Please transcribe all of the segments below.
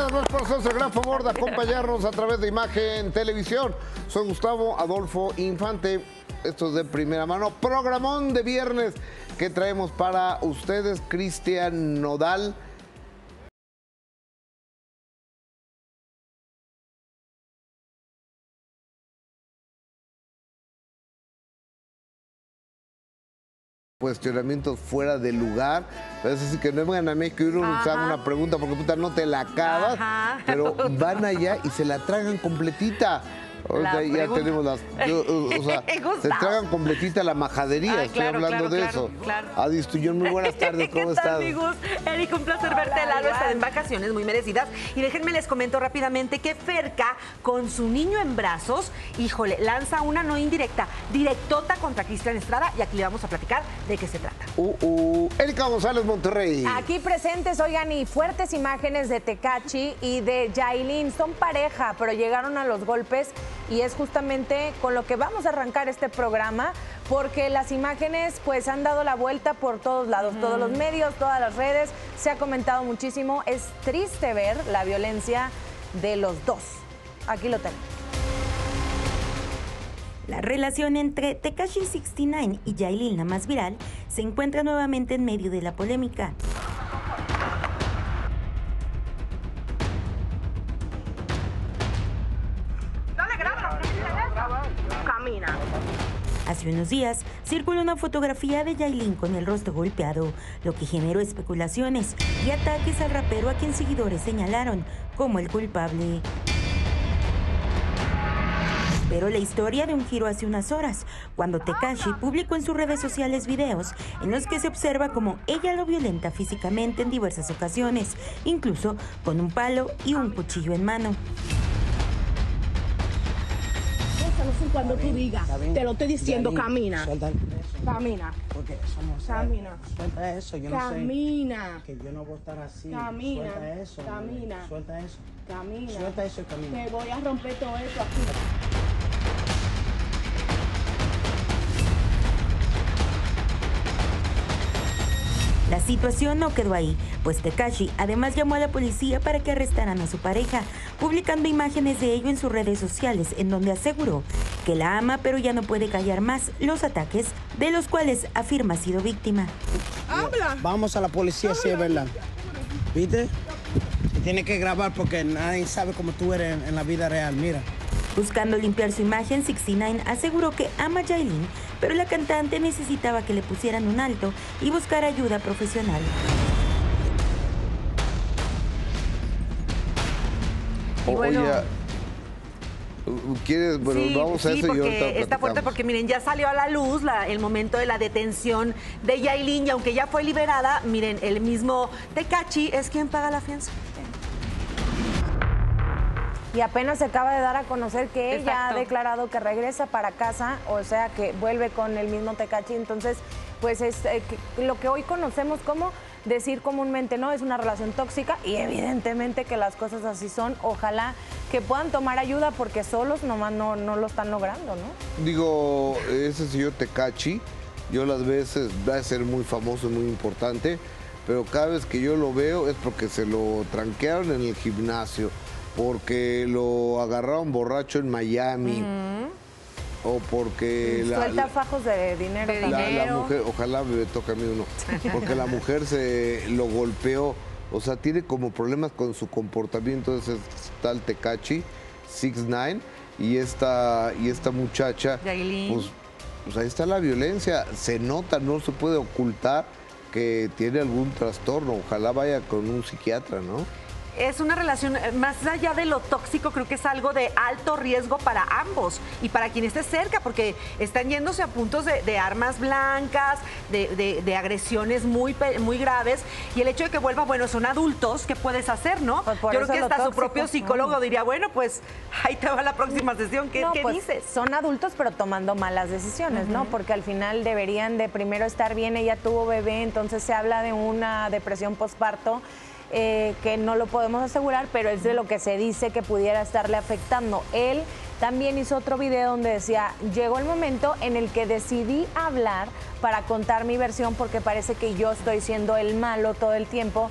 gracias por hacernos el gran favor de acompañarnos a través de Imagen Televisión. Soy Gustavo Adolfo Infante. Esto es de primera mano. Programón de viernes que traemos para ustedes. Cristian Nodal. Cuestionamientos fuera de lugar. Es decir, que no vengan a México y uno nos haga una pregunta porque puta no te la acabas, pero van allá y se la tragan completita. O sea, ya tenemos las... O sea, se tragan completita la majadería. Estoy hablando de eso. Claro. Adi Stuñón, muy buenas tardes. ¿Cómo estás? Eric, un placer verte. Lalo está en vacaciones muy merecidas. Y déjenme les comento rápidamente que Ferca, con su niño en brazos, híjole, lanza una no indirecta, directota contra Cristian Estrada. Y aquí le vamos a platicar de qué se trata. Erika González, Monterrey. Aquí presentes, oigan, y fuertes imágenes de Tekashi y de Yailin. Son pareja, pero llegaron a los golpes. Y es justamente con lo que vamos a arrancar este programa, porque las imágenes pues han dado la vuelta por todos lados, todos los medios, todas las redes, se ha comentado muchísimo. Es triste ver la violencia de los dos. Aquí lo tengo. La relación entre Tekashi 69 y Yailin, la más viral, se encuentra nuevamente en medio de la polémica. Camina. Hace unos días circuló una fotografía de Yailin con el rostro golpeado, lo que generó especulaciones y ataques al rapero, a quien seguidores señalaron como el culpable. Pero la historia dio un giro hace unas horas, cuando Tekashi publicó en sus redes sociales videos en los que se observa cómo ella lo violenta físicamente en diversas ocasiones, incluso con un palo y un cuchillo en mano. Cuando tú digas, te lo estoy diciendo, camina. Suelta eso. Camina. Porque eso no se Camina. Suelta eso, yo no Camina. sé. Que yo no voy a estar así. Camina. Suelta eso. Camina. Suelta eso. Camina. Suelta eso y camina. Te voy a romper todo esto aquí. La situación no quedó ahí, pues Tekashi además llamó a la policía para que arrestaran a su pareja, publicando imágenes de ello en sus redes sociales, en donde aseguró que la ama, pero ya no puede callar más los ataques de los cuales afirma ha sido víctima. ¡Habla! Vamos a la policía si es verdad. ¿Viste? Tienes que grabar porque nadie sabe cómo tú eres en la vida real, mira. Buscando limpiar su imagen, 69 aseguró que ama a Yailin, pero la cantante necesitaba que le pusieran un alto y buscar ayuda profesional. Y bueno, ¿quieres? Bueno, vamos a eso y ahorita está fuerte porque miren, ya salió a la luz el momento de la detención de Yailin y aunque ya fue liberada, miren, el mismo Tekashi es quien paga la fianza. Y apenas se acaba de dar a conocer que ella Exacto. ha declarado que regresa para casa, o sea, que vuelve con el mismo Tekashi. Entonces, pues es lo que hoy conocemos como decir comúnmente, ¿no? Es una relación tóxica y evidentemente que las cosas así son. Ojalá que puedan tomar ayuda porque solos nomás no lo están logrando, ¿no? Digo, ese señor Tekashi, yo las veces va a ser muy famoso, muy importante, pero cada vez que yo lo veo es porque se lo tranquearon en el gimnasio, porque lo agarraron borracho en Miami, o porque Suelta fajos de dinero. la mujer, ojalá me toque a mí uno, porque la mujer se lo golpeó, o sea, tiene como problemas con su comportamiento. Entonces está el Tekashi 69 y esta muchacha, Yailin. pues ahí está la violencia, se nota, no se puede ocultar que tiene algún trastorno. Ojalá vaya con un psiquiatra, ¿no? Es una relación, más allá de lo tóxico, creo que es algo de alto riesgo para ambos y para quien esté cerca, porque están yéndose a puntos de armas blancas, de agresiones muy graves, y el hecho de que vuelva, bueno, son adultos, ¿qué puedes hacer, no? Pues yo creo que hasta tóxico, su propio psicólogo diría, bueno, pues ahí te va la próxima sesión, ¿qué pues, dices? Son adultos pero tomando malas decisiones, ¿no? Porque al final deberían de primero estar bien. Ella tuvo bebé, entonces se habla de una depresión postparto. Que no lo podemos asegurar, pero es de lo que se dice que pudiera estarle afectando. Él también hizo otro video donde decía, llegó el momento en el que decidí hablar para contar mi versión porque parece que yo estoy siendo el malo todo el tiempo.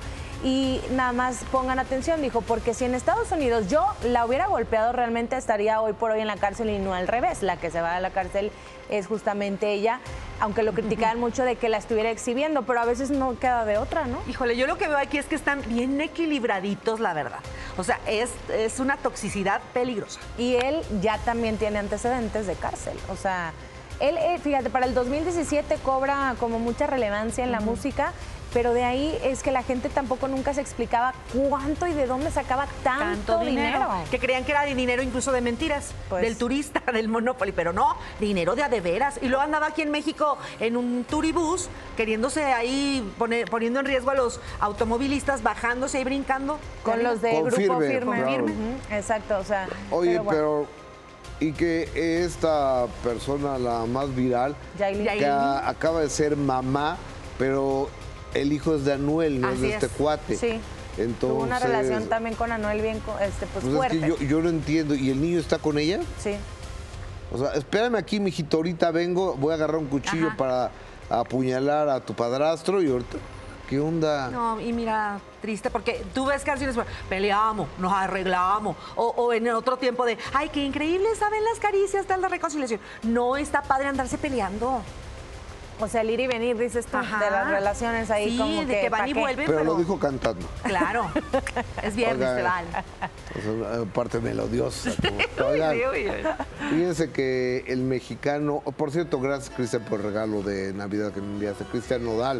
Y nada más pongan atención, dijo, porque si en Estados Unidos yo la hubiera golpeado, realmente estaría hoy por hoy en la cárcel y no al revés. La que se va a la cárcel es justamente ella, aunque lo criticaban mucho de que la estuviera exhibiendo, pero a veces no queda de otra, ¿no? Híjole, yo lo que veo aquí es que están bien equilibraditos, la verdad. O sea, es una toxicidad peligrosa. Y él ya también tiene antecedentes de cárcel, o sea, él, fíjate, para el 2017 cobra como mucha relevancia en la música, pero de ahí es que la gente tampoco nunca se explicaba cuánto y de dónde sacaba tanto dinero. Que creían que era dinero incluso de mentiras, Pues, del turista, del Monopoly, pero no, dinero de a de veras. Y luego andaba aquí en México en un turibús, queriéndose ahí, poniendo en riesgo a los automovilistas, bajándose y brincando. con los de Con Grupo Firme, Firme. claro. Ujú, exacto, o sea. Oye, bueno. pero y que esta persona, la más viral, Yailin. que acaba de ser mamá, pero el hijo es de Anuel, no es Así de este es. cuate. Sí. Entonces, Tuvo una relación también con Anuel bien pues pues fuerte. es que yo no entiendo. ¿Y el niño está con ella? Sí. O sea, espérame aquí, mijito, ahorita vengo, voy a agarrar un cuchillo Ajá. para apuñalar a tu padrastro y ahorita, ¿qué onda? No, y mira, triste, porque tú ves canciones, peleamos, nos arreglamos, o en otro tiempo de, ay, qué increíble, saben las caricias, tal la reconciliación. No está padre andarse peleando. O sea, el ir y venir, dices tú, Ajá. de las relaciones ahí Sí, como de que van ¿pa' y qué? vuelven, Pero pero... lo dijo cantando. Claro, es viernes, Oiga, te vale. O sea, una parte melodiosa. como- Oigan, fíjense que el mexicano, por cierto, gracias Cristian por el regalo de Navidad que me enviaste, Cristian Nodal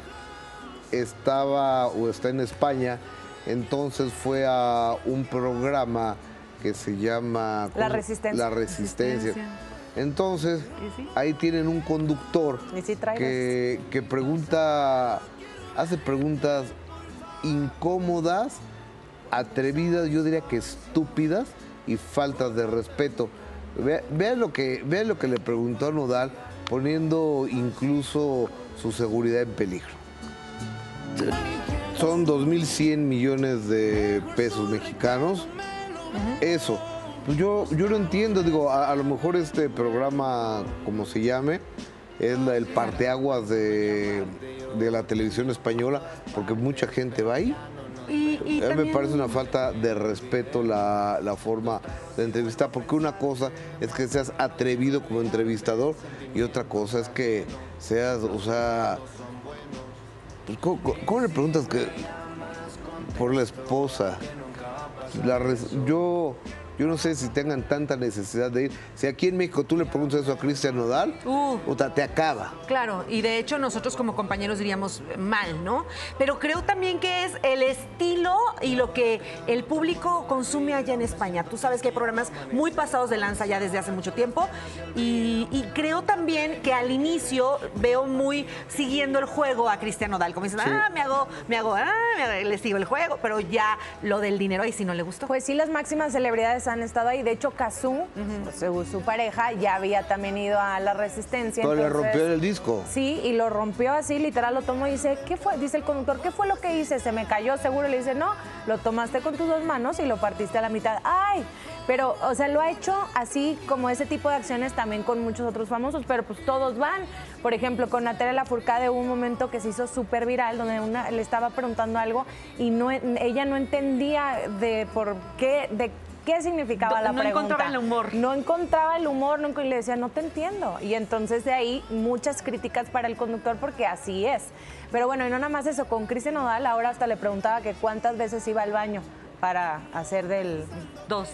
estaba o está en España, entonces fue a un programa que se llama La Resistencia. La Resistencia. Resistencia. Entonces, ¿Y sí? ahí tienen un conductor Y sí trae que pregunta, hace preguntas incómodas, atrevidas, yo diría que estúpidas y faltas de respeto. Vean lo que le preguntó a Nodal, poniendo incluso su seguridad en peligro. Son 2.100 millones de pesos mexicanos. Eso. Pues yo no entiendo, digo, a lo mejor este programa, como se llame, es el parteaguas de la televisión española, porque mucha gente va ahí. Y A mí me también- parece una falta de respeto la forma de entrevistar, porque una cosa es que seas atrevido como entrevistador y otra cosa es que seas, o sea, pues, ¿cómo le preguntas que por la esposa? Yo no sé si tengan tanta necesidad de ir. Si aquí en México tú le preguntas eso a Cristian Nodal, puta, te acaba. Claro, y de hecho nosotros como compañeros diríamos mal, ¿no? Pero creo también que es el estilo y lo que el público consume allá en España. Tú sabes que hay programas muy pasados de lanza ya desde hace mucho tiempo y creo también que al inicio veo muy siguiendo el juego a Cristian Nodal, como dicen, Sí. le sigo el juego, pero ya lo del dinero ahí sí no le gustó. Pues sí, las máximas celebridades han estado ahí. De hecho, Cazzu, su pareja, ya había también ido a la Resistencia. Pero le entonces- rompió el disco. Sí, y lo rompió así, literal, lo tomó y dice, ¿qué fue? Dice el conductor, ¿qué fue lo que hice? Se me cayó, seguro. Le dice, no, lo tomaste con tus dos manos y lo partiste a la mitad. ¡Ay! Pero, o sea, lo ha hecho así como ese tipo de acciones también con muchos otros famosos, pero pues todos van. Por ejemplo, con Natalia Lafourcade hubo un momento que se hizo súper viral donde le estaba preguntando algo y ella no entendía de qué significaba la No pregunta. encontraba el humor. No encontraba el humor, y le decía, no te entiendo. Y entonces de ahí muchas críticas para el conductor porque así es. Pero bueno, y no nada más eso, con Cristian Nodal ahora hasta le preguntaba que cuántas veces iba al baño para hacer del... 2.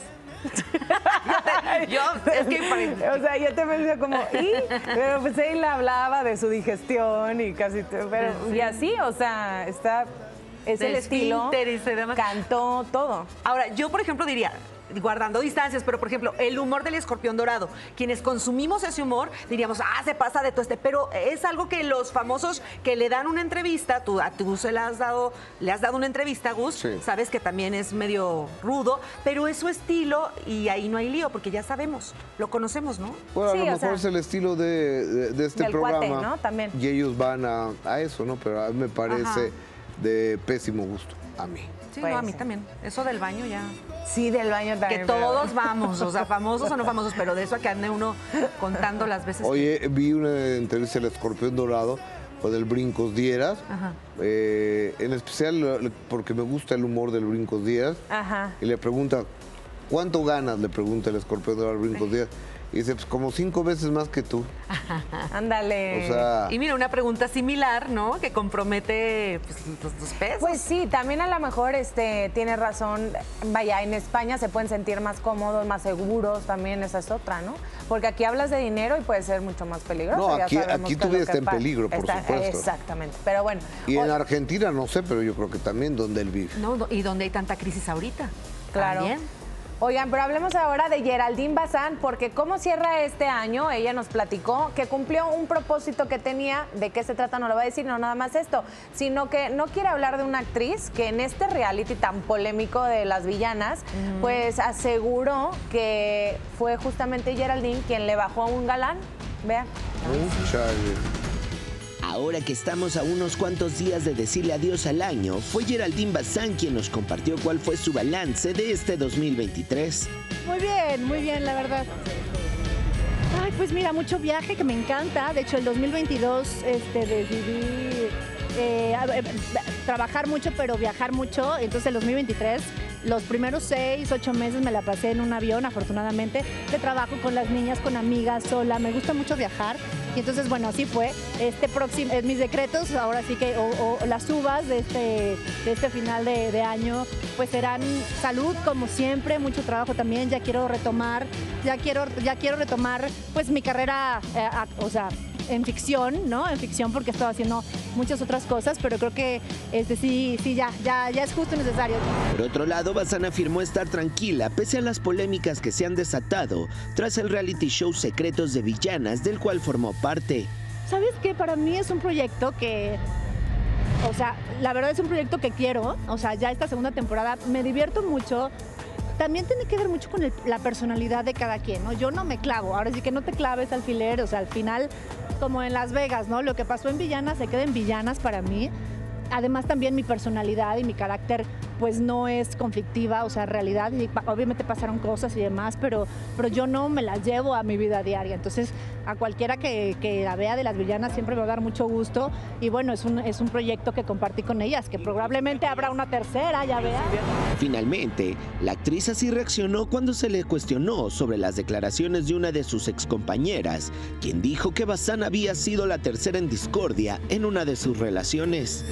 Es que O sea, yo te pensé como, ¿y? Pero pues él hablaba de su digestión y casi, pero y así, o sea, es Del el estilo, esfínter y demás. cantó todo. Ahora, yo, por ejemplo, diría, guardando distancias, pero, por ejemplo, el humor del escorpión dorado, quienes consumimos ese humor, diríamos, se pasa de todo pero es algo que los famosos que le dan una entrevista, tú se le has dado una entrevista, Gus, Sí. sabes que también es medio rudo, pero es su estilo y ahí no hay lío, porque ya sabemos, lo conocemos, ¿no? Bueno, Sí, a o lo mejor sea, es el estilo de este del programa. cuate, ¿no? También. Y ellos van a eso, ¿no? Pero a mí me parece Ajá. de pésimo gusto, a mí. Sí, Pues no, a mí sí. también. Eso del baño ya. Sí, del baño también. Que pero- todos vamos, o sea, famosos o no famosos, pero de eso a que ande uno contando las veces. Oye, vi una entrevista del Escorpión Dorado o del Brincos Dieras. En especial porque me gusta el humor del Brincos Dieras. Y le pregunta, ¿cuánto ganas? Le pregunta el escorpión al Brincos Dieras. Y dice, pues como 5 veces más que tú. Ándale. O sea, y mira, una pregunta similar, ¿no? Que compromete pues, tus pesos. Pues sí, también a lo mejor tiene razón. Vaya, en España se pueden sentir más cómodos, más seguros, también esa es otra, ¿no? Porque aquí hablas de dinero y puede ser mucho más peligroso. No, ya aquí sabemos tu que vida lo está que en peligro, por supuesto. Exactamente, pero bueno. Y en Argentina no sé, pero yo creo que también donde él vive. No, y donde hay tanta crisis ahorita. Claro. También. Oigan, pero hablemos ahora de Geraldine Bazán, porque cómo cierra este año, ella nos platicó que cumplió un propósito que tenía. ¿De qué se trata? No lo va a decir, no nada más esto, sino que no quiere hablar de una actriz que en este reality tan polémico de las villanas, pues aseguró que fue justamente Geraldine quien le bajó a un galán. Vean. Ahora que estamos a unos cuantos días de decirle adiós al año, fue Geraldine Bazán quien nos compartió cuál fue su balance de este 2023. Muy bien, la verdad. Ay, pues mira, mucho viaje que me encanta. De hecho, el 2022 decidí trabajar mucho, pero viajar mucho. Entonces, el 2023, los primeros 6, 8 meses me la pasé en un avión, afortunadamente, de trabajo con las niñas, con amigas, sola. Me gusta mucho viajar. Y entonces, bueno, así fue. Mis decretos, ahora sí que, o las uvas de este final de año, pues serán salud, como siempre, mucho trabajo también. Ya quiero retomar, pues mi carrera, en ficción, ¿no? En ficción, porque estaba haciendo muchas otras cosas, pero creo que sí, ya es justo y necesario. Por otro lado, Bazán afirmó estar tranquila pese a las polémicas que se han desatado tras el reality show Secretos de Villanas, del cual formó parte. ¿Sabes qué? Para mí es un proyecto que, la verdad es un proyecto que quiero, ya esta segunda temporada me divierto mucho. También tiene que ver mucho con la personalidad de cada quien, ¿no? Yo no me clavo, ahora sí que no te claves alfiler, al final, como en Las Vegas, ¿no? Lo que pasó en Villanas se queda en Villanas para mí. Además también mi personalidad y mi carácter pues no es conflictiva, en realidad obviamente pasaron cosas y demás, pero yo no me las llevo a mi vida diaria. Entonces a cualquiera que la vea de Las Villanas siempre me va a dar mucho gusto y bueno, es un proyecto que compartí con ellas, que probablemente habrá una tercera, ya vea. Finalmente, la actriz así reaccionó cuando se le cuestionó sobre las declaraciones de una de sus excompañeras, quien dijo que Bazán había sido la tercera en discordia en una de sus relaciones.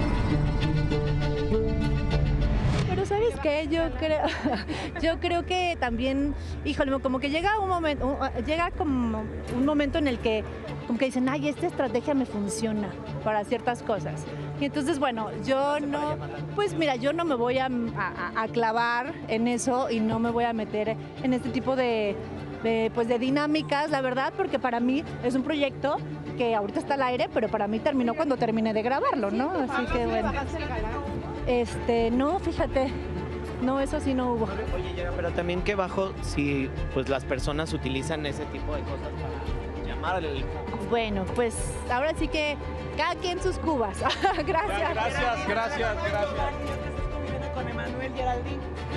Pero ¿sabes qué? Yo creo que también, híjole, como que llega como un momento en el que como que dicen, ay, esta estrategia me funciona para ciertas cosas. Y entonces, bueno, yo no me voy a clavar en eso y no me voy a meter en este tipo de dinámicas, la verdad, porque para mí es un proyecto que ahorita está al aire, pero para mí terminó cuando terminé de grabarlo, ¿no? Así que bueno. No, fíjate, no, eso sí no hubo. Oye, pero también qué bajo si pues las personas utilizan ese tipo de cosas para llamar al... Bueno, pues ahora sí que cada quien sus cubas. Gracias. Gracias. Con Emanuel Geraldine.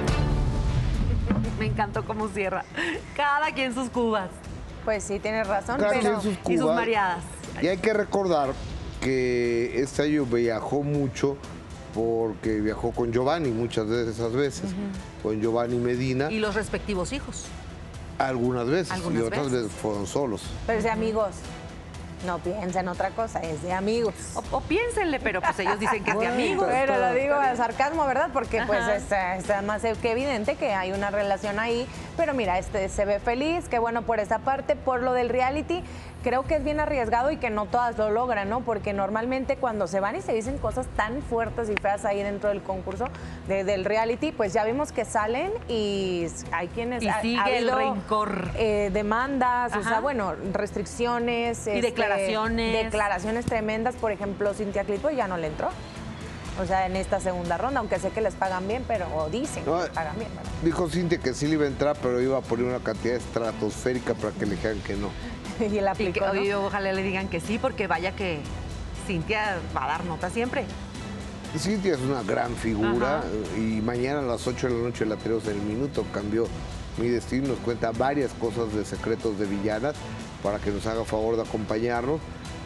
Me encantó cómo cierra. Cada quien sus cubas. Pues sí, tienes razón, Cada pero... quien sus Y sus cubas. mareadas. Y hay que recordar que este año viajó mucho porque viajó con Giovanni muchas de esas veces, con Giovanni Medina. Y los respectivos hijos. Algunas veces, Algunas y otras veces. veces fueron solos. Pero es de amigos. No piensa en otra cosa, es de amigos. O piénsenle, pero pues ellos dicen que es de amigos. Pero lo digo de sarcasmo, ¿verdad? Porque pues está más que evidente que hay una relación ahí. Pero mira, se ve feliz, qué bueno por esa parte. Por lo del reality, creo que es bien arriesgado y que no todas lo logran, ¿no? Porque normalmente cuando se van y se dicen cosas tan fuertes y feas ahí dentro del concurso del reality, pues ya vimos que salen y hay quienes... Y sigue el rencor. Demandas, restricciones. Y Declaraciones tremendas. Por ejemplo, Cintia Clitbo ya no le entró. En esta segunda ronda, aunque sé que les pagan bien, pero dicen que les pagan bien, ¿verdad? Dijo Cintia que sí le iba a entrar, pero iba a poner una cantidad estratosférica para que le dijeran que no. Y él aplicó, ¿no? Y ojalá le digan que sí, porque vaya que Cintia va a dar nota siempre. Cintia es una gran figura y mañana a las 8 de la noche la tenemos en El Minuto. Cambió mi destino, nos cuenta varias cosas de Secretos de Villanas para que nos haga favor de acompañarnos.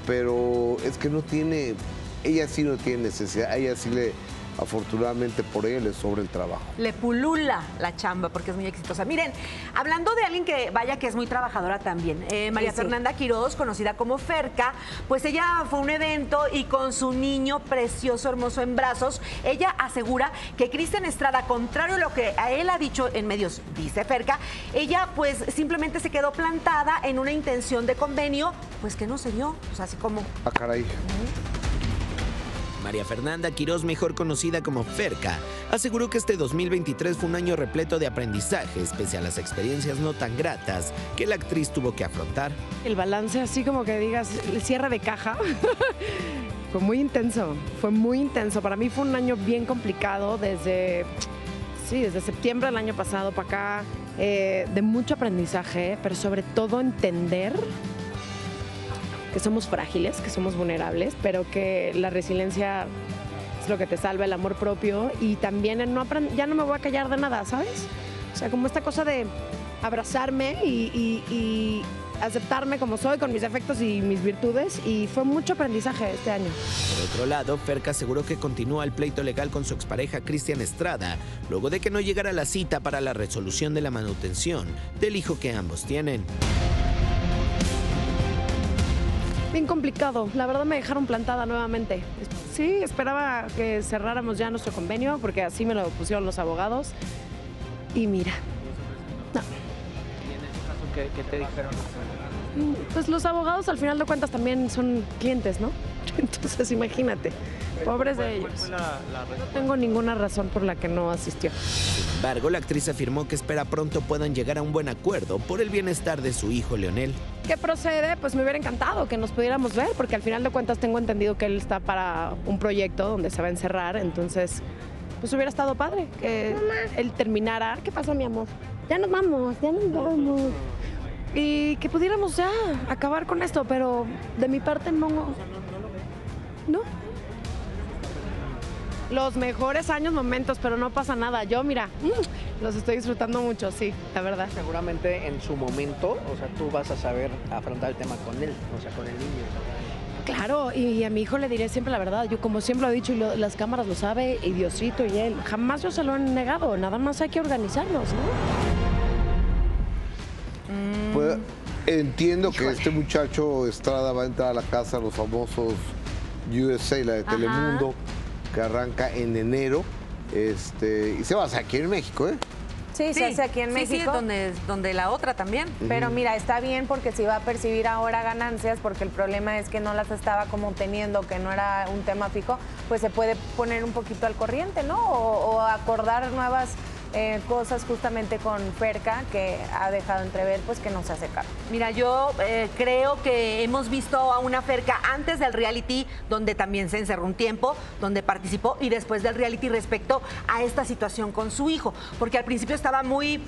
pero es que no tiene, ella sí no tiene necesidad, ella sí afortunadamente por ella le sobra el trabajo. Le pulula la chamba porque es muy exitosa. Miren, hablando de alguien que vaya que es muy trabajadora también, María Fernanda Quiroz, conocida como Ferca, pues ella fue a un evento y con su niño precioso, hermoso en brazos, ella asegura que Cristian Estrada, contrario a lo que a él ha dicho en medios, dice Ferca, ella pues simplemente se quedó plantada en una intención de convenio, pues que no se dio, o sea, así como... Ah, caray. María Fernanda Quiroz, mejor conocida como Ferca, aseguró que este 2023 fue un año repleto de aprendizajes, pese a las experiencias no tan gratas que la actriz tuvo que afrontar. El balance, así como que digas, el cierre de caja, fue muy intenso, Para mí fue un año bien complicado desde septiembre del año pasado para acá, de mucho aprendizaje, pero sobre todo entender que somos frágiles, que somos vulnerables, pero que la resiliencia es lo que te salva, el amor propio, y también ya no me voy a callar de nada, ¿sabes? O sea, como esta cosa de abrazarme y aceptarme como soy, con mis defectos y mis virtudes, y fue mucho aprendizaje este año. Por otro lado, Ferca aseguró que continúa el pleito legal con su expareja Cristian Estrada, luego de que no llegara la cita para la resolución de la manutención del hijo que ambos tienen. Bien complicado, la verdad me dejaron plantada nuevamente. Sí, esperaba que cerráramos ya nuestro convenio porque así me lo pusieron los abogados y mira, no. ¿Y en ese caso qué te dijeron? Pues los abogados al final de cuentas también son clientes, ¿no? Entonces imagínate, pobres de ellos. ¿Cuál fue la respuesta? No tengo ninguna razón por la que no asistió. Sin embargo, la actriz afirmó que espera pronto puedan llegar a un buen acuerdo por el bienestar de su hijo Leonel. ¿Qué procede? Pues me hubiera encantado que nos pudiéramos ver, porque al final de cuentas tengo entendido que él está para un proyecto donde se va a encerrar, entonces pues hubiera estado padre que él terminara. ¿Qué pasó, mi amor? Ya nos vamos. Y que pudiéramos ya acabar con esto, pero de mi parte no. Los mejores años, momentos, pero no pasa nada. Yo, mira, los estoy disfrutando mucho, sí, la verdad. Seguramente en su momento, o sea, tú vas a saber afrontar el tema con él, o sea, con el niño. Claro, y a mi hijo le diré siempre la verdad. Yo, como siempre lo he dicho, y las cámaras lo sabe, y Diosito y él. Jamás yo se lo he negado, nada más hay que organizarnos, ¿no? Pues, entiendo que este muchacho Estrada va a entrar a la casa de los famosos USA, la de Telemundo, que arranca en enero, y se va a hacer aquí en México, ¿eh? Sí, se hace aquí en México. Sí, donde la otra también. Pero mira, está bien porque si va a percibir ahora ganancias, porque el problema es que no las estaba como teniendo, que no era un tema fijo, pues se puede poner un poquito al corriente, ¿no? O acordar nuevas cosas justamente con Ferca, que ha dejado entrever pues que no se hace cargo. Mira, yo creo que hemos visto a una Ferca antes del reality, donde también se encerró un tiempo, donde participó, y después del reality respecto a esta situación con su hijo, porque al principio estaba muy,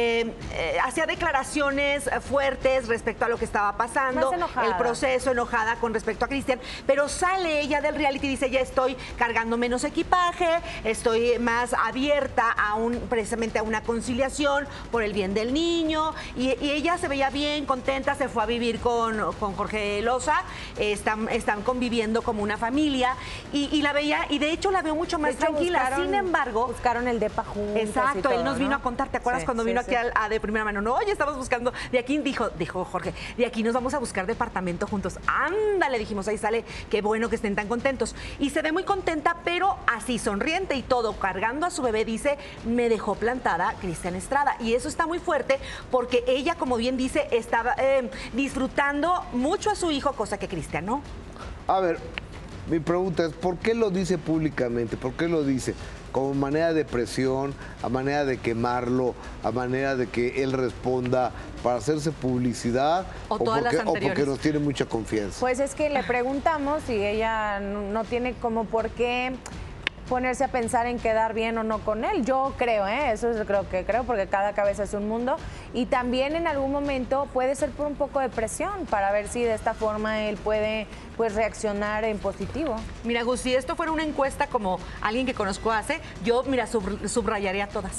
hacía declaraciones fuertes respecto a lo que estaba pasando, el proceso, enojada con respecto a Cristian, pero sale ella del reality y dice, ya estoy cargando menos equipaje, estoy más abierta a precisamente a una conciliación por el bien del niño, y ella se veía bien, contenta, se fue a vivir con Jorge Loza, están conviviendo como una familia, y la veía, y de hecho la veo mucho más tranquila. Sin embargo, buscaron el depa juntos. Exacto, él nos vino a contar, ¿te acuerdas cuando vino aquí a de primera mano? No, oye, estamos buscando, de aquí dijo Jorge, de aquí nos vamos a buscar departamento juntos. Ándale, dijimos, ahí sale, qué bueno que estén tan contentos. Y se ve muy contenta, pero así sonriente y todo, cargando a su bebé, dice, me dejó plantada Cristian Estrada, y eso está muy fuerte porque ella, como bien dice, estaba disfrutando mucho a su hijo, cosa que Cristian no. A ver, mi pregunta es, ¿por qué lo dice públicamente? ¿Por qué lo dice? ¿Como manera de presión, a manera de quemarlo, a manera de que él responda para hacerse publicidad, o porque nos tiene mucha confianza? Pues es que le preguntamos y ella no tiene como por qué ponerse a pensar en quedar bien o no con él. Yo creo, eso es lo que creo, porque cada cabeza es un mundo, y también en algún momento puede ser por un poco de presión para ver si de esta forma él puede pues reaccionar en positivo. Mira, Gus, si esto fuera una encuesta como alguien que conozco hace, yo, mira, subrayaría todas.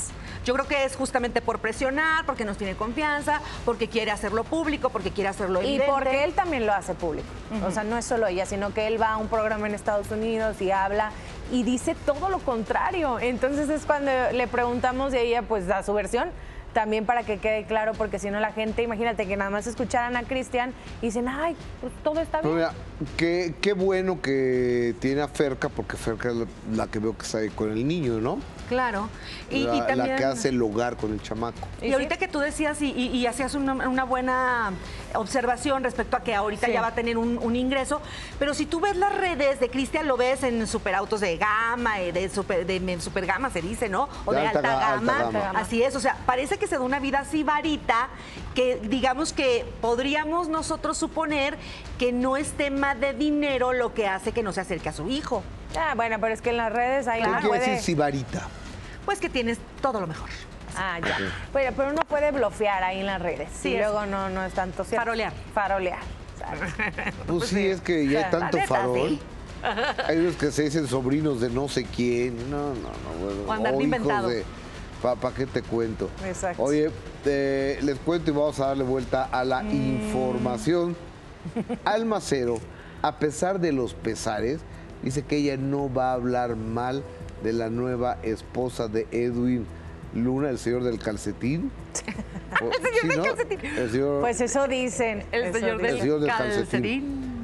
Yo creo que es justamente por presionar, porque nos tiene confianza, porque quiere hacerlo público, porque quiere hacerlo evidente. Y porque él también lo hace público. O sea, no es solo ella, sino que él va a un programa en Estados Unidos y habla y dice todo lo contrario. Entonces es cuando le preguntamos y ella pues da su versión. También para que quede claro, porque si no la gente, imagínate que nada más escucharan a Cristian y dicen, ay, pues todo está bien. Mira, qué bueno que tiene a Ferca, porque Ferca es la que veo que está ahí con el niño, ¿no? Claro. Y La también... que hace el hogar con el chamaco. Y ahorita que tú decías y hacías una buena observación respecto a que ahorita ya va a tener un ingreso, pero si tú ves las redes de Cristian, lo ves en superautos de gama, de super gama se dice, ¿no? O de alta gama. Así es, o sea, parece que se da una vida así varita, que digamos que podríamos nosotros suponer que no es tema de dinero lo que hace que no se acerque a su hijo. Ah, bueno, pero es que en las redes ahí ¿Qué no quiere puede... decir sibarita? Pues que tienes todo lo mejor. Ah, ya. Pero uno puede blofear ahí en las redes. Sí, y luego no es tanto cierto. Farolear. Pues sí, es que ya hay tanto farol. Sí. Hay unos que se dicen sobrinos de no sé quién. No. Bueno, o andar inventado. ¿Para qué te cuento? Exacto. Oye, les cuento y vamos a darle vuelta a la información. Alma Cero, a pesar de los pesares, dice que ella no va a hablar mal de la nueva esposa de Edwin Luna, el señor del calcetín. El señor del calcetín. Pues eso dicen. El señor del calcetín.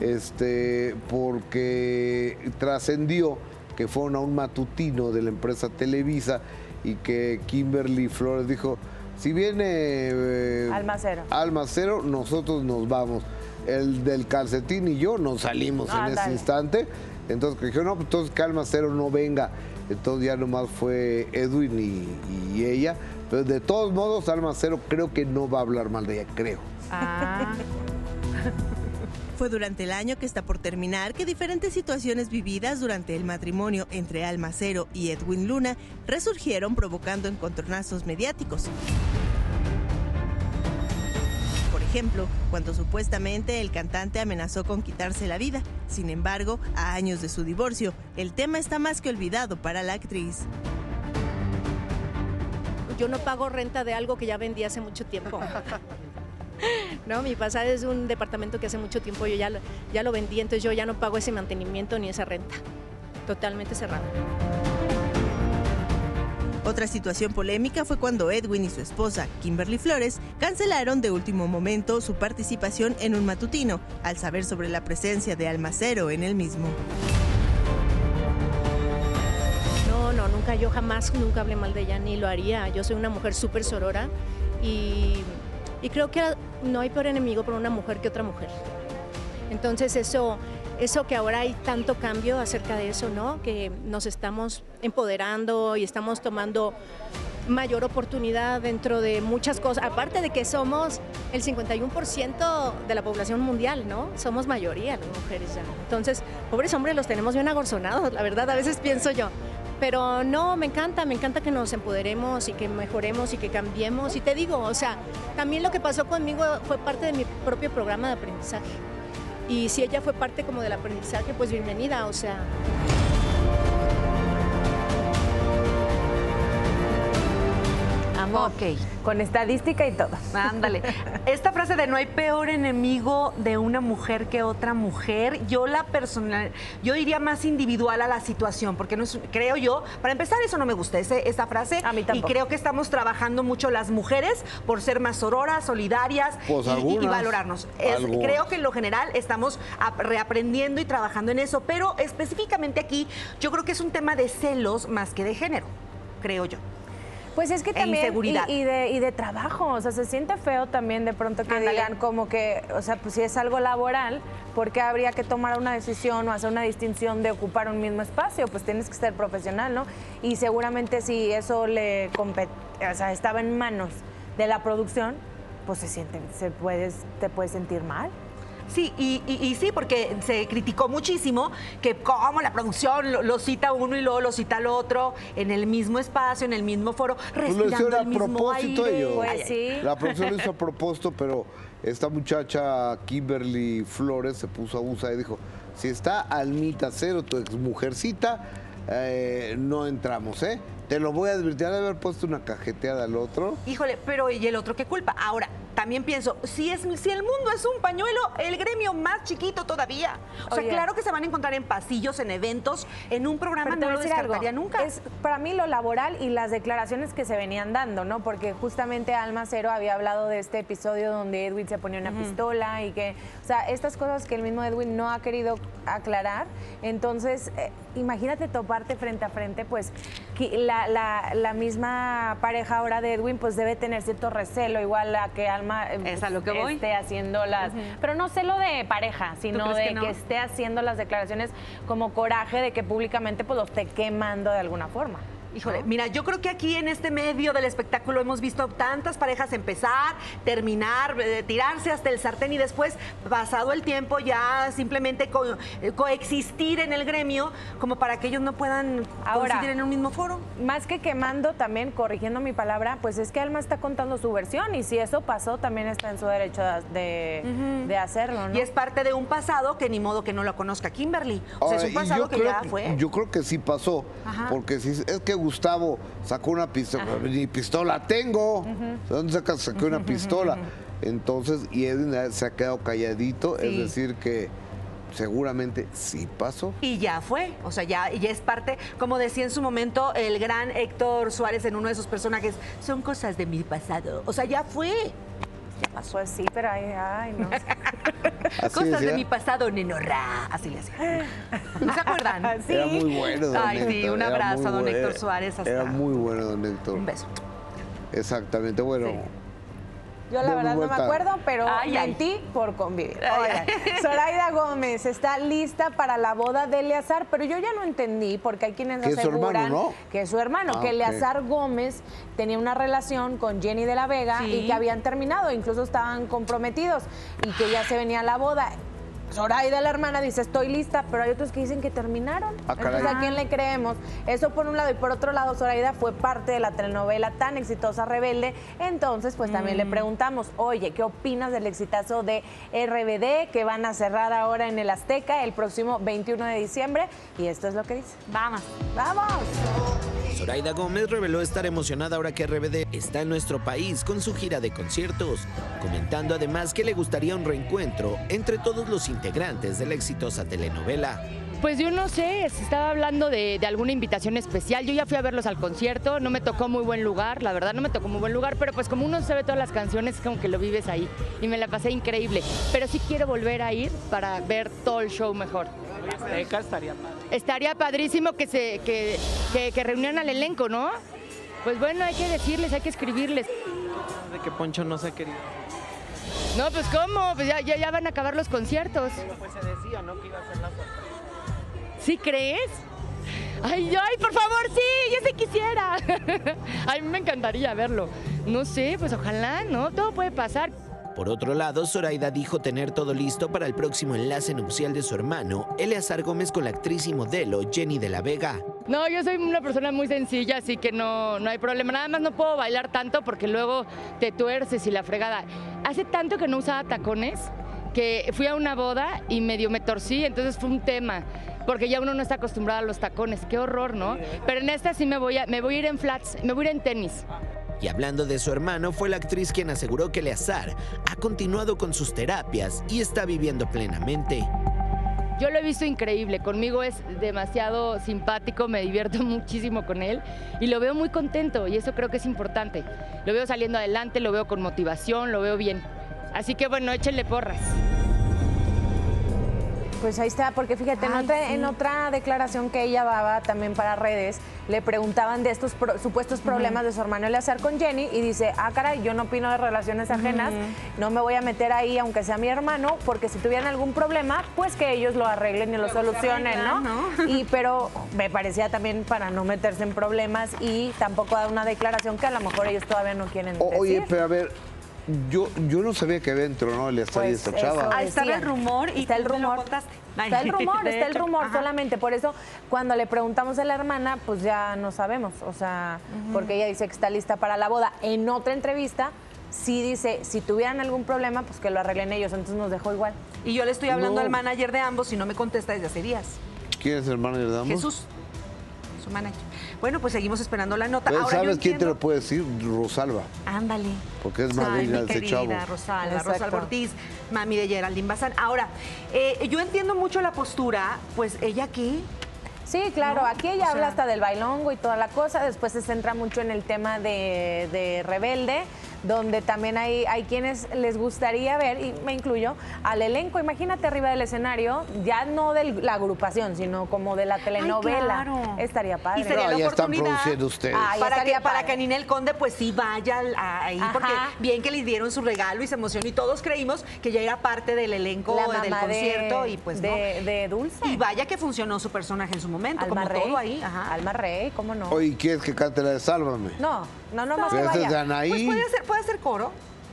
Porque trascendió que fueron a un matutino de la empresa Televisa y que Kimberly Flores dijo, si viene Alma Cero, nosotros nos vamos. El del calcetín y yo nos salimos en ese instante. Entonces dijeron, no, pues entonces que Alma Cero no venga. Entonces ya nomás fue Edwin y ella. Pero de todos modos, Alma Cero creo que no va a hablar mal de ella, creo. Fue durante el año que está por terminar que diferentes situaciones vividas durante el matrimonio entre Alma Cero y Edwin Luna resurgieron provocando encontronazos mediáticos. Por ejemplo, cuando supuestamente el cantante amenazó con quitarse la vida. Sin embargo, a años de su divorcio, el tema está más que olvidado para la actriz. Yo no pago renta de algo que ya vendí hace mucho tiempo. No, mi pasada es un departamento que hace mucho tiempo yo ya lo vendí, entonces yo ya no pago ese mantenimiento ni esa renta. Totalmente cerrada. Otra situación polémica fue cuando Edwin y su esposa, Kimberly Flores, cancelaron de último momento su participación en un matutino, al saber sobre la presencia de Alma Cero en el mismo. No, nunca, yo jamás, nunca hablé mal de ella, ni lo haría. Yo soy una mujer súper sorora y creo que no hay peor enemigo para una mujer que otra mujer. Entonces eso que ahora hay tanto cambio acerca de eso, ¿no? Que nos estamos empoderando y estamos tomando mayor oportunidad dentro de muchas cosas. Aparte de que somos el 51% de la población mundial, ¿no? Somos mayoría las mujeres ya. Entonces, pobres hombres los tenemos bien agorzonados, la verdad, a veces pienso yo. Pero no, me encanta que nos empoderemos y que mejoremos y que cambiemos. Y te digo, o sea, también lo que pasó conmigo fue parte de mi propio programa de aprendizaje. Y si ella fue parte como del aprendizaje, pues bienvenida, o sea. Amor, con estadística y todo. Ándale. Esta frase de no hay peor enemigo de una mujer que otra mujer, yo diría más individual a la situación, porque no es, creo yo, para empezar eso no me gusta, esa frase. A mí tampoco. Y creo que estamos trabajando mucho las mujeres por ser más sororas, solidarias pues y valorarnos. Creo que en lo general estamos reaprendiendo y trabajando en eso, pero específicamente aquí yo creo que es un tema de celos más que de género, creo yo. Pues es que también, y de trabajo, o sea, se siente feo también de pronto que digan como que, o sea, pues si es algo laboral, ¿por qué habría que tomar una decisión o hacer una distinción de ocupar un mismo espacio? Pues tienes que ser profesional, ¿no? Y seguramente si eso estaba en manos de la producción, pues te puedes sentir mal. Sí, y sí, porque se criticó muchísimo que como la producción lo cita uno y luego lo cita el otro en el mismo espacio, en el mismo foro, respirando el mismo aire. Pues sí. La producción lo hizo a propósito, pero esta muchacha Kimberly Flores se puso abusa y dijo, si está Almita Cero, tu exmujercita, no entramos, ¿eh? Te lo voy a advertir de haber puesto una cajeteada al otro. Híjole, pero ¿y el otro qué culpa? Ahora, también pienso, si el mundo es un pañuelo, el gremio más chiquito todavía. O sea, claro que se van a encontrar en pasillos, en eventos, en un programa no lo descartaría nunca. Es para mí lo laboral y las declaraciones que se venían dando, ¿no? Porque justamente Alma Cero había hablado de este episodio donde Edwin se ponía una pistola y que, o sea, estas cosas que el mismo Edwin no ha querido aclarar. Entonces, imagínate toparte frente a frente, pues la misma pareja ahora de Edwin pues debe tener cierto recelo, igual a que Alma es a lo que voy. Esté haciendo las... Pero no celo de pareja, sino de que esté haciendo las declaraciones como coraje de que públicamente pues lo esté quemando de alguna forma. Híjole, mira, yo creo que aquí en este medio del espectáculo hemos visto tantas parejas empezar, terminar, tirarse hasta el sartén y después, pasado el tiempo, ya simplemente coexistir en el gremio como para que ellos no puedan coincidir en un mismo foro. Más que quemando, también, corrigiendo mi palabra, pues es que Alma está contando su versión y si eso pasó, también está en su derecho de hacerlo, ¿no? Y es parte de un pasado que ni modo que no lo conozca Kimberly. O sea, es un pasado que ya fue. Yo creo que sí pasó, porque si es que Gustavo sacó una pistola, ni pistola tengo, ¿dónde saqué una pistola? Entonces, y Edwin se ha quedado calladito, es decir que seguramente sí pasó. Y ya fue, o sea, ya es parte, como decía en su momento el gran Héctor Suárez en uno de sus personajes, son cosas de mi pasado, o sea, ya fue. Ya pasó. Pues sí, pero ay no. Cosas de mi pasado, nenorra. Así le hacía. ¿No se acuerdan? Sí. Era muy bueno, don Héctor. Sí, un abrazo a don Héctor Suárez. Era muy bueno, don Héctor. Un beso. Exactamente, bueno. Sí. Yo la verdad no me acuerdo, pero mentí por convivir. Oigan, Zoraida Gómez está lista para la boda de Eleazar, pero yo ya no entendí porque hay quienes aseguran que es su hermano, que Eleazar Gómez tenía una relación con Jenny de la Vega y que habían terminado, incluso estaban comprometidos y que ya se venía la boda. Zoraida, la hermana, dice, estoy lista, pero hay otros que dicen que terminaron. Entonces, ¿a quién le creemos? Eso por un lado. Y por otro lado, Zoraida fue parte de la telenovela tan exitosa Rebelde. Entonces, pues también le preguntamos, oye, ¿qué opinas del exitazo de RBD que van a cerrar ahora en el Azteca el próximo 21 de diciembre? Y esto es lo que dice. Vamos. ¡Vamos! Zoraida Gómez reveló estar emocionada ahora que RBD está en nuestro país con su gira de conciertos, comentando además que le gustaría un reencuentro entre todos los integrantes de la exitosa telenovela. Pues yo no sé, se estaba hablando de alguna invitación especial. Yo ya fui a verlos al concierto, no me tocó muy buen lugar, la verdad no me tocó muy buen lugar, pero pues como uno sabe todas las canciones, es como que lo vives ahí y me la pasé increíble. Pero sí quiero volver a ir para ver todo el show mejor. Azteca estaría padre. Estaría padrísimo que reunieran al elenco, ¿no? Pues bueno, hay que decirles, hay que escribirles. De que Poncho no se ha querido. No, pues ¿cómo? Pues ya van a acabar los conciertos. Pues se decía, ¿no? Que iba a ser la sorpresa. ¿Sí crees? Ay, por favor, sí, yo sí quisiera. A mí me encantaría verlo. No sé, pues ojalá, ¿no? Todo puede pasar. Por otro lado, Zoraida dijo tener todo listo para el próximo enlace nupcial de su hermano, Eleazar Gómez, con la actriz y modelo Jenny de la Vega. No, yo soy una persona muy sencilla, así que no hay problema. Nada más no puedo bailar tanto porque luego te tuerces y la fregada. Hace tanto que no usaba tacones que fui a una boda y medio me torcí, entonces fue un tema, porque ya uno no está acostumbrado a los tacones. Qué horror, ¿no? Pero en esta sí me voy a ir en flats, me voy a ir en tenis. Y hablando de su hermano, fue la actriz quien aseguró que Eleazar ha continuado con sus terapias y está viviendo plenamente. Yo lo he visto increíble, conmigo es demasiado simpático, me divierto muchísimo con él y lo veo muy contento y eso creo que es importante. Lo veo saliendo adelante, lo veo con motivación, lo veo bien. Así que bueno, échenle porras. Pues ahí está, porque fíjate, en otra declaración que ella daba también para redes, le preguntaban de estos supuestos problemas de su hermano Eleazar con Jenny y dice, caray, yo no opino de relaciones ajenas, no me voy a meter ahí aunque sea mi hermano, porque si tuvieran algún problema, pues que ellos lo arreglen y lo solucionen, ¿no? Pero me parecía también para no meterse en problemas y tampoco dar una declaración que a lo mejor ellos todavía no quieren decir. Oye, pero a ver, yo no sabía que había entronado Eleazar y esta chava. Ahí estaba el rumor y está el rumor. Está el rumor solamente. Por eso, cuando le preguntamos a la hermana, pues ya no sabemos. O sea, porque ella dice que está lista para la boda. En otra entrevista, sí dice, si tuvieran algún problema, pues que lo arreglen ellos. Entonces nos dejó igual. Y yo le estoy hablando al manager de ambos y no me contesta desde hace días. ¿Quién es el manager de ambos? Jesús, su manager. Bueno, pues seguimos esperando la nota. Pues, Ahora, ¿sabes quién te entiendo- lo puede decir? Rosalba. Ándale. Porque es Ay, madrina mi de ese chavo. querida Rosalba Exacto. Ortiz, mami de Geraldine Bazán. Ahora, yo entiendo mucho la postura, pues ella aquí. Sí, claro, ¿No? aquí ella O habla sea- hasta del bailongo y toda la cosa, después se centra mucho en el tema de Rebelde, donde también hay quienes les gustaría ver, y me incluyo, al elenco. Imagínate arriba del escenario, ya no de la agrupación, sino como de la telenovela. claro. Estaría padre. Y sería No, la ya están oportunidad produciendo ustedes. Ay, para estaría para padre. que Ninel Conde pues sí vaya ahí, Ajá. porque bien que le dieron su regalo y se emocionó y todos creímos que ya era parte del elenco La del mamá concierto y pues no. de Dulce. Y vaya que funcionó su personaje en su momento, Alma como Rey. todo ahí. Ajá. Alma Rey, ¿cómo no? Oye, ¿quieres que cante la de Sálvame? No más que Esa es de vaya. Anaí. Pues puede ser coro.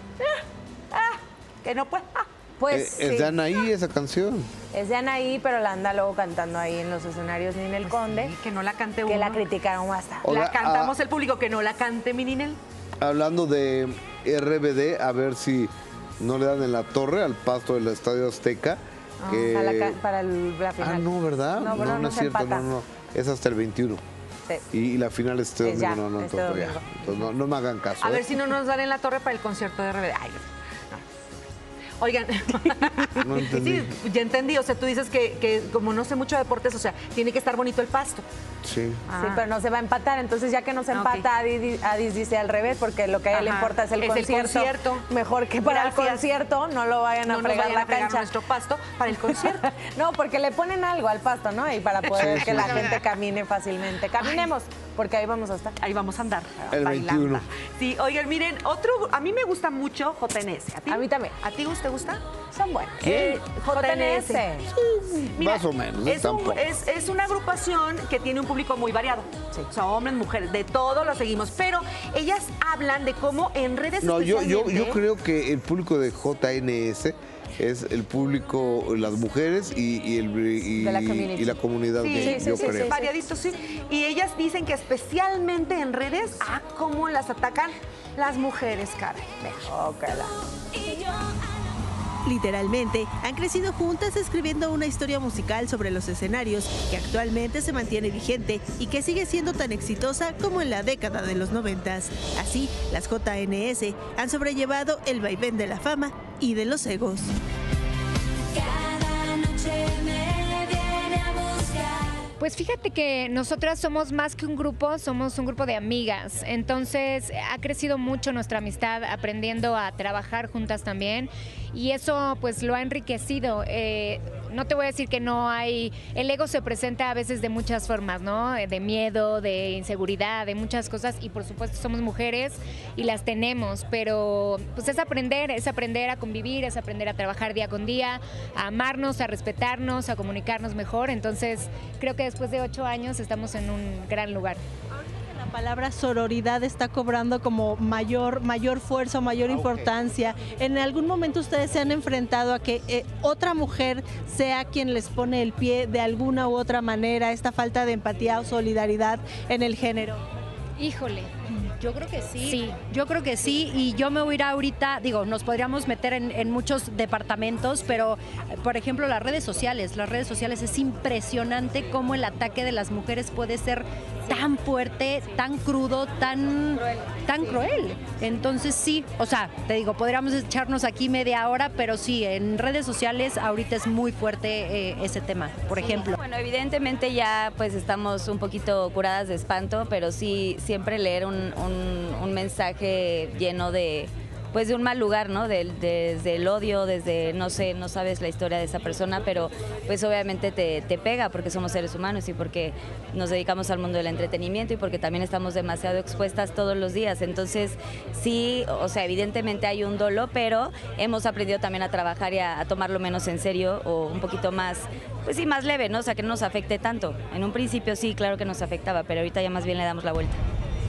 Que no puede. Pues Es sí. de Anaí esa canción. Es de Anaí, pero la anda luego cantando ahí en los escenarios Ninel Conde. Sí, que no la cante Que uno. la criticaron bastante. Oiga, La cantamos el público, que no la cante mi Ninel. Hablando de RBD, a ver si no le dan en la torre al pasto del Estadio Azteca. que- Para la final. Ah, no, ¿verdad? No, pero no es se cierto, empata. no. Es hasta el 21. Sí. Y la final es este Es ya, domingo, no, este entonces, ya. domingo. Entonces, no me hagan caso. A ¿eh? ver si no nos dan en la torre para el concierto de RBD. Ay, no. Oigan, No entendí. sí, ya entendí. O sea, tú dices que como no sé mucho de deportes, o sea, tiene que estar bonito el pasto. Sí. Sí, pero no se va a empatar. Entonces, ya que no se Ah, empata, Adis dice al revés, porque lo que a ella le Ajá, importa es el es el concierto. concierto. Mejor que para el Gracias. concierto no lo vayan a No nos fregar vayan la a fregar cancha. nuestro pasto para el concierto. No, porque le ponen algo al pasto, ¿no? Y para poder Sí, que sí, la sí. gente camine fácilmente. Caminemos, porque ahí vamos a estar. Ahí vamos a andar. El bailando. 21. Sí, oigan, miren, a mí me gusta mucho JNS. ¿A ti? A mí también. ¿A ti te gusta? Son buenos. JNS. Mira, Más o menos, Es, tampoco. es una agrupación que tiene un público muy variado. O sea, hombres, mujeres, de todo lo seguimos. Pero ellas hablan de cómo en redes No, yo especialmente- creo que el público de JNS es el público, las mujeres y De la community. y la comunidad Sí, gay, sí, yo sí, creo. variadito, sí. Y ellas dicen que especialmente en redes, cómo las atacan las mujeres, caray. Ojalá. Literalmente, han crecido juntas escribiendo una historia musical sobre los escenarios que actualmente se mantiene vigente y que sigue siendo tan exitosa como en la década de los 90. Así, las JNS han sobrellevado el vaivén de la fama y de los egos. Cada noche me viene a buscar. Pues fíjate que nosotras somos más que un grupo, somos un grupo de amigas. Entonces ha crecido mucho nuestra amistad, aprendiendo a trabajar juntas también. Y eso pues lo ha enriquecido. No te voy a decir que no hay... El ego se presenta a veces de muchas formas, ¿no? De miedo, de inseguridad, de muchas cosas. Y por supuesto somos mujeres y las tenemos. Pero pues es aprender a convivir, es aprender a trabajar día con día, a amarnos, a respetarnos, a comunicarnos mejor. Entonces creo que después de 8 años estamos en un gran lugar. La palabra sororidad está cobrando como mayor fuerza, mayor importancia. ¿En algún momento ustedes se han enfrentado a que otra mujer sea quien les pone el pie de alguna u otra manera, esta falta de empatía o solidaridad en el género? Híjole, Yo creo que sí. Sí. Yo creo que sí, y yo me voy a ir ahorita, digo, nos podríamos meter en muchos departamentos, pero por ejemplo las redes sociales es impresionante cómo el ataque de las mujeres puede ser tan fuerte, tan crudo, tan cruel. Entonces sí, o sea, te digo, podríamos echarnos aquí media hora, pero sí, en redes sociales ahorita es muy fuerte ese tema, por ejemplo. Bueno, evidentemente ya pues estamos un poquito curadas de espanto, pero sí siempre leer un mensaje lleno de pues de un mal lugar, ¿no? Desde el odio, desde, no sé, no sabes la historia de esa persona, pero pues obviamente te pega porque somos seres humanos y porque nos dedicamos al mundo del entretenimiento y porque también estamos demasiado expuestas todos los días. Entonces, sí, o sea, evidentemente hay un dolo, pero hemos aprendido también a trabajar y a tomarlo menos en serio o un poquito más, pues sí, más leve, ¿no? O sea, que no nos afecte tanto. En un principio sí, claro que nos afectaba, pero ahorita ya más bien le damos la vuelta.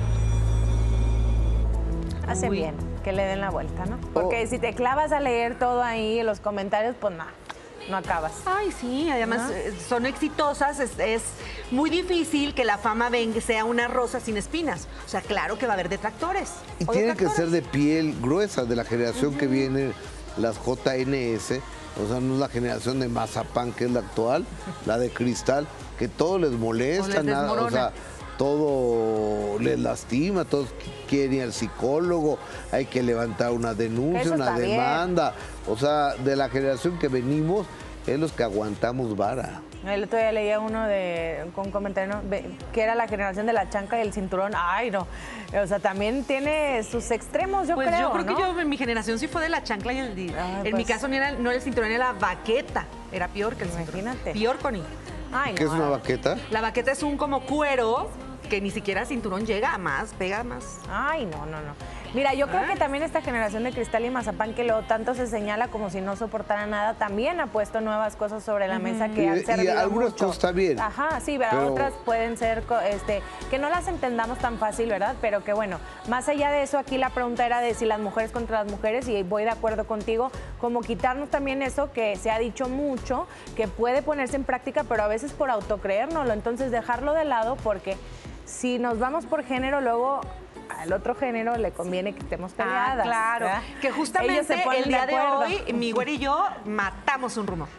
Hacen bien que le den la vuelta, ¿no? Porque si te clavas a leer todo ahí en los comentarios, pues nada, no acabas. Ay, sí, además son exitosas, es muy difícil que la fama sea una rosa sin espinas. O sea, claro que va a haber detractores. Y tienen que ser de piel gruesa, de la generación que viene, las JNS, o sea, no es la generación de Mazapán, que es la actual, la de Cristal, que todo les molesta, O les nada, o sea, desmorona. todo les lastima, todos quieren ir al psicólogo, hay que levantar una denuncia, Eso una está bien. demanda. O sea, de la generación que venimos, es los que aguantamos vara. El otro día leía uno con un comentario, ¿no? Que era la generación de la chancla y el cinturón. Ay, no. O sea, también tiene sus extremos, yo Pues creo, yo creo ¿no? que yo en mi generación sí fue de la chancla y en pues. mi caso no era el cinturón, era la baqueta. Era peor que el cinturón. Peor, Connie. Ay, ¿Qué es una baqueta? La baqueta es un como cuero que ni siquiera cinturón llega a más, pega más. Ay, no. Mira, yo creo que también esta generación de cristal y mazapán que luego tanto se señala como si no soportara nada, también ha puesto nuevas cosas sobre la mesa que han servido Y algunas mucho. cosas está bien. Ajá, sí, pero otras pueden ser que no las entendamos tan fácil, ¿verdad? Pero que bueno, más allá de eso, aquí la pregunta era de si las mujeres contra las mujeres, y voy de acuerdo contigo, como quitarnos también eso que se ha dicho mucho, que puede ponerse en práctica, pero a veces por autocreérnoslo, entonces dejarlo de lado, porque si nos vamos por género, luego al otro género le conviene que estemos peleadas. Claro. ¿verdad? Que Ellos justamente se ponen el día de acuerdo. hoy, mi güera y yo matamos un rumor.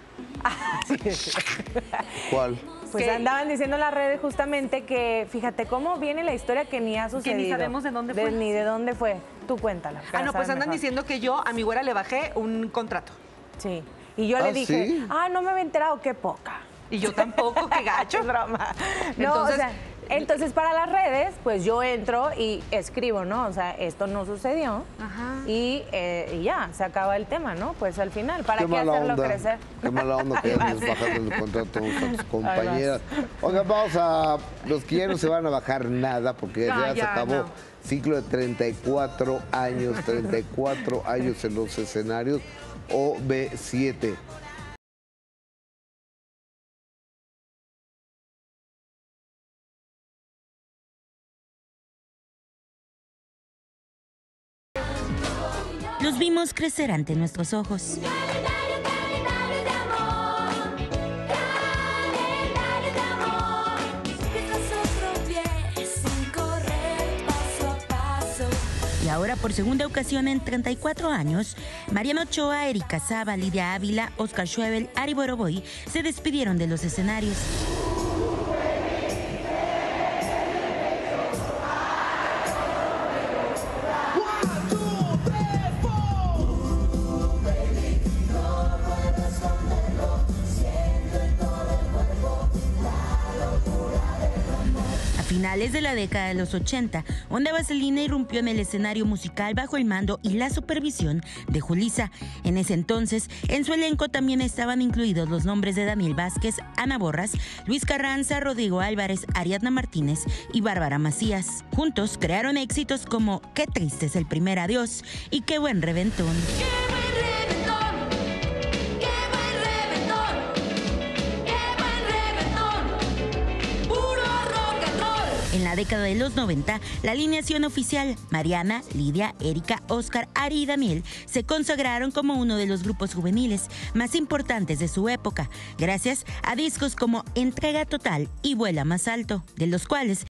¿Cuál? Pues andaban diciendo en las redes justamente que, fíjate cómo viene la historia que ni ha sucedido. ni sabemos de dónde fue. Ni de dónde fue. Tú cuéntala. Ah, para no, pues saber andan mejor. diciendo que yo a mi güera le bajé un contrato. Sí. Y yo le dije, ¿sí? no me había enterado, qué poca. Y yo tampoco, qué gacho. Es broma. No, Entonces, o sea, entonces para las redes, pues yo entro y escribo, ¿no? O sea, esto no sucedió. Y ya, se acaba el tema, ¿no? Pues al final, ¿para qué hacerlo crecer? Qué mala onda que andes bajando el contrato a tus compañeras. Oigan, vamos a... Los que ya no se van a bajar nada porque ya se acabó. no. Ciclo de 34 años en los escenarios OV7. Los vimos crecer ante nuestros ojos. Y ahora, por segunda ocasión en 34 años, Mariana Ochoa, Erika Saba, Lidia Ávila, Oscar Schwebel, Ari Boroboy se despidieron de los escenarios. A finales de la década de los 80, Onda Vaselina irrumpió en el escenario musical bajo el mando y la supervisión de Julissa. En ese entonces, en su elenco también estaban incluidos los nombres de Daniel Vázquez, Ana Borras, Luis Carranza, Rodrigo Álvarez, Ariadna Martínez y Bárbara Macías. Juntos crearon éxitos como Qué triste es el primer adiós y Qué buen reventón. En la década de los 90, la alineación oficial, Mariana, Lidia, Erika, Oscar, Ari y Daniel, se consagraron como uno de los grupos juveniles más importantes de su época, gracias a discos como Entrega Total y Vuela Más Alto, de los cuales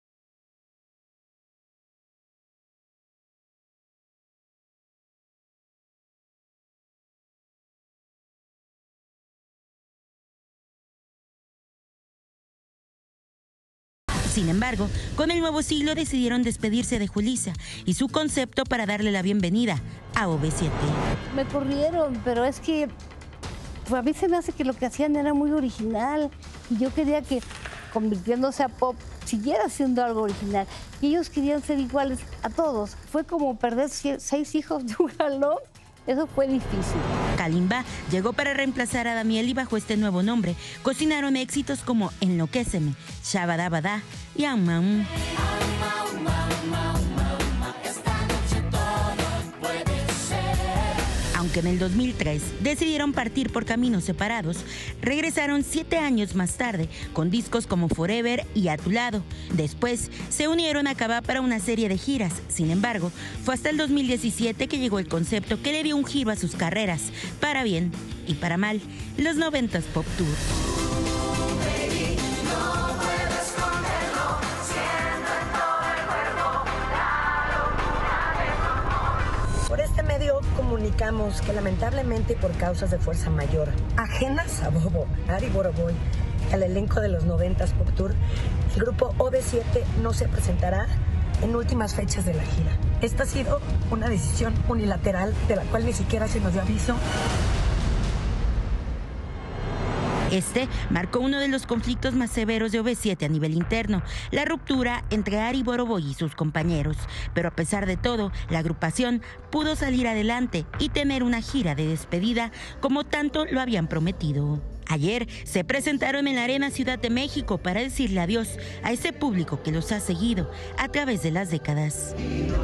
Sin embargo, con el nuevo siglo decidieron despedirse de Julissa y su concepto para darle la bienvenida a OV7. Me corrieron, pero es que pues a mí se me hace que lo que hacían era muy original y yo quería que, convirtiéndose a pop, siguiera siendo algo original. Y ellos querían ser iguales a todos. Fue como perder 6 hijos de un jalón. Eso fue difícil. Kalimba llegó para reemplazar a Daniel y bajo este nuevo nombre cocinaron éxitos como Enloquéceme, Shabadabada y Aum. Aunque en el 2003 decidieron partir por caminos separados, regresaron 7 años más tarde con discos como Forever y A Tu Lado. Después se unieron a Cabá para una serie de giras. Sin embargo, fue hasta el 2017 que llegó el concepto que le dio un giro a sus carreras, para bien y para mal, los 90s Pop Tour. Por este medio comunicamos que lamentablemente y por causas de fuerza mayor, ajenas a Bobo, Ari Boroboy, al elenco de los 90s Pop Tour, el grupo OV7 no se presentará en últimas fechas de la gira. Esta ha sido una decisión unilateral de la cual ni siquiera se nos dio aviso. Este marcó uno de los conflictos más severos de OV7 a nivel interno, la ruptura entre Ari Boroboy y sus compañeros. Pero a pesar de todo, la agrupación pudo salir adelante y tener una gira de despedida como tanto lo habían prometido. Ayer se presentaron en la Arena Ciudad de México para decirle adiós a ese público que los ha seguido a través de las décadas.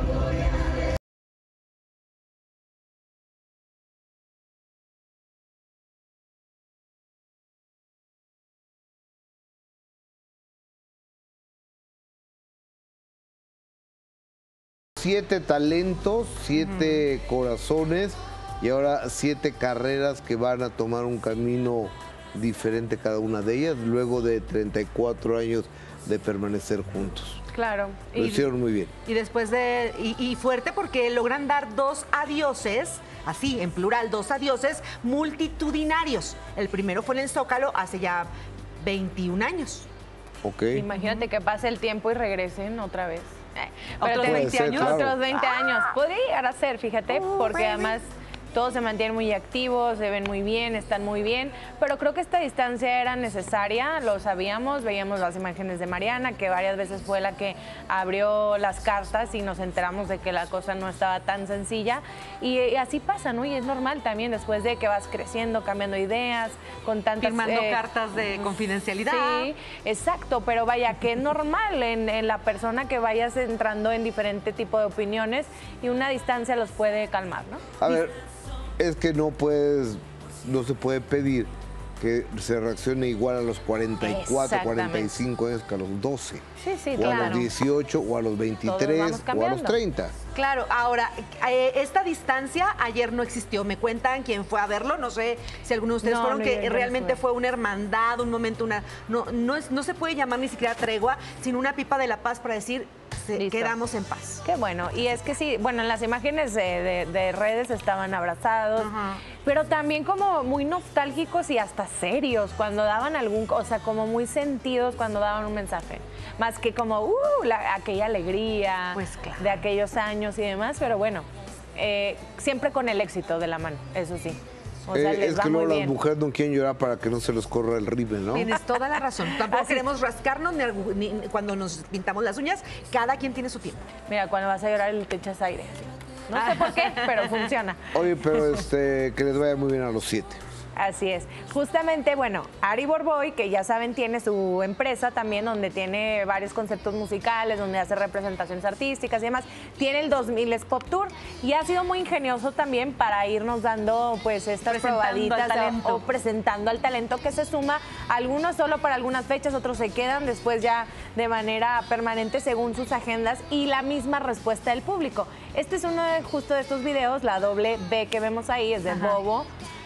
7 talentos, 7 corazones y ahora 7 carreras que van a tomar un camino diferente cada una de ellas luego de 34 años de permanecer juntos. Claro. Lo hicieron muy bien. Y después de... Y fuerte porque logran dar 2 adioses, así, en plural, 2 adioses multitudinarios. El primero fue en el Zócalo hace ya 21 años. Ok. Imagínate que pase el tiempo y regresen otra vez. ¿Otros 20 años? Claro. Otros 20 años. Podría llegar a ser, fíjate, porque además todos se mantienen muy activos, se ven muy bien, están muy bien, pero creo que esta distancia era necesaria, lo sabíamos, veíamos las imágenes de Mariana, que varias veces fue la que abrió las cartas y nos enteramos de que la cosa no estaba tan sencilla, y así pasa, ¿no? Y es normal también después de que vas creciendo, cambiando ideas, con tantas... Firmando cartas de confidencialidad. Sí, exacto, pero vaya, que es normal en la persona que vayas entrando en diferente tipo de opiniones y una distancia los puede calmar, ¿no? A ver, es que no se puede pedir que se reaccione igual a los 44, 45 años que a los 12. Sí, sí, o claro. a los 18, o a los 23, o a los 30. Claro, ahora, esta distancia ayer no existió. Me cuentan quién fue a verlo, no sé si alguno de ustedes fueron, que realmente fue una hermandad, un momento, no se puede llamar ni siquiera tregua, sino una pipa de la paz para decir, quedamos en paz. Qué bueno, y es que sí, bueno, en las imágenes de redes estaban abrazados, pero también como muy nostálgicos y hasta serios cuando daban o sea, como muy sentidos cuando daban un mensaje. Más que como, aquella alegría de aquellos años y demás, pero bueno, siempre con el éxito de la mano, eso sí. O sea, les es va que muy luego las bien. mujeres no quieren llorar para que no se les corra el rímel, ¿no? Tienes toda la razón. Tampoco queremos rascarnos ni cuando nos pintamos las uñas. Cada quien tiene su tiempo. Mira, cuando vas a llorar te echas aire. No sé por qué, pero funciona. Oye, pero que les vaya muy bien a los 7. Así es. Justamente, bueno, Ari Boroboy, que ya saben, tiene su empresa también donde tiene varios conceptos musicales, donde hace representaciones artísticas y demás. Tiene el 2000 Pop Tour y ha sido muy ingenioso también para irnos dando pues estas probaditas o presentando al talento que se suma, algunos solo para algunas fechas, otros se quedan después ya de manera permanente según sus agendas y la misma respuesta del público. Este es uno justo de estos videos, la doble B que vemos ahí es de Bobo.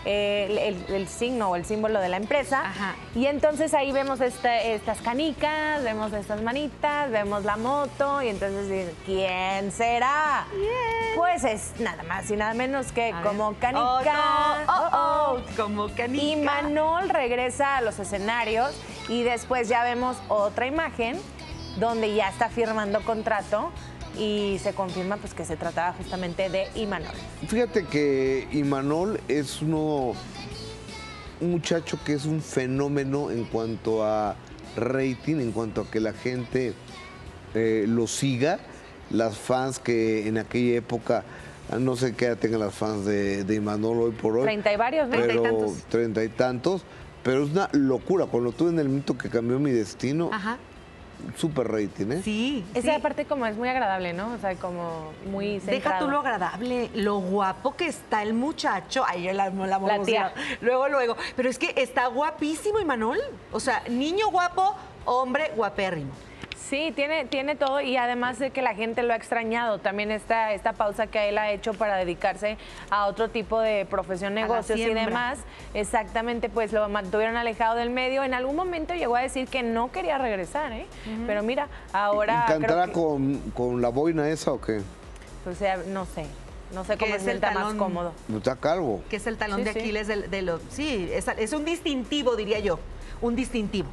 El signo o el símbolo de la empresa. Y entonces ahí vemos estas canicas, vemos estas manitas, vemos la moto y entonces dicen, ¿quién será? Pues es nada más y nada menos que como Canica. Como Canica. Y Manol regresa a los escenarios y después ya vemos otra imagen donde ya está firmando contrato y se confirma pues que se trataba justamente de Imanol. Fíjate que Imanol es un muchacho que es un fenómeno en cuanto a rating, en cuanto a que la gente lo siga. Las fans que en aquella época, no sé qué edad tengan las fans de Imanol hoy por hoy. 30 y varios, 30 y tantos. 30 y tantos, pero es una locura. Cuando tuve en el mito que cambió mi destino, súper rating, ¿eh? Sí. Esa parte como es muy agradable, ¿no? O sea, como muy centrado. Deja tú lo agradable, lo guapo que está el muchacho. Ay, yo la tía. Luego. Pero es que está guapísimo, Imanol. O sea, niño guapo, hombre guapérrimo. Sí, tiene todo y además de que la gente lo ha extrañado. También esta pausa que él ha hecho para dedicarse a otro tipo de profesión, negocios y demás. Exactamente, pues lo mantuvieron alejado del medio. En algún momento llegó a decir que no quería regresar, ¿eh? Pero mira, ahora... ¿Cantará con la boina esa o qué? O sea, no sé cómo se sienta más cómodo. Está calvo. Que es el talón de Aquiles de lo... Sí, es un distintivo, diría yo. Un distintivo.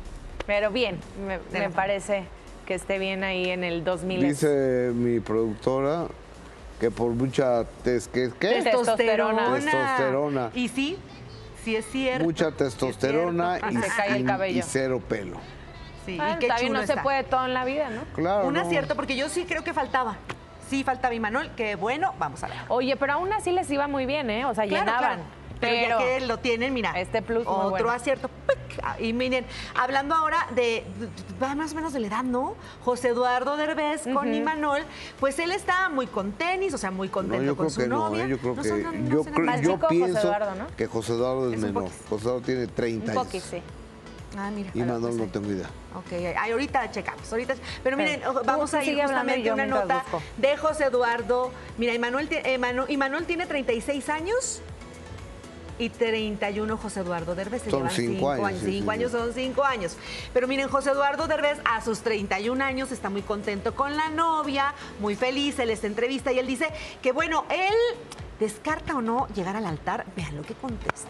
Pero bien, me parece que esté bien ahí en el 2000. Dice mi productora que por mucha testosterona. Y sí es cierto. Mucha testosterona y se cae el cabello. y cero pelo. Sí, y qué chulo no se puede todo en la vida, ¿no? Claro. Un acierto, porque yo sí creo que faltaba. Sí, faltaba Imanol, que bueno, vamos a ver. Oye, pero aún así les iba muy bien, ¿eh? O sea, Claro, llenaban. claro. Pero ya que lo tienen, mira, este plus muy otro bueno. acierto. Y miren, hablando ahora va más o menos de la edad, ¿no? José Eduardo Derbez con Imanol, pues él está muy con tenis, o sea, muy contento con su novia. Yo creo que yo pienso José Eduardo, ¿no? que José Eduardo es menor. José Eduardo tiene 30 años. Sí. Ah, mira. Imanol no tengo idea. Ok, ahorita checamos. Pero miren, vamos a ir sigue hablando justamente y a yo una mientras nota busco. de José Eduardo. Mira, Imanol tiene 36 años. Y 31 José Eduardo Derbez. Son 5 años. 5 años son 5 años. Pero miren, José Eduardo Derbez a sus 31 años está muy contento con la novia, muy feliz. Él esta entrevista y él dice que bueno, él descarta o no llegar al altar. Vean lo que contesta.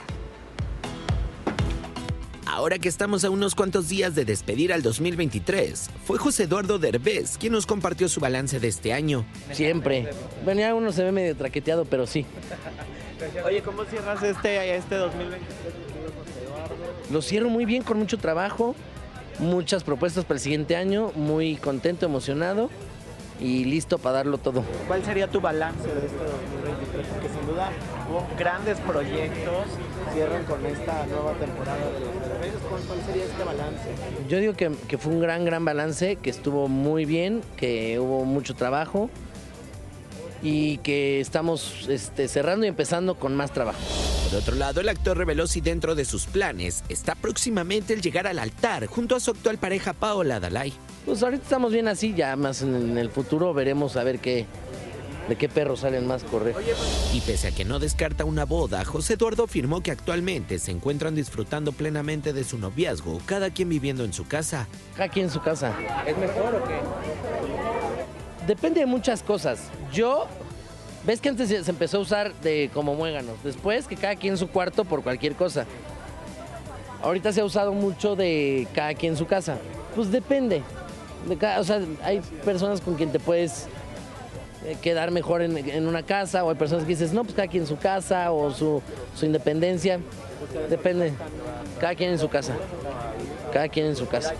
Ahora que estamos a unos cuantos días de despedir al 2023, fue José Eduardo Derbez quien nos compartió su balance de este año. Siempre. Bueno, ya uno se ve medio traqueteado, pero sí. Oye, ¿cómo cierras este 2023? Lo cierro muy bien, con mucho trabajo, muchas propuestas para el siguiente año, muy contento, emocionado y listo para darlo todo. ¿Cuál sería tu balance de este 2023? Porque sin duda hubo grandes proyectos, cierran con esta nueva temporada de los Derbez. ¿Cuál sería este balance? Yo digo que fue un gran balance, que estuvo muy bien, que hubo mucho trabajo y que estamos cerrando y empezando con más trabajo. Por otro lado, el actor reveló si dentro de sus planes está próximamente el llegar al altar junto a su actual pareja Paola Dalai. Pues ahorita estamos bien así, ya más en el futuro veremos a ver de qué perros salen más correctos. Y pese a que no descarta una boda, José Eduardo afirmó que actualmente se encuentran disfrutando plenamente de su noviazgo, cada quien viviendo en su casa. Cada quien en su casa. ¿Es mejor o qué? Depende de muchas cosas. ¿Ves que antes se empezó a usar como muéganos? Después que cada quien en su cuarto por cualquier cosa. Ahorita se ha usado mucho de cada quien en su casa. Pues depende. O sea, hay personas con quien te puedes quedar mejor en una casa, o hay personas que dices, no, pues cada quien en su casa, o su independencia. Depende. Cada quien en su casa. Cada quien en su casa.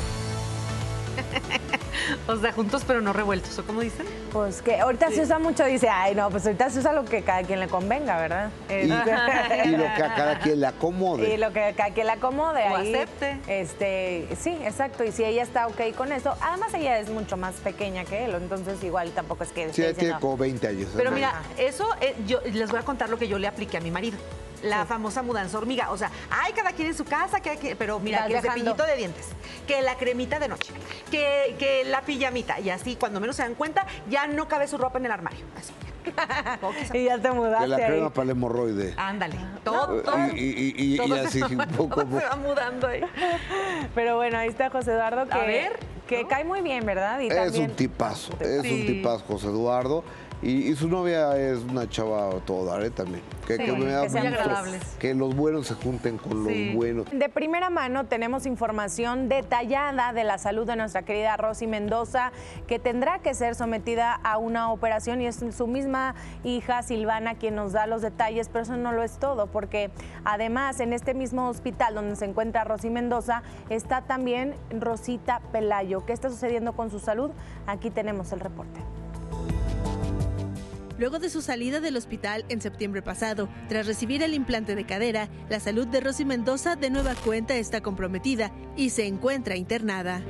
O sea, juntos pero no revueltos, ¿o cómo dicen? Pues que ahorita se usa mucho, dice, ay, no, pues ahorita se usa lo que cada quien le convenga, ¿verdad? Y lo que a cada quien le acomode. Y lo que a cada quien le acomode. O ahí, acepte. Sí, exacto. Y si ella está ok con eso, además ella es mucho más pequeña que él, entonces igual tampoco es que... Sí, tiene como 20 años. Pero mira, eso, yo les voy a contar lo que yo le apliqué a mi marido. La famosa mudanza hormiga. O sea, hay cada quien en su casa, pero mira, que el cepillito de dientes, que la cremita de noche, que la pijamita. Y así, cuando menos se dan cuenta, ya no cabe su ropa en el armario. Así. Y ya te mudaste. Que la crema ahí. para el hemorroide. Ándale. Todo. Y así un poco. Se va mudando ahí. Pero bueno, ahí está José Eduardo, que cae muy bien, ¿verdad? Y es también... un tipazo. Es un tipazo, José Eduardo. Y su novia es una chava toda, también. Que me da sean gusto agradables. que los buenos se junten con los buenos. De primera mano tenemos información detallada de la salud de nuestra querida Rosy Mendoza, que tendrá que ser sometida a una operación, y es su misma hija Silvana quien nos da los detalles, pero eso no lo es todo, porque además en este mismo hospital donde se encuentra Rosy Mendoza está también Rosita Pelayo. ¿Qué está sucediendo con su salud? Aquí tenemos el reporte. Luego de su salida del hospital en septiembre pasado, tras recibir el implante de cadera, la salud de Rosy Mendoza de nueva cuenta está comprometida y se encuentra internada.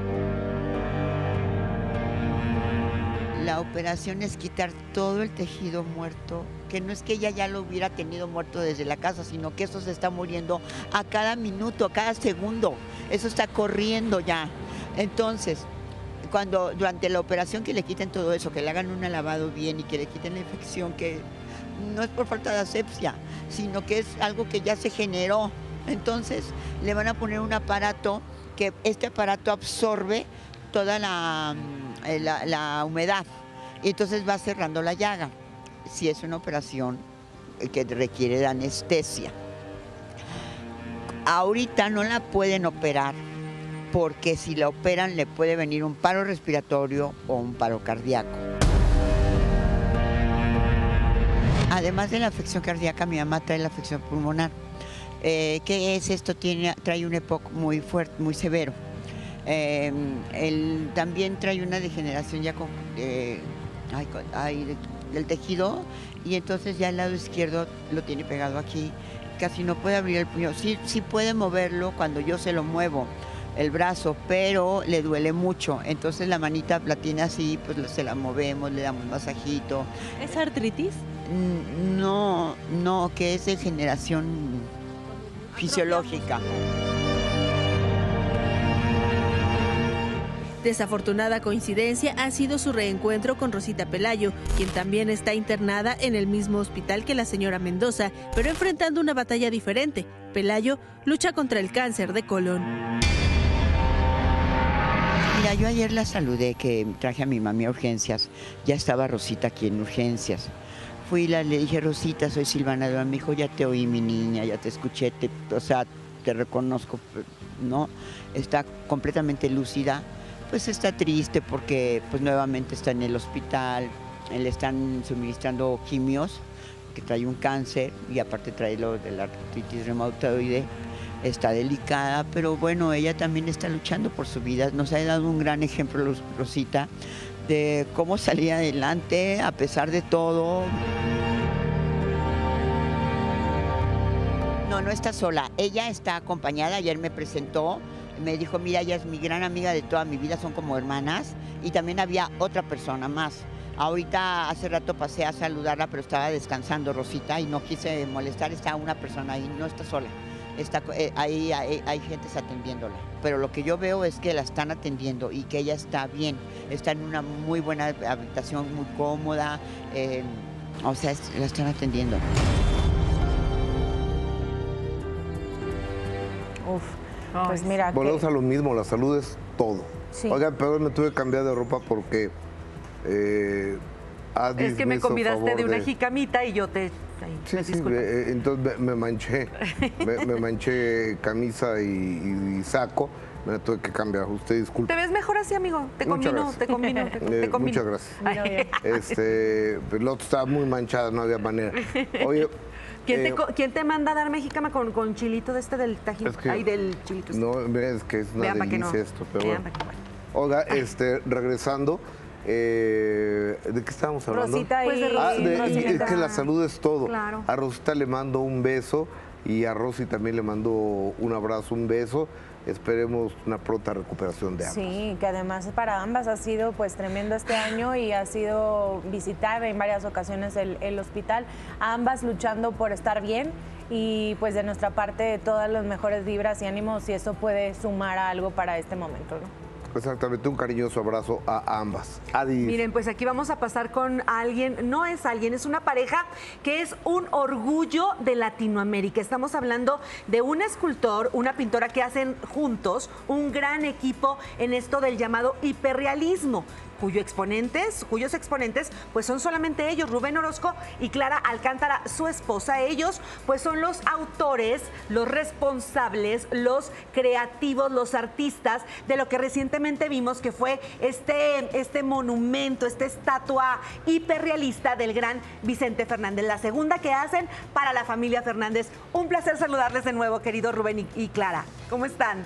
La operación es quitar todo el tejido muerto, que no es que ella ya lo hubiera tenido muerto desde la casa, sino que eso se está muriendo a cada minuto, a cada segundo. Eso está corriendo ya. Entonces, durante la operación que le quiten todo eso, que le hagan un lavado bien y que le quiten la infección, que no es por falta de asepsia, sino que es algo que ya se generó. Entonces le van a poner un aparato, que este aparato absorbe toda la humedad y entonces va cerrando la llaga. Si es una operación que requiere de anestesia. Ahorita no la pueden operar porque si la operan le puede venir un paro respiratorio o un paro cardíaco. Además de la afección cardíaca, mi mamá trae la afección pulmonar. ¿Qué es esto? Trae un EPOC muy fuerte, muy severo. Él también trae una degeneración ya del tejido, y entonces ya el lado izquierdo lo tiene pegado aquí. Casi no puede abrir el puño. Sí puede moverlo cuando yo se lo muevo, el brazo, pero le duele mucho. Entonces la manita la tiene así, pues se la movemos, le damos masajito. ¿Es artritis? No, que es degeneración fisiológica. Desafortunada coincidencia ha sido su reencuentro con Rosita Pelayo, quien también está internada en el mismo hospital que la señora Mendoza, pero enfrentando una batalla diferente. Pelayo lucha contra el cáncer de colon. Mira, yo ayer la saludé, que traje a mi mami a urgencias. Ya estaba Rosita aquí en urgencias. Fui y le dije, Rosita, soy Silvana Durán. Me dijo, ya te oí, mi niña, ya te escuché, te reconozco, ¿no? Está completamente lúcida. Pues está triste porque pues nuevamente está en el hospital, le están suministrando quimios, que trae un cáncer y aparte trae lo de la artritis reumatoide. Está delicada, pero bueno, ella también está luchando por su vida. Nos ha dado un gran ejemplo, Rosita, de cómo salir adelante a pesar de todo. No está sola, ella está acompañada. Ayer me presentó, me dijo, mira, ella es mi gran amiga de toda mi vida, son como hermanas, y también había otra persona más. Ahorita hace rato pasé a saludarla, pero estaba descansando Rosita y no quise molestar, está una persona ahí, no está sola. Hay gente atendiéndola, pero lo que yo veo es que la están atendiendo y que ella está bien, está en una muy buena habitación, muy cómoda, la están atendiendo. Pues mira. Volvemos a lo mismo, la salud es todo. Sí. Oigan, pero me tuve que cambiar de ropa porque es que me convidaste de una jicamita y yo te... entonces me manché. me manché camisa y saco. Me la tuve que cambiar. Usted disculpe. Te ves mejor así, amigo. Te combino. Muchas gracias. El otro estaba muy manchado, no había manera. Oye, ¿Quién te manda a dar mexicana con chilito de del tajín? Del chilito. No, es que es una delicia esto, pero bueno. Oiga, regresando, ¿de qué estábamos hablando? Rosita y es que la salud es todo. Claro. A Rosita le mando un beso y a Rosy también le mando un abrazo, un beso. Esperemos una pronta recuperación de ambas. Sí, que además para ambas ha sido pues tremendo este año y ha sido visitar en varias ocasiones el hospital, ambas luchando por estar bien y pues de nuestra parte todas las mejores vibras y ánimos si eso puede sumar a algo para este momento, ¿no? Exactamente, un cariñoso abrazo a ambas. Adi. Miren, pues aquí vamos a pasar con alguien, no es alguien, es una pareja que es un orgullo de Latinoamérica. Estamos hablando de un escultor, una pintora que hacen juntos un gran equipo en esto del llamado hiperrealismo, cuyos exponentes pues son solamente ellos, Rubén Orozco y Clara Alcántara, su esposa. Ellos pues son los autores, los responsables, los creativos, los artistas de lo que recientemente vimos que fue este monumento, esta estatua hiperrealista del gran Vicente Fernández, la segunda que hacen para la familia Fernández. Un placer saludarles de nuevo, querido Rubén y Clara. ¿Cómo están?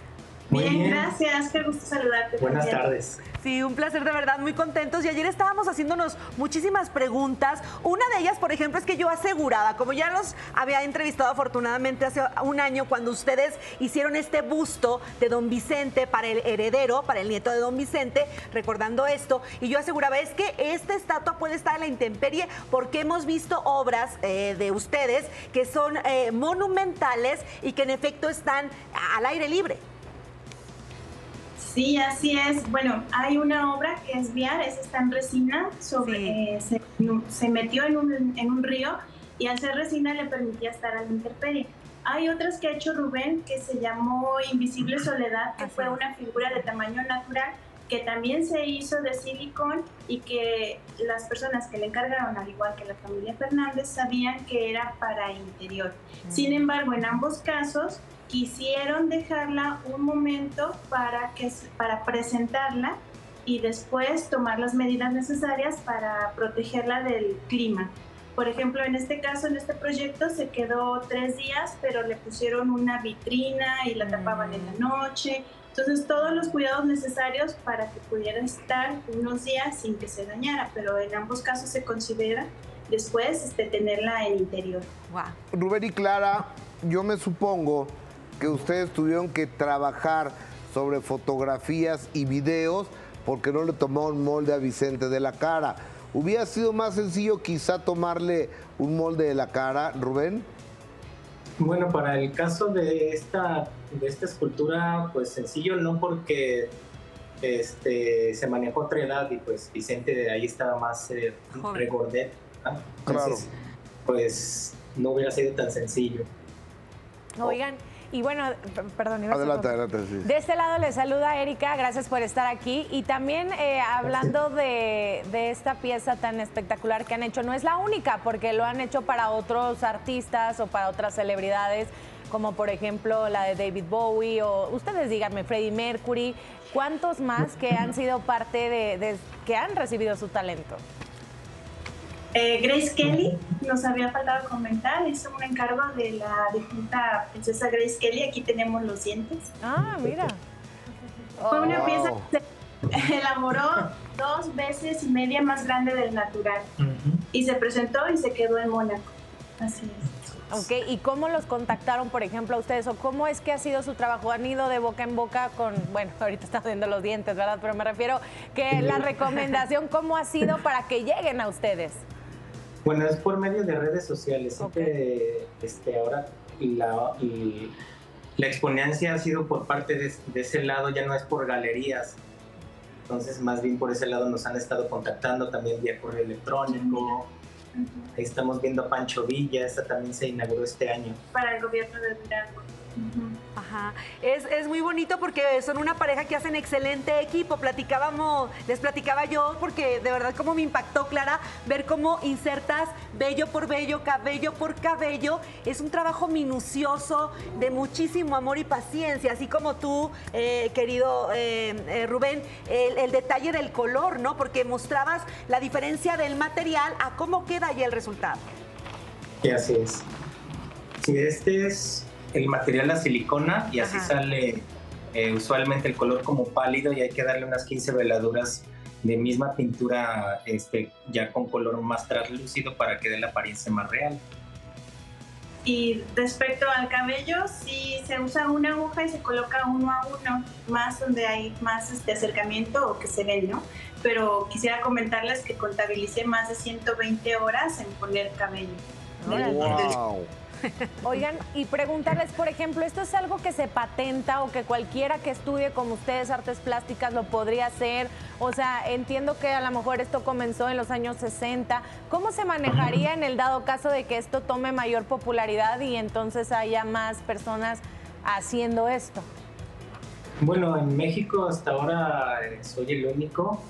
Bien, gracias, qué gusto saludarte. Buenas tardes. Sí, un placer, de verdad, muy contentos. Y ayer estábamos haciéndonos muchísimas preguntas. Una de ellas, por ejemplo, es que yo aseguraba, como ya los había entrevistado afortunadamente hace un año, cuando ustedes hicieron este busto de don Vicente para el heredero, para el nieto de don Vicente, recordando esto, y yo aseguraba, es que esta estatua puede estar a la intemperie porque hemos visto obras de ustedes que son monumentales y que en efecto están al aire libre. Sí, así es. Bueno, hay una obra que es Viar, esa está en resina, se metió en un río y al ser resina le permitía estar a la intemperie. Hay otras que ha hecho Rubén que se llamó Invisible Soledad, que fue una figura de tamaño natural que también se hizo de silicón y que las personas que le encargaron, al igual que la familia Fernández, sabían que era para interior. Sin embargo, en ambos casos quisieron dejarla un momento para presentarla y después tomar las medidas necesarias para protegerla del clima. Por ejemplo, en este caso, en este proyecto, se quedó 3 días, pero le pusieron una vitrina y la tapaban en la noche. Entonces, todos los cuidados necesarios para que pudiera estar unos días sin que se dañara, pero en ambos casos se considera después tenerla en interior. Wow. Rubén y Clara, yo me supongo que ustedes tuvieron que trabajar sobre fotografías y videos porque no le tomaron molde a Vicente de la Cara. ¿Hubiera sido más sencillo quizá tomarle un molde de la cara, Rubén? Bueno, para el caso de esta escultura, pues sencillo no, porque se manejó otra edad y pues Vicente de ahí estaba más regordet, ¿no? Entonces, pues no hubiera sido tan sencillo. Oigan, y bueno, perdón. Adelante, sí. De este lado les saluda Erika, gracias por estar aquí. Y también hablando de esta pieza tan espectacular que han hecho, no es la única, porque lo han hecho para otros artistas o para otras celebridades, como por ejemplo la de David Bowie, o ustedes díganme, Freddie Mercury. ¿Cuántos más que han sido parte que han recibido su talento? Grace Kelly, nos había faltado comentar, hizo un encargo de la difunta princesa Grace Kelly. Aquí tenemos los dientes. Ah, mira. Fue una pieza que se elaboró 2 veces y media más grande del natural. Y se presentó y se quedó en Mónaco. Así es. Ok, ¿y cómo los contactaron, por ejemplo, a ustedes? ¿O cómo es que ha sido su trabajo? ¿Han ido de boca en boca con, bueno, ahorita están viendo los dientes, ¿verdad? Pero me refiero que la recomendación, ¿cómo ha sido para que lleguen a ustedes? Bueno, es por medio de redes sociales. Siempre, ahora la exponencia ha sido por parte de ese lado, ya no es por galerías. Entonces, más bien por ese lado nos han estado contactando también vía correo electrónico. Ahí estamos viendo a Pancho Villa, esta también se inauguró este año. Para el gobierno de Durango. Ajá. Es muy bonito porque son una pareja que hacen excelente equipo. Les platicaba yo, porque de verdad como me impactó, Clara, ver cómo insertas vello por vello, cabello por cabello. Es un trabajo minucioso, de muchísimo amor y paciencia, así como tú, querido Rubén, el detalle del color, ¿no? Porque mostrabas la diferencia del material a cómo queda ahí el resultado. Sí, así es. Sí, este es el material, la silicona, y así sale usualmente el color como pálido, y hay que darle unas 15 veladuras de misma pintura ya con color más translúcido para que dé la apariencia más real. Y respecto al cabello, sí se usa una aguja y se coloca uno a uno, más donde hay más acercamiento o que se ven, ¿no? Pero quisiera comentarles que contabilicé más de 120 horas en poner cabello. ¡Wow! Oigan, y preguntarles, por ejemplo, ¿esto es algo que se patenta o que cualquiera que estudie como ustedes artes plásticas lo podría hacer? O sea, entiendo que a lo mejor esto comenzó en los años 60. ¿Cómo se manejaría en el dado caso de que esto tome mayor popularidad y entonces haya más personas haciendo esto? Bueno, en México hasta ahora soy el único.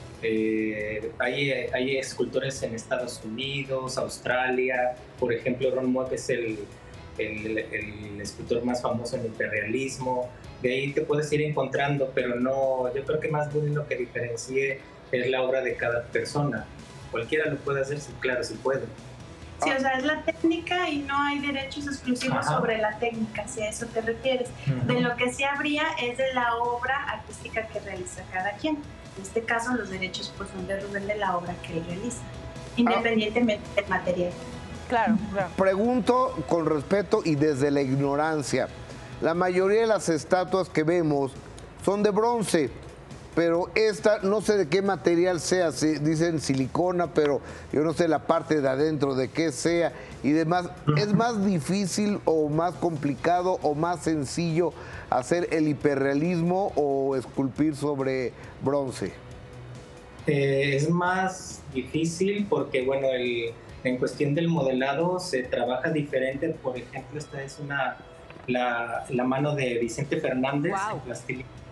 Hay escultores en Estados Unidos, Australia. Por ejemplo, Ron Moat es el escultor más famoso en hiperrealismo. De ahí te puedes ir encontrando, pero no, yo creo que más bien lo que diferencie es la obra de cada persona. Cualquiera lo puede hacer, sí, claro, sí puede. Sí, o sea, es la técnica y no hay derechos exclusivos sobre la técnica, si a eso te refieres. De lo que sí habría es de la obra artística que realiza cada quien. En este caso, los derechos pues son de Rubén, de la obra que él realiza, independientemente del material. Claro. Pregunto con respeto y desde la ignorancia. La mayoría de las estatuas que vemos son de bronce, pero esta no sé de qué material sea, dicen silicona, pero yo no sé la parte de adentro de qué sea y demás. ¿Es más difícil o más complicado o más sencillo hacer el hiperrealismo o esculpir sobre bronce? Es más difícil porque, bueno, en cuestión del modelado se trabaja diferente. Por ejemplo, esta es la mano de Vicente Fernández, en plastilina.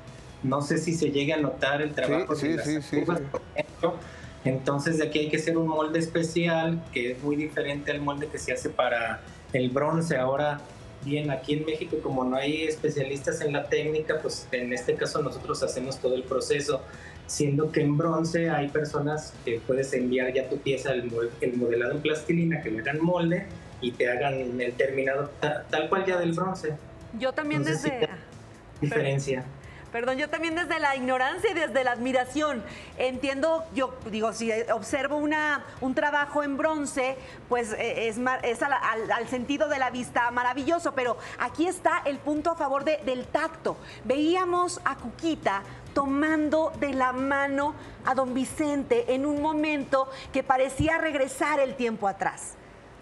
no sé si se llegue a notar el trabajo de las arrugas, por ejemplo. Entonces de aquí hay que hacer un molde especial que es muy diferente al molde que se hace para el bronce. Ahora bien, aquí en México, como no hay especialistas en la técnica, pues en este caso nosotros hacemos todo el proceso, siendo que en bronce hay personas que puedes enviar ya tu pieza, el modelado en plastilina, que le hagan molde y te hagan el terminado tal cual ya del bronce. Yo también Entonces, desde... sí, diferencia. Perdón, yo también desde la ignorancia y desde la admiración entiendo, yo digo, si observo un trabajo en bronce, pues es al sentido de la vista maravilloso, pero aquí está el punto a favor del tacto. Veíamos a Cuquita tomando de la mano a don Vicente en un momento que parecía regresar el tiempo atrás.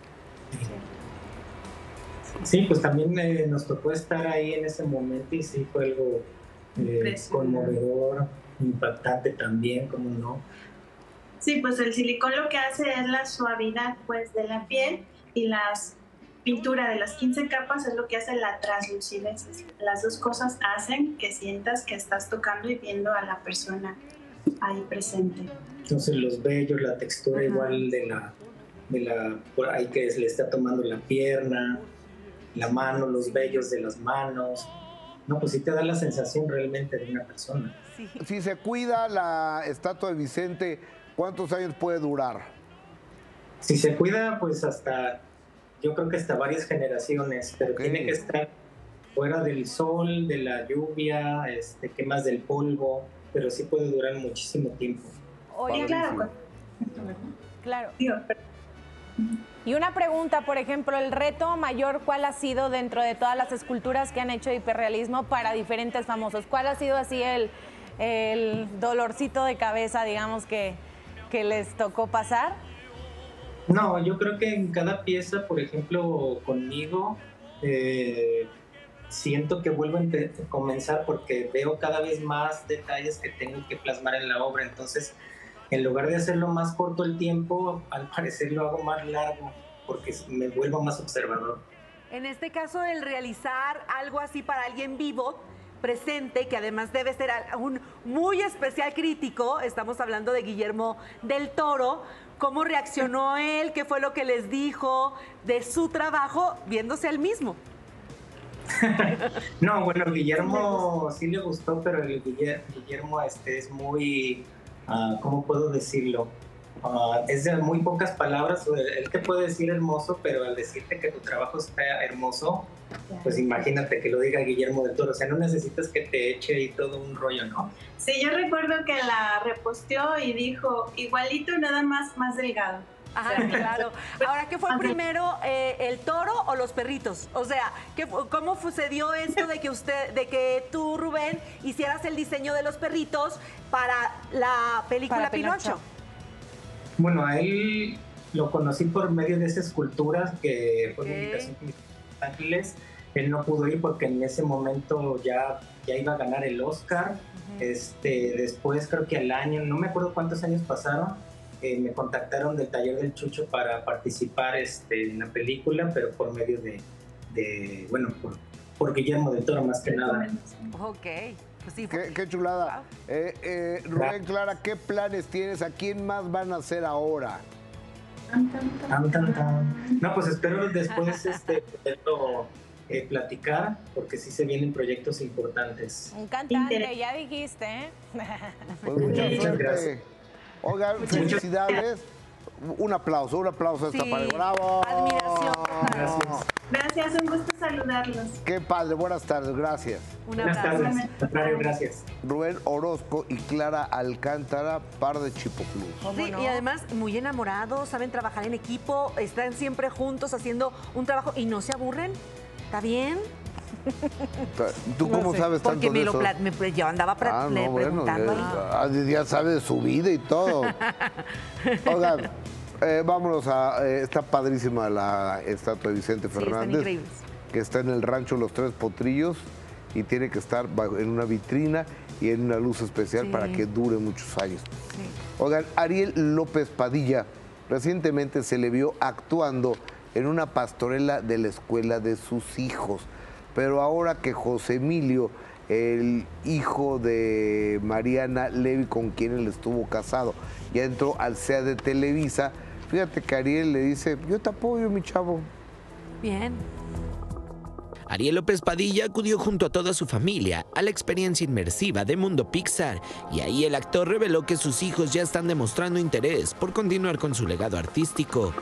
Sí, pues también nos tocó estar ahí en ese momento y sí fue algo conmovedor, impactante también, como no. Sí, pues el silicón lo que hace es la suavidad pues de la piel y las pintura de las 15 capas es lo que hace la translucidez. Las dos cosas hacen que sientas que estás tocando y viendo a la persona ahí presente. Entonces los vellos, la textura igual de la por ahí que le está tomando la pierna, la mano, los vellos de las manos. No, pues sí te da la sensación realmente de una persona. Sí. Si se cuida la estatua de Vicente, ¿cuántos años puede durar? Si se cuida, pues yo creo que hasta varias generaciones, pero tiene que estar fuera del sol, de la lluvia, ¿qué más? Del polvo, pero sí puede durar muchísimo tiempo. Oye, claro. Y una pregunta, por ejemplo, el reto mayor, ¿cuál ha sido dentro de todas las esculturas que han hecho de hiperrealismo para diferentes famosos? ¿Cuál ha sido así el dolorcito de cabeza, digamos, que les tocó pasar? No, yo creo que en cada pieza, por ejemplo, conmigo, siento que vuelvo a comenzar porque veo cada vez más detalles que tengo que plasmar en la obra. Entonces, en lugar de hacerlo más corto el tiempo, al parecer lo hago más largo porque me vuelvo más observador. En este caso, el realizar algo así para alguien vivo, presente, que además debe ser un muy especial crítico, estamos hablando de Guillermo del Toro, ¿cómo reaccionó él? ¿Qué fue lo que les dijo de su trabajo viéndose él mismo? No, bueno, Guillermo sí le gustó, pero el Guillermo es muy... ¿cómo puedo decirlo? Es de muy pocas palabras. Él te puede decir hermoso, pero al decirte que tu trabajo está hermoso, pues imagínate que lo diga Guillermo del Toro. O sea, no necesitas que te eche y todo un rollo, ¿no? Sí, yo recuerdo que la reposteó y dijo, igualito, nada más delgado. Ajá, claro. Ahora, ¿qué fue primero, el toro o los perritos? O sea, ¿cómo sucedió esto de que tú, Rubén, hicieras el diseño de los perritos para la película Pinocho? Bueno, a él lo conocí por medio de esa escultura que fue una invitación de Los Ángeles. Él no pudo ir porque en ese momento ya iba a ganar el Oscar. Después, creo que al año, no me acuerdo cuántos años pasaron, me contactaron del Taller del Chucho para participar en la película, pero por medio bueno, por Guillermo del Toro más que nada. Ok, pues sí. Qué chulada. Rubén, Clara, ¿qué planes tienes? ¿A quién más van a hacer ahora? No, pues espero después poderlo platicar, porque sí se vienen proyectos importantes. Un cantante, ya dijiste, ¿eh? Pues muchas gracias. Oigan, felicidades. Un aplauso a esta pareja. ¡Bravo! Admiración. Gracias, un gusto saludarlos. Qué padre, buenas tardes, gracias. Buenas tardes. Gracias. Rubén Orozco y Clara Alcántara, par de chipoclus. Sí, y además muy enamorados, saben trabajar en equipo, están siempre juntos haciendo un trabajo y no se aburren. ¿Está bien? ¿Tú cómo sabes tanto porque de eso? Yo andaba preguntando. Ya sabe de su vida y todo. Oigan, vámonos está padrísima la estatua de Vicente Fernández, que está en el rancho Los Tres Potrillos y tiene que estar en una vitrina y en una luz especial para que dure muchos años. Oigan, Ariel López Padilla recientemente se le vio actuando en una pastorela de la escuela de sus hijos. Pero ahora que José Emilio el hijo de Mariana Levy, con quien él estuvo casado. Ya entró al CEA de Televisa. Fíjate que Ariel le dice, yo te apoyo, mi chavo. Bien. Ariel López Padilla acudió junto a toda su familia a la experiencia inmersiva de Mundo Pixar, y ahí el actor reveló que sus hijos ya están demostrando interés por continuar con su legado artístico.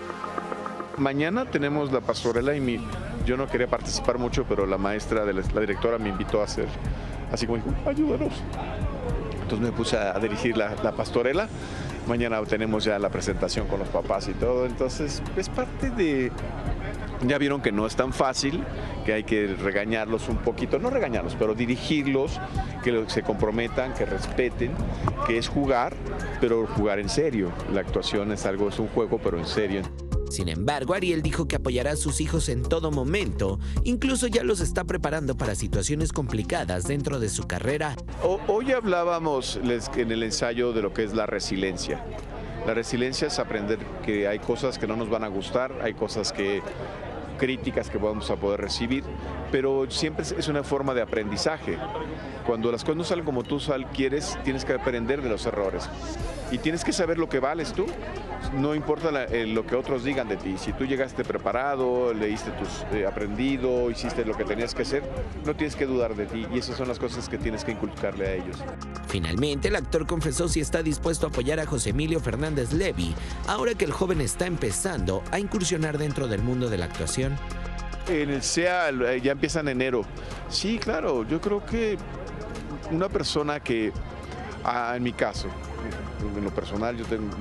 Mañana tenemos la pastorela y yo no quería participar mucho, pero la maestra, la directora me invitó a hacer, así como dijo, ayúdanos. Entonces me puse a dirigir la pastorela. Mañana tenemos ya la presentación con los papás y todo, entonces es parte de... Ya vieron que no es tan fácil, que hay que regañarlos un poquito, no regañarlos, pero dirigirlos, que se comprometan, que respeten, que es jugar, pero jugar en serio. La actuación es un juego, pero en serio. Sin embargo, Ariel dijo que apoyará a sus hijos en todo momento, incluso ya los está preparando para situaciones complicadas dentro de su carrera. Hoy hablábamos en el ensayo de lo que es la resiliencia. La resiliencia es aprender que hay cosas que no nos van a gustar, hay cosas críticas que vamos a poder recibir, pero siempre es una forma de aprendizaje. Cuando las cosas no salen como tú quieres, tienes que aprender de los errores y tienes que saber lo que vales tú. No importa lo que otros digan de ti. Si tú llegaste preparado, leíste aprendido, hiciste lo que tenías que hacer, no tienes que dudar de ti, y esas son las cosas que tienes que inculcarle a ellos. Finalmente, el actor confesó si está dispuesto a apoyar a José Emilio Fernández Levy, ahora que el joven está empezando a incursionar dentro del mundo de la actuación. En el CEA ya empieza en enero. Sí, claro, yo creo que una persona que, en mi caso, en lo personal,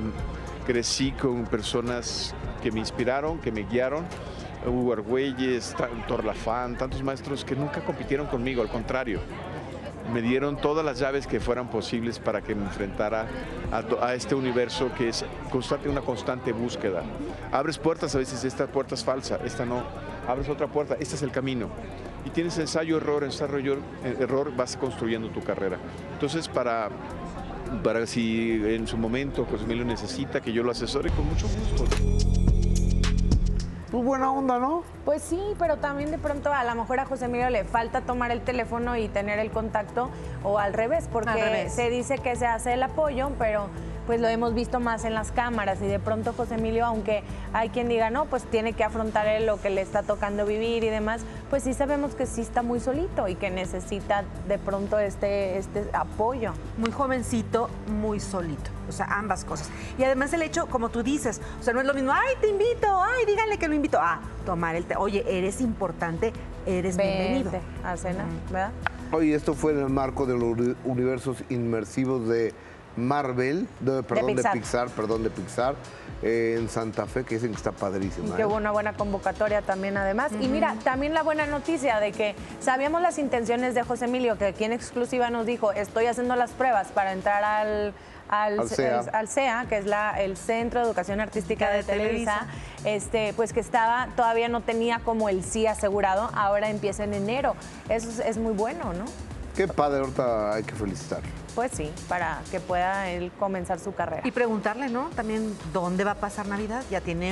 crecí con personas que me inspiraron, que me guiaron. Hugo Argüelles, Torlafán, tantos maestros que nunca compitieron conmigo, al contrario. Me dieron todas las llaves que fueran posibles para que me enfrentara a este universo que es una constante búsqueda. Abres puertas, a veces esta puerta es falsa, esta no. Abres otra puerta, este es el camino. Y tienes ensayo-error, ensayo-error, vas construyendo tu carrera. Entonces, para si en su momento José Emilio necesita que yo lo asesore, con mucho gusto. Pues buena onda, ¿no? Pues sí, pero también de pronto a lo mejor a José Emilio le falta tomar el teléfono y tener el contacto, o al revés, porque se dice que se hace el apoyo, pero pues lo hemos visto más en las cámaras, y de pronto José Emilio, aunque hay quien diga, no, pues tiene que afrontar él lo que le está tocando vivir y demás, pues sí sabemos que sí está muy solito y que necesita de pronto este apoyo. Muy jovencito, muy solito, o sea, ambas cosas. Y además el hecho, como tú dices, o sea, no es lo mismo, ay, te invito, ay, díganle que lo invito, tomar oye, eres importante, eres bienvenido. A cena, ¿verdad? Oye, esto fue en el marco de los universos inmersivos de Marvel, de Pixar, en Santa Fe, que dicen que está padrísima. Que hubo una buena convocatoria también, además. Y mira, también la buena noticia de que sabíamos las intenciones de José Emilio, que aquí en exclusiva nos dijo, estoy haciendo las pruebas para entrar al CEA, que es el Centro de Educación Artística de Televisa, pues que todavía no tenía como el sí asegurado, ahora empieza en enero. Eso es muy bueno, ¿no? Qué padre, ahorita hay que felicitarlo. Pues sí, para que pueda él comenzar su carrera. Y preguntarle, ¿no? También, ¿dónde va a pasar Navidad? Ya tiene,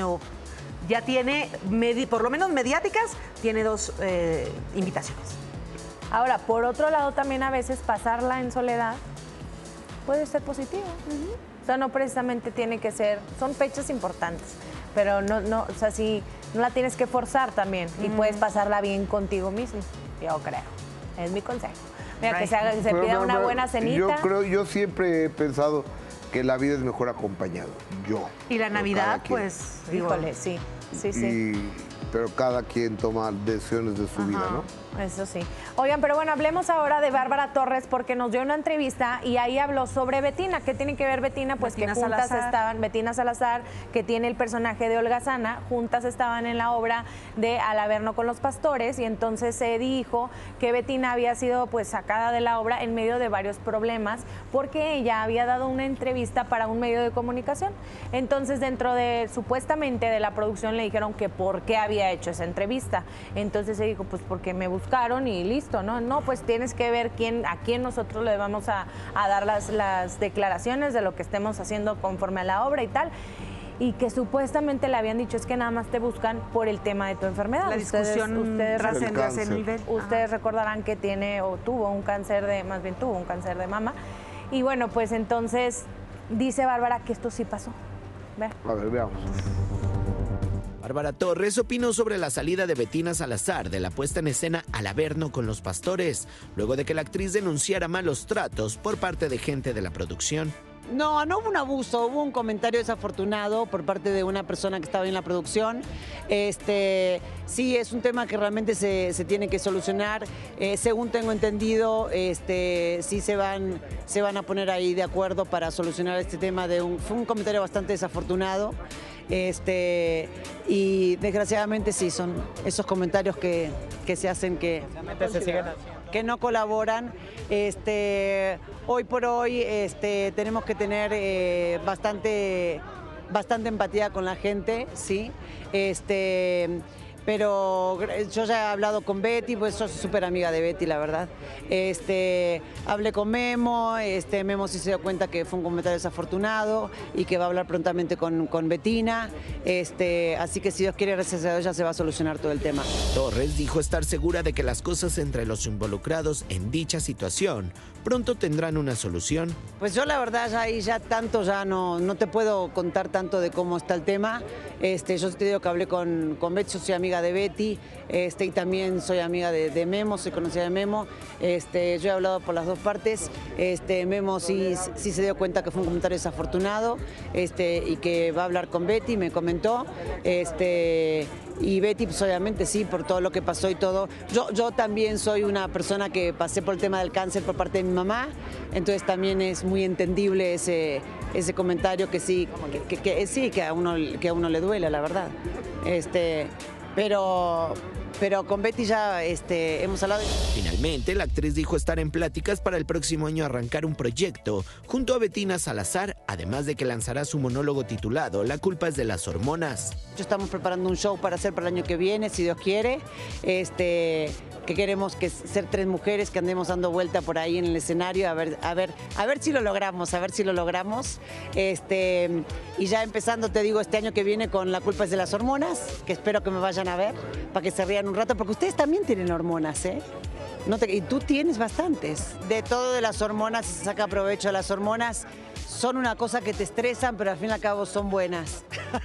por lo menos mediáticas, tiene 2 invitaciones. Ahora, por otro lado, también a veces pasarla en soledad puede ser positivo. O sea, no precisamente tiene que ser, son fechas importantes, pero no, o sea, sí, no la tienes que forzar también, y puedes pasarla bien contigo mismo, yo creo. Es mi consejo. Mira, que se pida una buena cenita. Yo siempre he pensado que la vida es mejor acompañado. Y la Navidad, pues, híjole, sí. Pero cada quien toma decisiones de su vida, ¿no? Eso sí. Oigan, pero bueno, hablemos ahora de Bárbara Torres, porque nos dio una entrevista y ahí habló sobre Betina. ¿Qué tiene que ver Betina? Pues Betina que juntas estaban, Betina Salazar, que tiene el personaje de Holgazana, juntas estaban en la obra de Al Averno con los Pastores, y entonces se dijo que Betina había sido pues sacada de la obra en medio de varios problemas, porque ella había dado una entrevista para un medio de comunicación. Entonces, dentro de, supuestamente, de la producción le dijeron que por qué había hecho esa entrevista. Entonces se dijo, pues porque me buscaron y listo, ¿no? No, pues tienes que ver a quién nosotros le vamos a dar las declaraciones de lo que estemos haciendo conforme a la obra y tal. y que supuestamente le habían dicho es que nada más te buscan por el tema de tu enfermedad. La discusión trascendió a ese nivel. Ustedes recordarán que tiene o tuvo un cáncer tuvo un cáncer de mama. Y bueno, pues entonces dice Bárbara que esto sí pasó. Ve. A ver, veamos. Bárbara Torres opinó sobre la salida de Bettina Salazar de la puesta en escena Al Averno con los Pastores, luego de que la actriz denunciara malos tratos por parte de gente de la producción. No, no hubo un abuso, hubo un comentario desafortunado por parte de una persona que estaba en la producción. Sí, es un tema que realmente se tiene que solucionar. Según tengo entendido, sí se van a poner ahí de acuerdo para solucionar este tema. Fue un comentario bastante desafortunado. Y desgraciadamente sí, son esos comentarios que se hacen que no colaboran. Hoy por hoy tenemos que tener bastante empatía con la gente, ¿sí? Pero yo ya he hablado con Betty, pues soy súper amiga de Betty, la verdad. Hablé con Memo, Memo sí se dio cuenta que fue un comentario desafortunado y que va a hablar prontamente con Bettina. Así que si Dios quiere, gracias a Dios ya se va a solucionar todo el tema. Torres dijo estar segura de que las cosas entre los involucrados en dicha situación pronto tendrán una solución. Pues yo la verdad ya tanto no te puedo contar tanto de cómo está el tema. Yo te digo que hablé con Betty, yo soy amiga de Betty, y también soy amiga de Memo, soy conocida de Memo. Yo he hablado por las dos partes. Memo sí se dio cuenta que fue un comentario desafortunado, y que va a hablar con Betty, me comentó. Y Betty, pues obviamente sí, por todo lo que pasó y todo. Yo también soy una persona que pasé por el tema del cáncer por parte de mi mamá, entonces también es muy entendible ese comentario que sí, que a uno le duele, la verdad. Pero con Betty ya hemos hablado. Finalmente, la actriz dijo estar en pláticas para el próximo año arrancar un proyecto junto a Bettina Salazar, además de que lanzará su monólogo titulado La culpa es de las hormonas. Estamos preparando un show para hacer para el año que viene, si Dios quiere. Que queremos ser 3 mujeres que andemos dando vuelta por ahí en el escenario, a ver si lo logramos, y ya empezando, te digo, este año que viene con La culpa es de las hormonas, que espero que me vayan a ver, para que se rían un rato, porque ustedes también tienen hormonas, ¿eh? Y tú tienes bastantes. De todo de las hormonas, se saca provecho de las hormonas, son una cosa que te estresan, pero al fin y al cabo son buenas.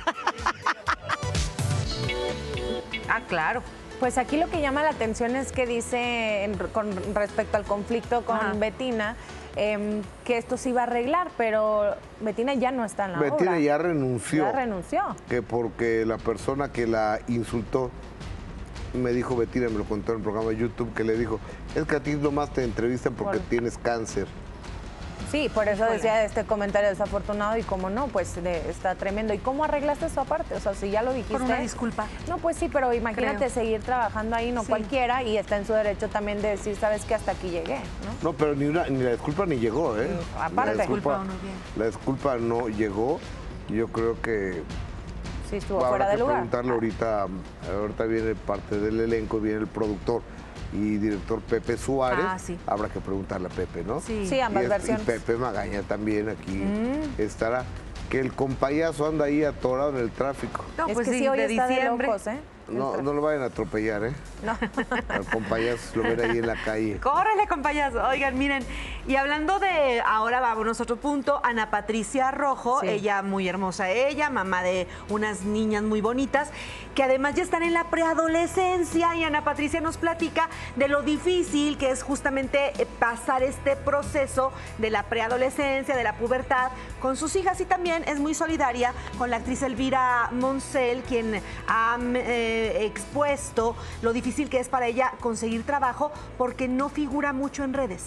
Ah, claro. Pues aquí lo que llama la atención es que dice con respecto al conflicto con Bettina, que esto se iba a arreglar, pero Bettina ya no está en la obra. Bettina ya renunció. Ya renunció. Que porque la persona que la insultó, me dijo Bettina, me lo contó en el programa de YouTube, que le dijo, es que a ti nomás te entrevistan porque tienes cáncer. Sí, por eso decía este comentario desafortunado y cómo no, pues está tremendo. ¿Y cómo arreglaste eso aparte? O sea, si ya lo dijiste. Por una disculpa. No, pues sí, pero imagínate seguir trabajando ahí, no cualquiera, y está en su derecho también de decir, sabes que hasta aquí llegué, ¿no? No, pero ni la disculpa ni llegó, ¿eh? Aparte. La disculpa no llegó. Yo creo que sí estuvo fuera de lugar. Preguntarle ahorita viene parte del elenco, viene el productor y director Pepe Suárez. Habrá que preguntarle a Pepe, ¿no? Sí, ambas versiones. Y Pepe Magaña también aquí estará. Que el compayazo anda ahí atorado en el tráfico. No, pues es que sí, hoy está de locos, ¿eh? No lo vayan a atropellar, ¿eh? No. Al compayazo lo ven ahí en la calle. Córrele, compayazo. Oigan, miren, y hablando de, ahora vamos a otro punto, Ana Patricia Rojo, ella muy hermosa, mamá de unas niñas muy bonitas, que además ya están en la preadolescencia, y Ana Patricia nos platica de lo difícil que es justamente pasar este proceso de la preadolescencia, de la pubertad, con sus hijas, y también es muy solidaria con la actriz Elvira Moncel, quien ha expuesto lo difícil que es para ella conseguir trabajo porque no figura mucho en redes.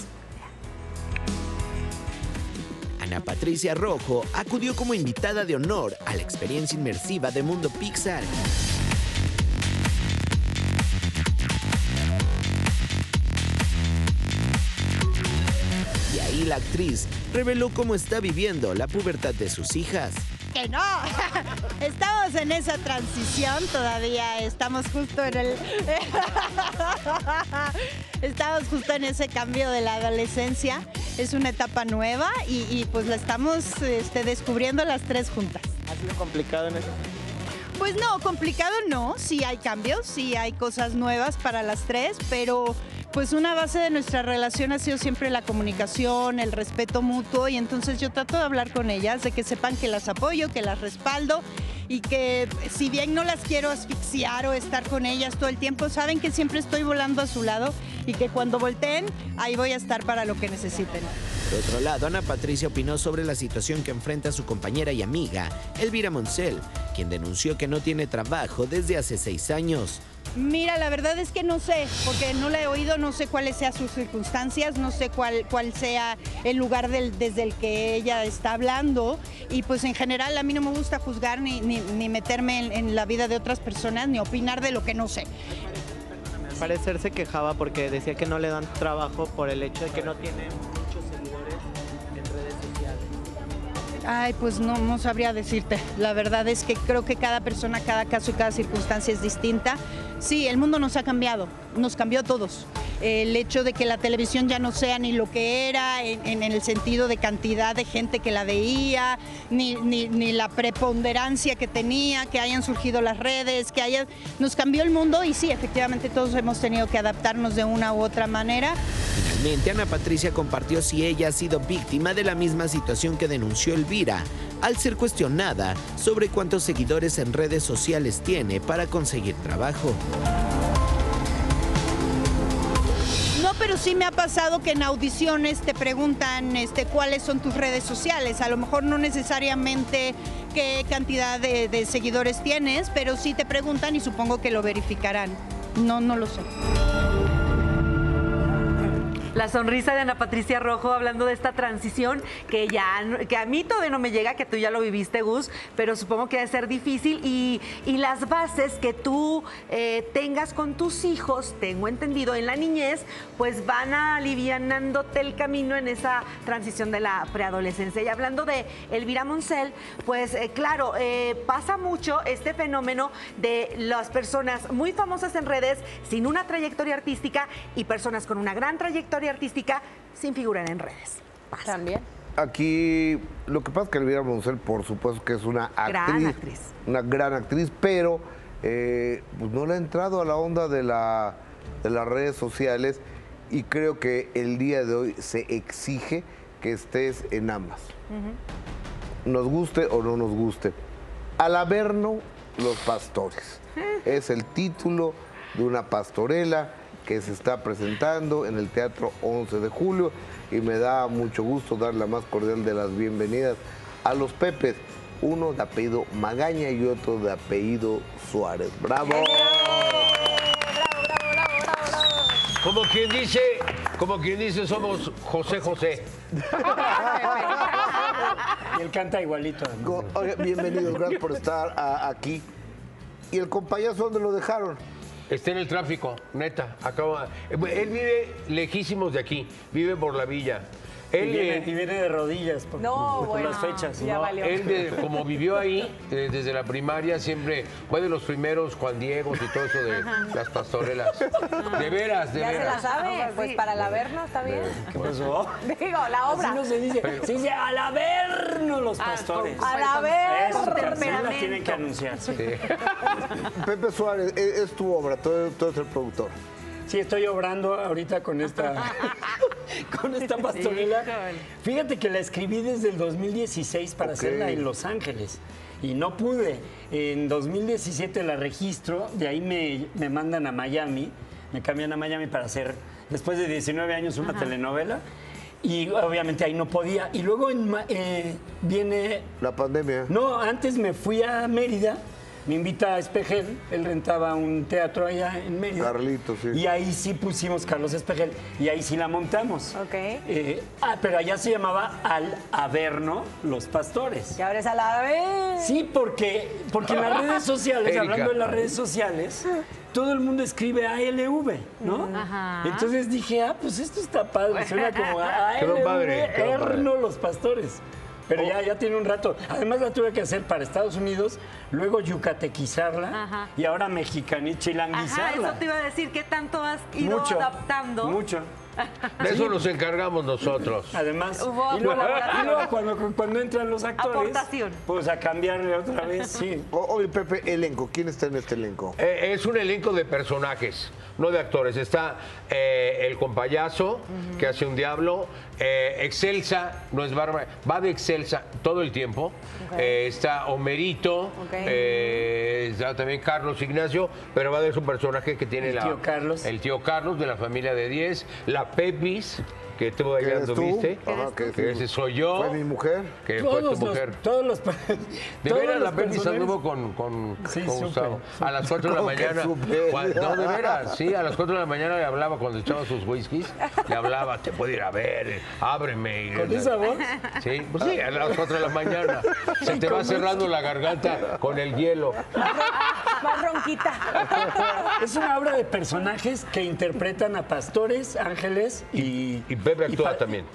Ana Patricia Rojo acudió como invitada de honor a la experiencia inmersiva de Mundo Pixar. Y ahí la actriz reveló cómo está viviendo la pubertad de sus hijas. Que no, estamos en esa transición, todavía estamos justo en ese cambio de la adolescencia, es una etapa nueva y pues la estamos descubriendo las 3 juntas. sido complicado en eso? Pues no, complicado no, sí hay cambios, sí hay cosas nuevas para las tres, pero pues una base de nuestra relación ha sido siempre la comunicación, el respeto mutuo, y entonces yo trato de hablar con ellas, de que sepan que las apoyo, que las respaldo y que si bien no las quiero asfixiar o estar con ellas todo el tiempo, saben que siempre estoy volando a su lado y que cuando volteen, ahí voy a estar para lo que necesiten. Por otro lado, Ana Patricia opinó sobre la situación que enfrenta su compañera y amiga, Elvira Moncel, quien denunció que no tiene trabajo desde hace 6 años. Mira, la verdad es que no sé, porque no la he oído, no sé cuáles sean sus circunstancias, no sé cuál sea el lugar desde el que ella está hablando, y pues en general a mí no me gusta juzgar ni meterme en la vida de otras personas, ni opinar de lo que no sé. Al parecer se quejaba porque decía que no le dan trabajo por el hecho de que no tiene muchos seguidores en redes sociales. Ay, pues no sabría decirte. La verdad es que creo que cada persona, cada caso y cada circunstancia es distinta. Sí, el mundo nos ha cambiado, nos cambió a todos. El hecho de que la televisión ya no sea ni lo que era en el sentido de cantidad de gente que la veía, ni la preponderancia que tenía, que hayan surgido las redes, nos cambió el mundo, y sí, efectivamente todos hemos tenido que adaptarnos de una u otra manera. Finalmente, Ana Patricia compartió si ella ha sido víctima de la misma situación que denunció Elvira, al ser cuestionada sobre cuántos seguidores en redes sociales tiene para conseguir trabajo. No, pero sí me ha pasado que en audiciones te preguntan cuáles son tus redes sociales. A lo mejor no necesariamente qué cantidad de seguidores tienes, pero sí te preguntan y supongo que lo verificarán. No lo sé. La sonrisa de Ana Patricia Rojo hablando de esta transición que a mí todavía no me llega, que tú ya lo viviste, Gus, pero supongo que debe ser difícil, y las bases que tú tengas con tus hijos, tengo entendido, en la niñez, pues van alivianándote el camino en esa transición de la preadolescencia. Y hablando de Elvira Moncel, pues claro, pasa mucho este fenómeno de las personas muy famosas en redes sin una trayectoria artística y personas con una gran trayectoria artística sin figurar en redes. Pasa. También. Aquí lo que pasa es que Elvira Moncel, por supuesto que es una actriz, una gran actriz, pero pues no le ha entrado a la onda de las redes sociales, y creo que el día de hoy se exige que estés en ambas. Nos guste o no nos guste. Al Averno, los pastores. Es el título de una pastorela que se está presentando en el Teatro 11 de Julio, y me da mucho gusto dar la más cordial de las bienvenidas a los Pepes, uno de apellido Magaña y otro de apellido Suárez. ¡Bravo! Como quien dice, somos José José. Y él canta igualito. Oye, bienvenidos, gracias por estar aquí. ¿Y el compayazo dónde lo dejaron? Está en el tráfico, neta. Él vive lejísimos de aquí, vive por la villa. Y viene de rodillas por las fechas. Ya valió. Él, como vivió ahí desde la primaria, siempre fue de los primeros Juan Diegos y todo eso de las pastorelas. De veras. Ya se la sabe, pues para el Averno está bien. ¿Qué pasó? Digo, la obra. Así no se dice. Se dice al Averno los pastores. Al Averno. Eso la tienen que anunciar. Sí. Pepe Suárez, es tu obra, tú eres el productor. Sí, estoy obrando ahorita con esta pastorela. Fíjate que la escribí desde el 2016 para hacerla en Los Ángeles y no pude. En 2017 la registro, de ahí me mandan a Miami, me cambian a Miami para hacer, después de 19 años, una telenovela. Y obviamente ahí no podía. Y luego viene... La pandemia. No, antes me fui a Mérida. Me invita a Espejel, él rentaba un teatro allá en Mérida. Carlitos, sí. Y ahí sí pusimos Carlos Espejel, y ahí sí la montamos. Ok. Pero allá se llamaba Al Averno los pastores. Y ahora es Al Averno. Sí, porque en las redes sociales, hablando de las redes sociales, todo el mundo escribe ALV, ¿no? Ajá. Entonces dije, pues esto está padre, suena como ALV, los pastores. Pero ya tiene un rato. Además la tuve que hacer para Estados Unidos, luego yucatequizarla y ahora chilanguizarla. Ajá, eso te iba a decir, ¿qué tanto has ido adaptando? Mucho. De eso nos encargamos nosotros. Además, Hubo y luego aportación. cuando entran los actores, Aportación. pues a cambiarle otra vez, sí. Oye, Pepe, elenco. ¿Quién está en este elenco? Es un elenco de personajes, no de actores. Está el compayazo, que hace un diablo. Excelsa, no es Bárbara, va de Excelsa todo el tiempo. Está Homerito, está también Carlos Ignacio, pero va de su personaje que tiene el tío Carlos de la familia de 10, la Pepis, que tú allá anduviste, que ese soy yo. Fue mi mujer. Que fue tu mujer. Todos los de veras, la Pepis anduvo con Gustavo. A las 4 de la mañana. No, de veras, sí, a las 4 de la mañana le hablaba cuando echaba sus whiskies. Le hablaba, te puedo ir a ver, ábreme. ¿Con esa voz? Sí, pues sí, a las 4 de la mañana. Se te va cerrando la garganta con el hielo. Más ronquita. Es una obra de personajes que interpretan a pastores, ángeles y Pepe actúa también.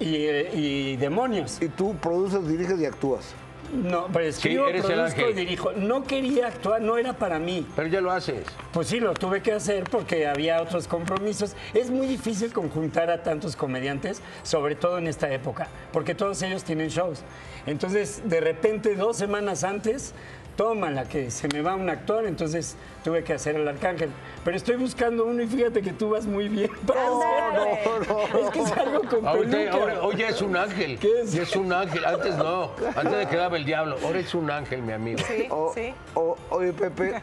Y demonios. ¿Y tú produces, diriges y actúas? No, pero escribo, Sí, eres el produzco y ángel. dirijo. No quería actuar, no era para mí. Pero ya lo haces. Pues sí, lo tuve que hacer porque había otros compromisos. Es muy difícil conjuntar a tantos comediantes, sobre todo en esta época, porque todos ellos tienen shows. Entonces, de repente, 2 semanas antes, tómala, que se me va un actor, entonces tuve que hacer el Arcángel. Pero estoy buscando uno y fíjate que tú vas muy bien para hacerlo. Es que es algo con peluca. Hoy ya es un ángel. ¿Qué es? Ya es un ángel. Antes no. Antes de quedaba el diablo. Ahora es un ángel, mi amigo. Sí, sí. Oye, Pepe,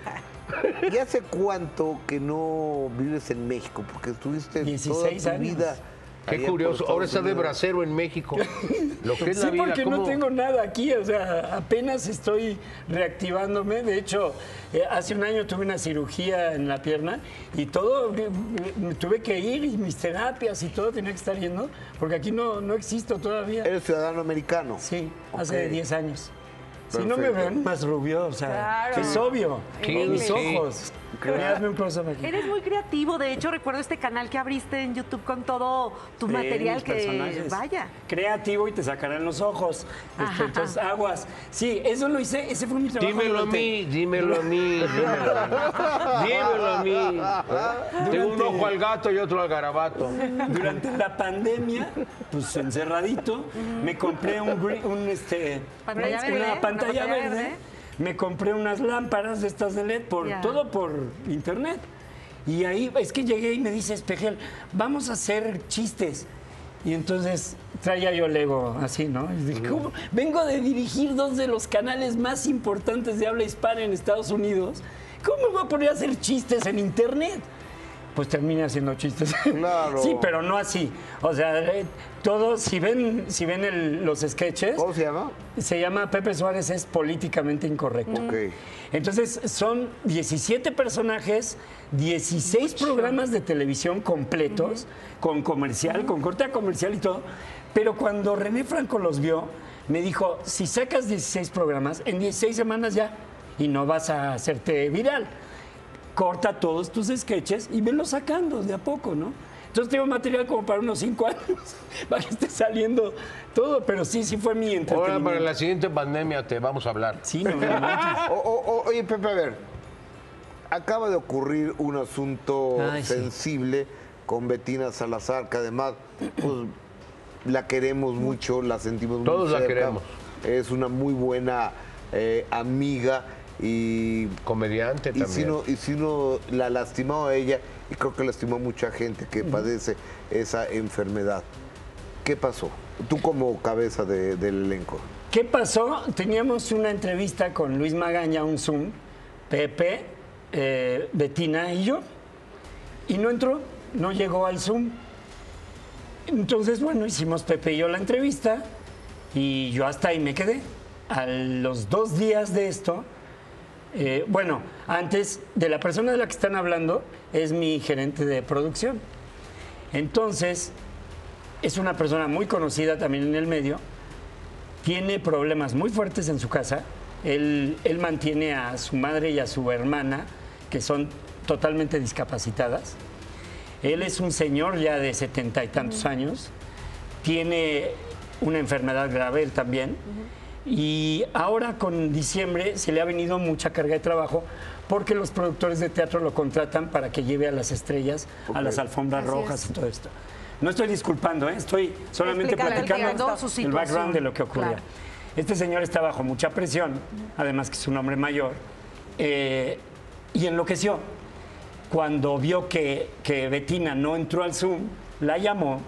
¿y hace cuánto que no vives en México? Porque estuviste 16 toda tu años. vida. Qué curioso. Ahora está de bracero en México. Lo que es Sí, la vida. porque ¿cómo? no tengo nada aquí, o sea, apenas estoy reactivándome. De hecho, hace un año tuve una cirugía en la pierna y todo, me tuve que ir y mis terapias y todo tenía que estar yendo, porque aquí no existo todavía. ¿Eres ciudadano americano? Sí, hace 10 años. Si no me Perfecto. ven más rubio, o sea, Claro. es obvio. Sí, Mis sí. ojos. Hazme un close-up aquí. Eres muy creativo, de hecho recuerdo este canal que abriste en YouTube con todo tu Sí, material mis que personajes. vaya. Creativo y te sacarán los ojos. Ajá. Entonces, aguas. Sí, eso lo hice, ese fue mi trabajo. Dímelo a durante- mí, dímelo a mí, dímelo a mí. Tengo un ojo al gato y otro al garabato. Durante la pandemia, pues encerradito, me compré una Pantalla verde, pantalla verde. Me compré unas lámparas de estas de LED, Ya. todo por internet. Y ahí es que llegué y me dice Espejel, vamos a hacer chistes. Y entonces traía yo el ego así, ¿no? Y dije, ¿cómo? Vengo de dirigir 2 de los canales más importantes de habla hispana en Estados Unidos. ¿Cómo me voy a poner a hacer chistes en internet? Pues terminé haciendo chistes. Claro. Sí, pero no así. O sea, todos, si ven los sketches. ¿Cómo se llama? Se llama Pepe Suárez es políticamente incorrecto. Ok. Entonces son 17 personajes, 16 programas de televisión completos, con comercial, con corte a comercial y todo. Pero cuando René Franco los vio, me dijo, si sacas 16 programas, en 16 semanas ya, y no vas a hacerte viral. Corta todos tus sketches y venlos sacando de a poco, ¿no? Entonces tengo material como para unos 5 años, para que esté saliendo todo, pero sí fue mi Ahora entretenimiento. para la siguiente pandemia te vamos a hablar. Sí, no me manches. Oye, Pepe, a ver. Acaba de ocurrir un asunto Ay, sí. sensible con Betina Salazar, que además pues, la queremos mucho, la sentimos muy Todos la cerca. queremos. Es una muy buena amiga y comediante y también. si no la lastimó a ella, y creo que lastimó a mucha gente que padece esa enfermedad. ¿Qué pasó? Tú como cabeza del elenco. ¿Qué pasó? Teníamos una entrevista con Luis Magaña, un Zoom, Pepe, Betina y yo. Y no entró, no llegó al Zoom. Entonces, bueno, hicimos Pepe y yo la entrevista y yo hasta ahí me quedé. A los 2 días de esto, bueno, antes de la persona de la que están hablando es mi gerente de producción. Entonces, es una persona muy conocida también en el medio, tiene problemas muy fuertes en su casa, él mantiene a su madre y a su hermana, que son totalmente discapacitadas. Él es un señor ya de 70 y tantos años, tiene una enfermedad grave él también, y ahora con diciembre se le ha venido mucha carga de trabajo porque los productores de teatro lo contratan para que lleve a las estrellas a las alfombras rojas y todo esto. No estoy disculpando, estoy solamente platicando su el background de lo que ocurrió. Claro. Este señor está bajo mucha presión, además que es un hombre mayor, y enloqueció. Cuando vio que Betina no entró al Zoom, la llamó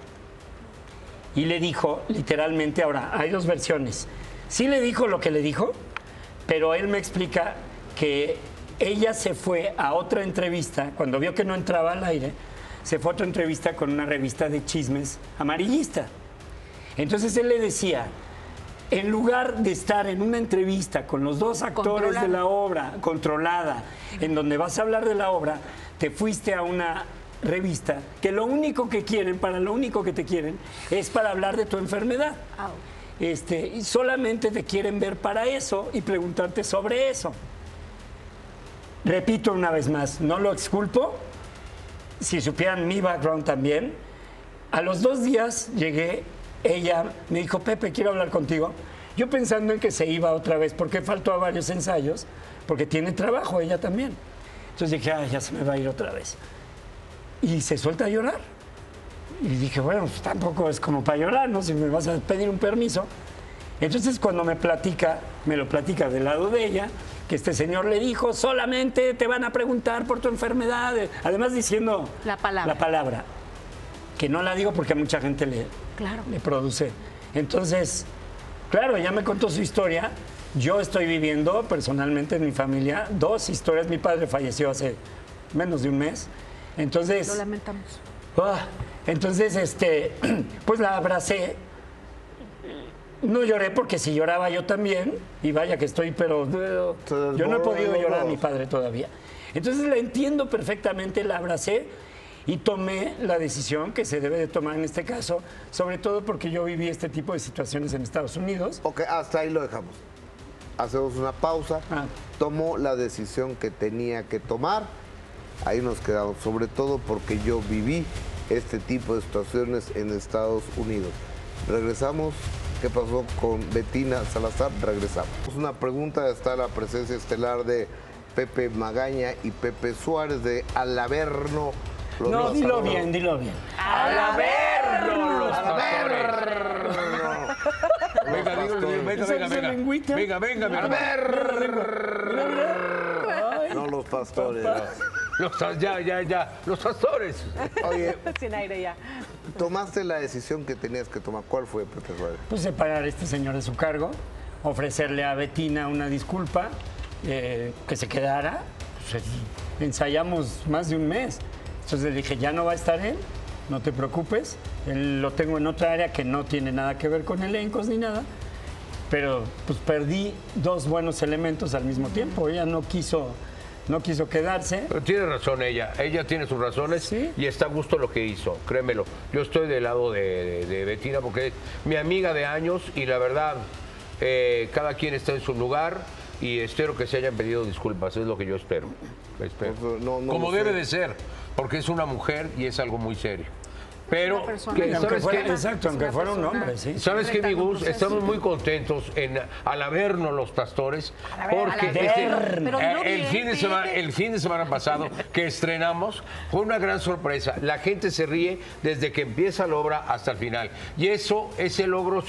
y le dijo, literalmente, ahora, hay dos versiones. Sí le dijo lo que le dijo, pero él me explica que ella se fue a otra entrevista, cuando vio que no entraba al aire, se fue a otra entrevista con una revista de chismes amarillista. Entonces él le decía, en lugar de estar en una entrevista con los dos actores de la obra, controlada, en donde vas a hablar de la obra, te fuiste a una revista que lo único que quieren, para lo único que te quieren, es para hablar de tu enfermedad. Y solamente te quieren ver para eso y preguntarte sobre eso. Repito una vez más, no lo exculpo. Si supieran mi background también, a los 2 días llegué, ella me dijo, Pepe, quiero hablar contigo. Yo pensando en que se iba otra vez, porque faltó a varios ensayos, porque tiene trabajo ella también. Entonces dije, ya se me va a ir otra vez. Y se suelta a llorar. Y dije, bueno, pues tampoco es como para llorar, ¿no? Si me vas a pedir un permiso. Entonces cuando me lo platica del lado de ella, que este señor le dijo, solamente te van a preguntar por tu enfermedad. Además diciendo la palabra, que no la digo porque a mucha gente le produce. Entonces, claro, ella me contó su historia. Yo estoy viviendo personalmente en mi familia 2 historias. Mi padre falleció hace menos de un mes. Entonces, lo lamentamos. Entonces, pues la abracé. No lloré porque si lloraba yo también, y vaya que estoy, pero yo no he podido llorar a mi padre todavía. Entonces la entiendo perfectamente, la abracé y tomé la decisión que se debe de tomar en este caso, sobre todo porque yo viví este tipo de situaciones en Estados Unidos. Ok, hasta ahí lo dejamos. Hacemos una pausa. Tomó la decisión que tenía que tomar. Ahí nos quedamos, sobre todo porque yo viví este tipo de situaciones en Estados Unidos. Regresamos. ¿Qué pasó con Betina Salazar? Regresamos. Una pregunta, está la presencia estelar de Pepe Magaña y Pepe Suárez de Alaverno. No, dilo bien. Alaverno, los pastores. Venga. No, los pastores. Ya, los pastores. Oye, sin aire ya. Tomaste la decisión que tenías que tomar. ¿Cuál fue, Pepe Suárez? Pues separar a este señor de su cargo, ofrecerle a Betina una disculpa, que se quedara. Pues, ensayamos más de un mes. Entonces le dije, ya no va a estar él, no te preocupes. Él lo tengo en otra área que no tiene nada que ver con elencos ni nada. Pero pues perdí 2 buenos elementos al mismo tiempo. Ella no quiso quedarse. Pero tiene razón ella tiene sus razones y está a gusto lo que hizo, créemelo. Yo estoy del lado de Betina porque es mi amiga de años y la verdad, cada quien está en su lugar y espero que se hayan pedido disculpas, es lo que yo espero. Como debe de ser, porque es una mujer y es algo muy serio. Pero, aunque fuera un hombre, sí. ¿Sabes qué, mi Gus? Estamos muy contentos en Alaverno los pastores, porque el fin de semana pasado que estrenamos fue una gran sorpresa. La gente se ríe desde que empieza la obra hasta el final. Y ese logro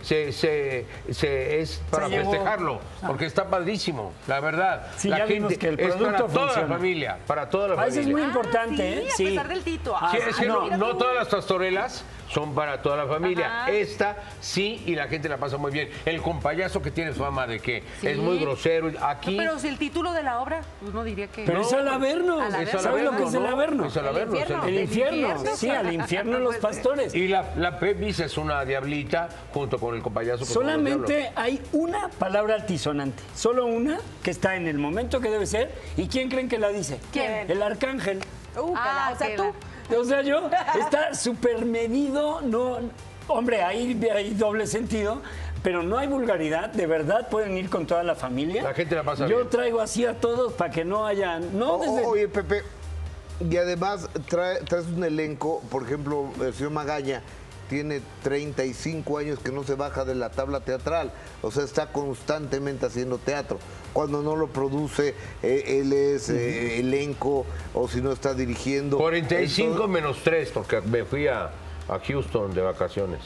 es para festejarlo, porque está padrísimo, la verdad. Sí, la ya gente vimos que el es producto para toda funciona. la familia, para toda la familia. Eso es muy importante, a pesar del Tito. Sí, es que no todas las pastorelas son para toda la familia. Esta sí, y la gente la pasa muy bien. El compayazo que tiene fama de que es muy grosero. Aquí. No, pero si el título de la obra, uno diría que. Pero es Alaverno. ¿Sabes lo que es el Averno? Es Alaverno. El infierno. Sí, al infierno los pastores. Y la Pepis es una diablita junto con el compayazo. Solamente hay una palabra altisonante. Solo una que está en el momento que debe ser. ¿Y quién creen que la dice? ¿Quién? El arcángel. O sea, tú. O sea, está súper medido, no, hombre, hay doble sentido, pero no hay vulgaridad, de verdad pueden ir con toda la familia. La gente la pasa Yo bien. traigo así a todos para que no hayan... Oye, Pepe, y además traes un elenco, por ejemplo, el señor Magaña tiene 35 años que no se baja de la tabla teatral, o sea, está constantemente haciendo teatro. Cuando no lo produce, él es elenco, o si no está dirigiendo. 45 menos 3, porque me fui a a Houston de vacaciones.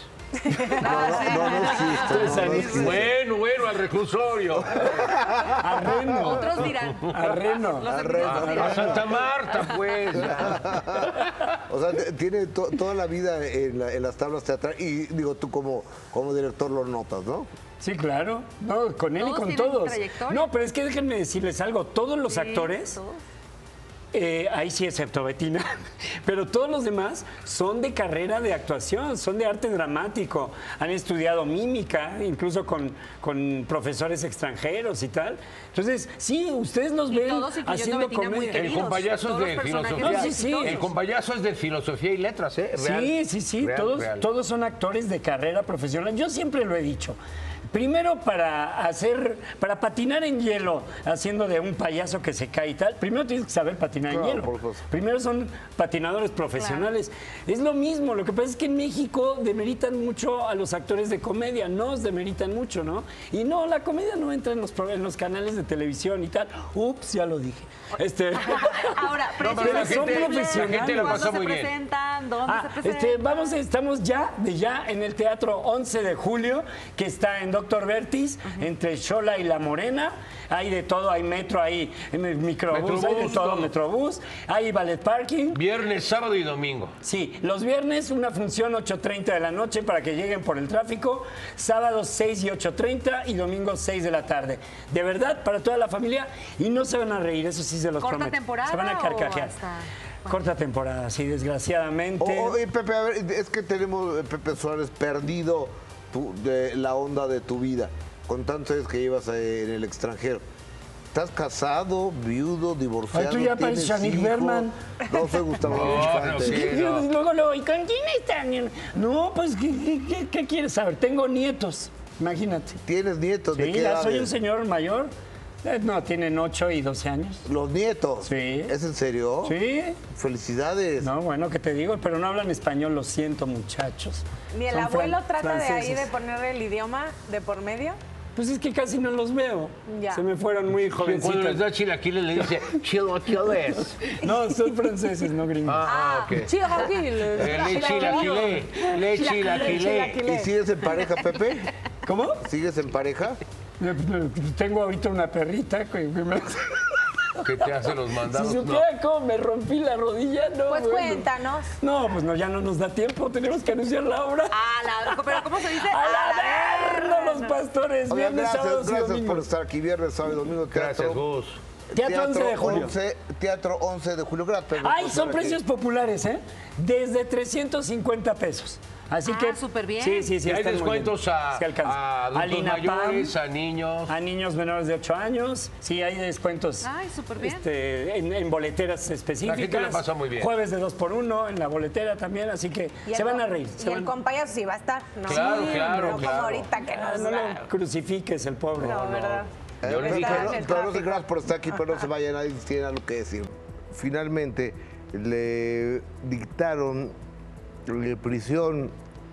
Bueno, al reclusorio. A Reno. Otros dirán. A Reno. A Santa Marta, pues. O sea, tiene toda la vida en las tablas teatrales. Y digo, tú como director lo notas, ¿no? Sí, claro. No, con él y con todos. No, pero es que déjenme decirles algo. Todos los actores... ahí sí, excepto Betina, pero todos los demás son de carrera de actuación, son de arte dramático, han estudiado mímica, incluso con profesores extranjeros y tal. Entonces, sí, ustedes los ven haciendo comedia. El compayazo es de filosofía. Sí. El compayazo es de filosofía y letras, ¿eh? Real. Sí. Todos son actores de carrera profesional. Yo siempre lo he dicho. Primero para patinar en hielo, haciendo de un payaso que se cae y tal, primero tienes que saber patinar en hielo. Primero son patinadores profesionales. Es lo mismo, lo que pasa es que en México demeritan mucho a los actores de comedia, nos demeritan mucho, ¿no? Y no, la comedia no entra en los canales de televisión y tal. Ups, ya lo dije. Ahora, pero son profesionales. La gente la pasa muy bien. Presentan? ¿Dónde se presentan? Estamos ya en el Teatro 11 de Julio, que está en Doctor Vertis, entre Xola y La Morena. Hay de todo, hay metro, hay microbús, hay de todo, metrobús, hay ballet parking. Viernes, sábado y domingo. Sí, los viernes una función 8:30 de la noche para que lleguen por el tráfico, sábados 6 y 8:30 y domingo 6 de la tarde. De verdad, para toda la familia, y no se van a reír, eso sí se los prometo. ¿Corta temporada? Se van a carcajear. Corta temporada, sí, desgraciadamente. Pepe, a ver, es que tenemos, Pepe Suárez, perdido de la onda de tu vida, con tantos años que llevas en el extranjero. ¿Estás casado, viudo, divorciado? Ay, tú ya pareces Janik Berman. No soy Gustavo Infante. Luego, ¿y con quién están? No, pues, ¿qué quieres saber? Tengo nietos, imagínate. ¿Tienes nietos? ¿De qué ya edades? soy un señor mayor. No, tienen 8 y 12 años. ¿Los nietos? Sí. ¿Es en serio? Sí. Felicidades. No, bueno, ¿qué te digo? Pero no hablan español, lo siento, muchachos. ¿Ni el abuelo trata de ahí de poner el idioma de por medio? Pues es que casi no los veo. Ya. Se me fueron muy jovencitos. Cuando les da chilaquiles le dice chilaquiles. No, son franceses, no gringos. Ok. Chilaquiles. Le chilaquiles. ¿Y sigues en pareja, Pepe? ¿Cómo? ¿Sigues en pareja? Tengo ahorita una perrita que ¿Qué te hace los mandados? Si supiera cómo me rompí la rodilla, no. Pues bueno. cuéntanos. No, pues no, ya no nos da tiempo, tenemos que anunciar la obra. ¿Pero cómo se dice? ¡A la verga, los pastores! Oigan, Viernes, sábados y gracias domingos. por estar aquí, viernes, sábado y domingo. Gracias, Gus. Teatro 11 de julio. Teatro 11 de julio. Gracias. Ay, son precios populares, ¿eh? Desde 350 pesos. Así que súper bien. Sí. ¿Y hay descuentos a adultos mayores, a niños? A niños menores de 8 años. Sí, hay descuentos. Ay, súper bien. En boleteras específicas. La gente la pasa muy bien. Jueves de 2x1 en la boletera también, así que se van a reír. Y el compayazo sí va a estar, ¿no? Claro. Como ahorita que no lo crucifiques, el pobre. No, ¿verdad? Pero gracias por estar aquí, pero no se vaya, nadie tiene algo que decir. Finalmente le dictaron prisión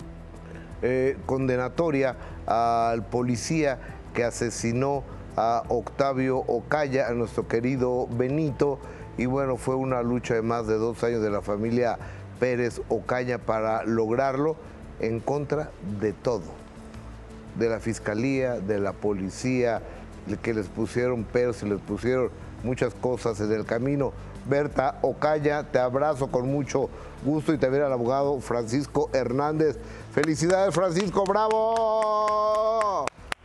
condenatoria al policía que asesinó a Octavio Ocaña, a nuestro querido Benito, y bueno, fue una lucha de más de 2 años de la familia Pérez Ocaña para lograrlo, en contra de todo, de la fiscalía, de la policía, que les pusieron peros y les pusieron muchas cosas en el camino. Berta Ocaña, te abrazo con mucho gusto, y también al abogado Francisco Hernández. ¡Felicidades, Francisco! ¡Bravo!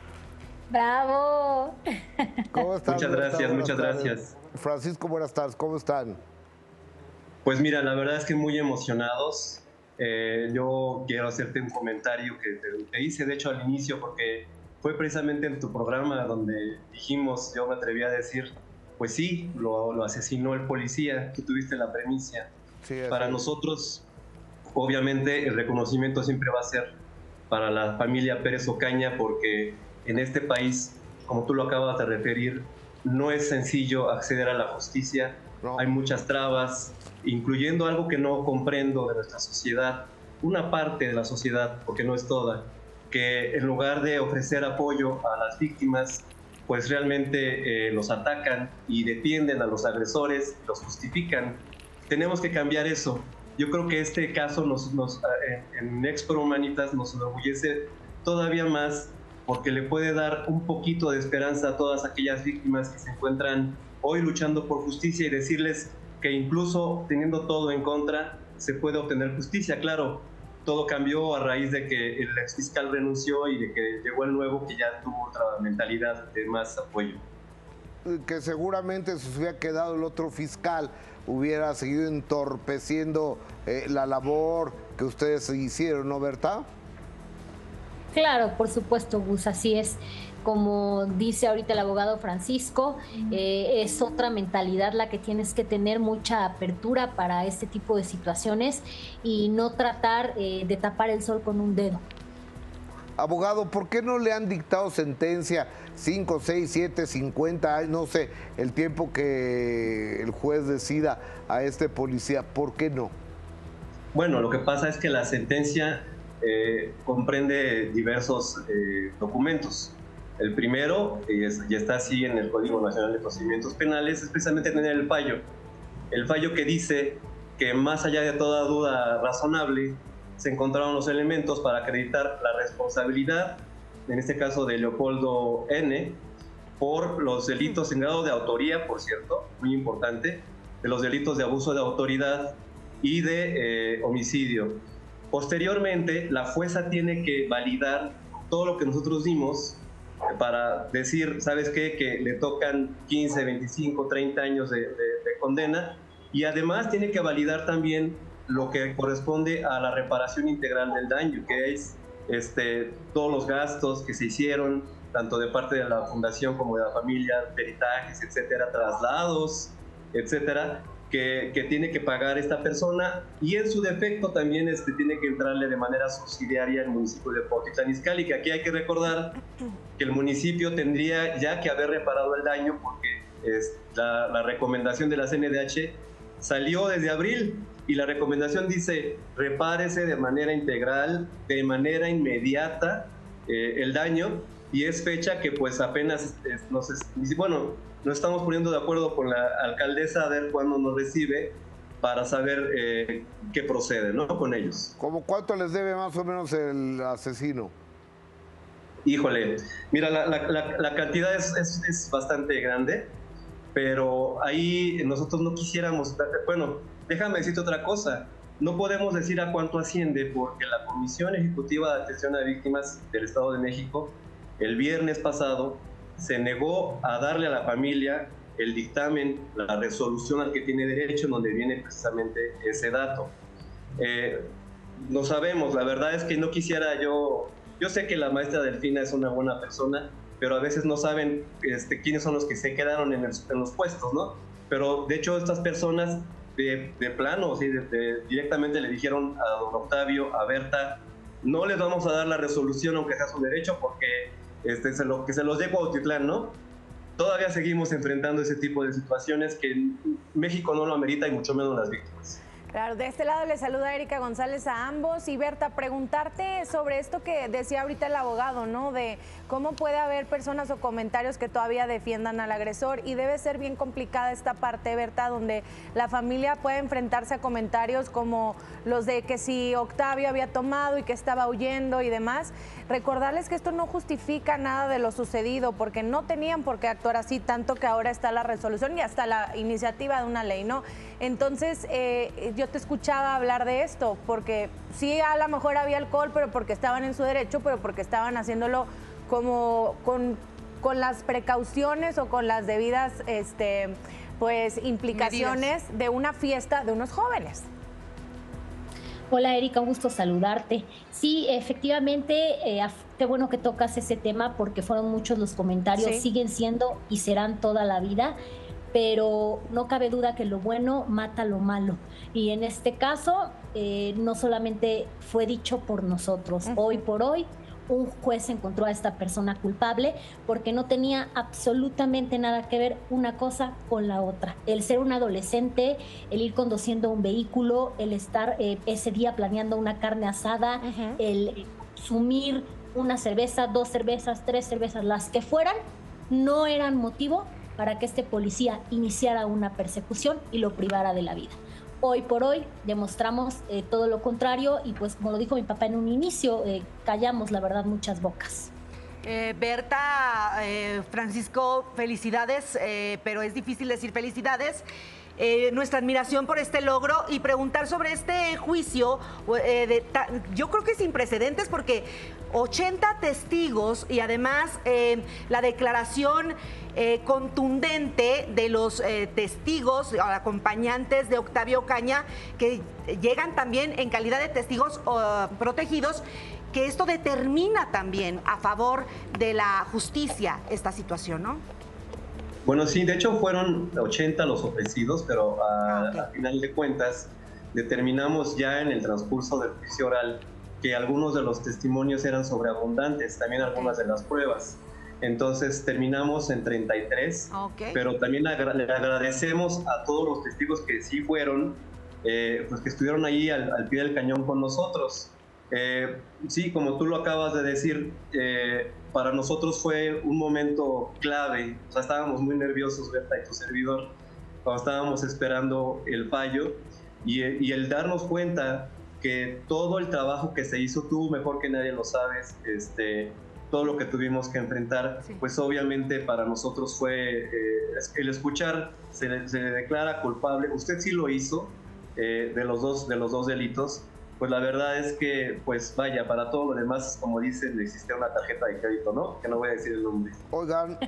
¡Bravo! ¿Cómo están? Muchas gracias. Francisco, buenas tardes, ¿cómo están? Pues mira, la verdad es que muy emocionados. Yo quiero hacerte un comentario que te hice, de hecho, al inicio, porque fue precisamente en tu programa donde dijimos, yo me atreví a decir, pues sí, lo asesinó el policía, tú tuviste la premisa. Sí, para nosotros, obviamente, el reconocimiento siempre va a ser para la familia Pérez Ocaña, porque en este país, como tú lo acabas de referir, no es sencillo acceder a la justicia. No. Hay muchas trabas, incluyendo algo que no comprendo de nuestra sociedad, una parte de la sociedad, porque no es toda, que en lugar de ofrecer apoyo a las víctimas, pues realmente los atacan y defienden a los agresores, los justifican. Tenemos que cambiar eso. yo creo que este caso en Ex Pro Humanitas nos enorgullece todavía más, porque le puede dar un poquito de esperanza a todas aquellas víctimas que se encuentran hoy luchando por justicia y decirles que incluso teniendo todo en contra, se puede obtener justicia. Claro, todo cambió a raíz de que el exfiscal renunció y de que llegó el nuevo, que ya tuvo otra mentalidad de más apoyo. Que seguramente si se hubiera quedado el otro fiscal, hubiera seguido entorpeciendo la labor que ustedes hicieron, ¿no, Berta? Claro, por supuesto, Gus, así es. Como dice ahorita el abogado Francisco, es otra mentalidad la que tienes que tener, mucha apertura para este tipo de situaciones y no tratar de tapar el sol con un dedo. Abogado, ¿por qué no le han dictado sentencia 5, 6, 7, 50 años, no sé, el tiempo que el juez decida a este policía? ¿Por qué no? Bueno, lo que pasa es que la sentencia comprende diversos documentos. El primero, y está así en el Código Nacional de Procedimientos Penales, es precisamente tener el fallo que dice que más allá de toda duda razonable, se encontraron los elementos para acreditar la responsabilidad, en este caso de Leopoldo N., por los delitos en grado de autoría, por cierto, muy importante, de los delitos de abuso de autoridad y de homicidio. Posteriormente, la jueza tiene que validar todo lo que nosotros dimos para decir, ¿sabes qué? Que le tocan 15, 25, 30 años de condena, y además tiene que validar también lo que corresponde a la reparación integral del daño, que es todos los gastos que se hicieron, tanto de parte de la fundación como de la familia, peritajes, etcétera, traslados, etcétera, que tiene que pagar esta persona, y en su defecto también tiene que entrarle de manera subsidiaria el municipio de Cuautitlán Izcalli, que aquí hay que recordar que el municipio tendría ya que haber reparado el daño, porque la recomendación de la CNDH salió desde abril, y la recomendación dice: repárese de manera integral, de manera inmediata el daño, y es fecha que pues apenas nos estamos poniendo de acuerdo con la alcaldesa a ver cuándo nos recibe para saber qué procede, ¿no?, con ellos. ¿Cómo cuánto les debe más o menos el asesino? Híjole, mira, la cantidad es bastante grande, pero ahí nosotros no quisiéramos, bueno, déjame decirte otra cosa, no podemos decir a cuánto asciende, porque la Comisión Ejecutiva de Atención a Víctimas del Estado de México el viernes pasado se negó a darle a la familia el dictamen, la resolución al que tiene derecho, en donde viene precisamente ese dato. No sabemos, la verdad es que no quisiera yo sé que la maestra Delfina es una buena persona, pero a veces no saben quiénes son los que se quedaron en los puestos, ¿no? Pero de hecho estas personas de plano, ¿sí? Directamente le dijeron a don Octavio, a Berta: no les vamos a dar la resolución aunque sea su derecho, porque que se los dé Cuautitlán, ¿no? Todavía seguimos enfrentando ese tipo de situaciones que México no lo amerita, y mucho menos las víctimas. Claro, de este lado le saluda Erika González a ambos. Y Berta, preguntarte sobre esto que decía ahorita el abogado, ¿no? De cómo puede haber personas o comentarios que todavía defiendan al agresor, y debe ser bien complicada esta parte, Berta, donde la familia puede enfrentarse a comentarios como los de que si Octavio había tomado y que estaba huyendo y demás. Recordarles que esto no justifica nada de lo sucedido, porque no tenían por qué actuar así, tanto que ahora está la resolución y hasta la iniciativa de una ley, ¿no? Entonces, yo te escuchaba hablar de esto, porque sí, a lo mejor había alcohol, pero porque estaban en su derecho, pero porque estaban haciéndolo como con las precauciones o con las debidas pues implicaciones de una fiesta de unos jóvenes. Hola Erika, un gusto saludarte. Sí, efectivamente, qué bueno que tocas ese tema, porque fueron muchos los comentarios, sí, siguen siendo y serán toda la vida, pero no cabe duda que lo bueno mata lo malo. Y en este caso, no solamente fue dicho por nosotros, hoy por hoy, un juez encontró a esta persona culpable porque no tenía absolutamente nada que ver una cosa con la otra. El ser un adolescente, el ir conduciendo un vehículo, el estar ese día planeando una carne asada, el consumir una cerveza, 2 cervezas, 3 cervezas, las que fueran, no eran motivo para que este policía iniciara una persecución y lo privara de la vida. Hoy por hoy demostramos todo lo contrario y pues como lo dijo mi papá en un inicio, callamos la verdad muchas bocas. Berta, Francisco, felicidades, pero es difícil decir felicidades. Nuestra admiración por este logro y preguntar sobre este juicio, yo creo que sin precedentes porque 80 testigos y además la declaración contundente de los testigos, acompañantes de Octavio Ocaña, que llegan también en calidad de testigos protegidos, que esto determina también a favor de la justicia esta situación, ¿no? Bueno, sí, de hecho fueron 80 los ofrecidos, pero a final de cuentas determinamos ya en el transcurso del juicio oral que algunos de los testimonios eran sobreabundantes, también algunas de las pruebas. Entonces terminamos en 33, pero también le agradecemos a todos los testigos que sí fueron, pues que estuvieron ahí al pie del cañón con nosotros. Sí, como tú lo acabas de decir, para nosotros fue un momento clave. O sea, estábamos muy nerviosos, Berta y tu servidor, cuando estábamos esperando el fallo y el darnos cuenta que todo el trabajo que se hizo, tú mejor que nadie lo sabes, todo lo que tuvimos que enfrentar, pues obviamente para nosotros fue el escuchar, se le declara culpable, usted sí lo hizo, de los dos delitos. Pues la verdad es que, pues vaya, para todo lo demás, como dicen, existe una tarjeta de crédito, ¿no? Que no voy a decir el nombre. Oigan,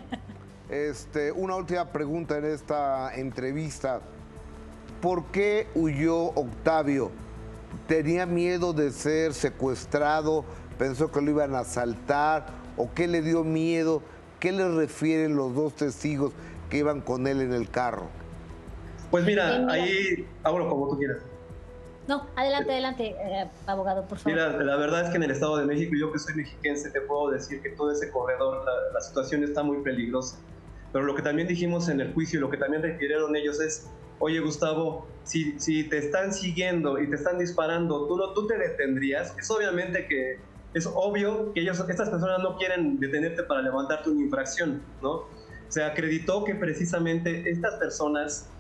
una última pregunta en esta entrevista. ¿Por qué huyó Octavio? ¿Tenía miedo de ser secuestrado? ¿Pensó que lo iban a asaltar? ¿O qué le dio miedo? ¿Qué le refieren los dos testigos que iban con él en el carro? Pues mira, ahí, bueno, como tú quieras. No, adelante, abogado, por favor. Mira, la verdad es que en el Estado de México, yo que soy mexiquense, te puedo decir que todo ese corredor, la situación está muy peligrosa. Pero lo que también dijimos en el juicio y lo que también refirieron ellos es, oye Gustavo, si te están siguiendo y te están disparando, ¿tú te detendrías? Es obvio que estas personas no quieren detenerte para levantarte una infracción, ¿no? Se acreditó que precisamente estas personas,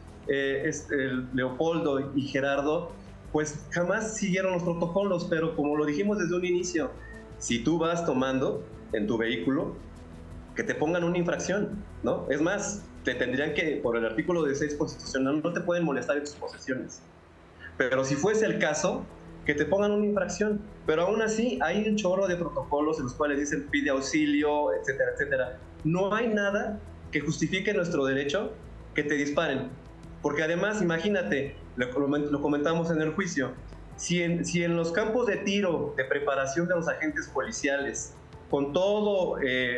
Leopoldo y Gerardo, pues jamás siguieron los protocolos, pero como lo dijimos desde un inicio, si tú vas tomando en tu vehículo, que te pongan una infracción, ¿no? Es más, te tendrían que, por el artículo 16 constitucional, no te pueden molestar en tus posesiones. Pero si fuese el caso, que te pongan una infracción. Pero aún así, hay un chorro de protocolos en los cuales dicen pide auxilio, etcétera, etcétera. No hay nada que justifique nuestro derecho que te disparen. Porque además, imagínate, lo comentamos en el juicio, si en los campos de tiro, de preparación de los agentes policiales, con todo,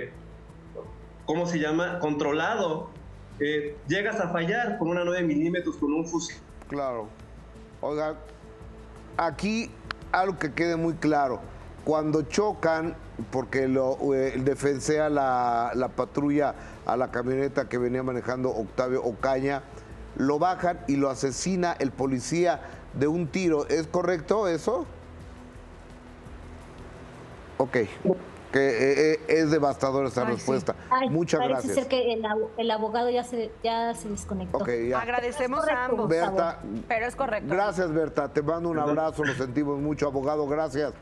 ¿cómo se llama?, controlado, llegas a fallar con una 9 milímetros, con un fusil. Claro. Oiga, aquí algo que quede muy claro, cuando chocan, porque defensea la patrulla a la camioneta que venía manejando Octavio Ocaña, lo bajan y lo asesina el policía de un tiro. ¿Es correcto eso? Ok. Que es devastadora esta respuesta. Ay, muchas parece gracias. Ser que el abogado ya se desconectó. Okay, ya. Agradecemos a ambos. Berta, pero es correcto. Gracias, Berta. Te mando un abrazo, lo sentimos mucho, abogado. Gracias.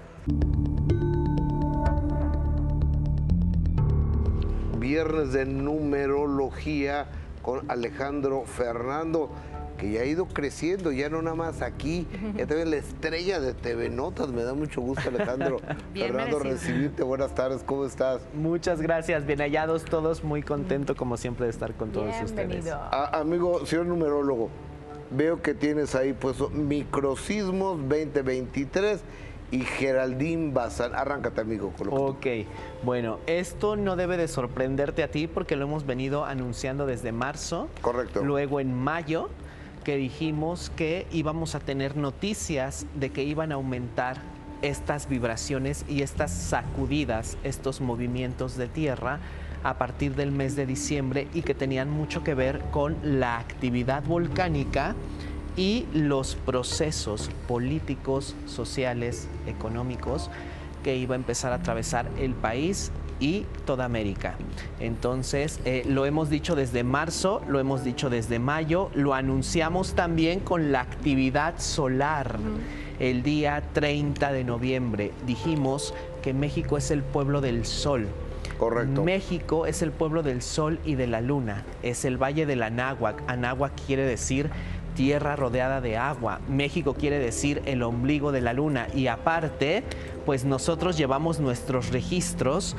Viernes de numerología con Alejandro Fernando, que ya ha ido creciendo, ya no nada más aquí, ya también la estrella de TV Notas. Me da mucho gusto, Alejandro Fernando, recibirte. Buenas tardes, ¿cómo estás? Muchas gracias, bien hallados todos, muy contento como siempre de estar con todos ustedes. Amigo, señor numerólogo, veo que tienes ahí puesto Microsismos 2023 y Geraldine Bazán. Arráncate, amigo. Con lo que bueno, esto no debe de sorprenderte a ti porque lo hemos venido anunciando desde marzo. Correcto. Luego en mayo, que dijimos que íbamos a tener noticias de que iban a aumentar estas vibraciones y estas sacudidas, estos movimientos de tierra a partir del mes de diciembre y que tenían mucho que ver con la actividad volcánica y los procesos políticos, sociales, económicos que iba a empezar a atravesar el país y toda América. Entonces, lo hemos dicho desde marzo, lo hemos dicho desde mayo, lo anunciamos también con la actividad solar. El día 30 de noviembre dijimos que México es el pueblo del sol. Correcto. México es el pueblo del sol y de la luna. Es el valle del Anáhuac. Anáhuac quiere decir tierra rodeada de agua. México quiere decir el ombligo de la luna. Y aparte, pues nosotros llevamos nuestros registros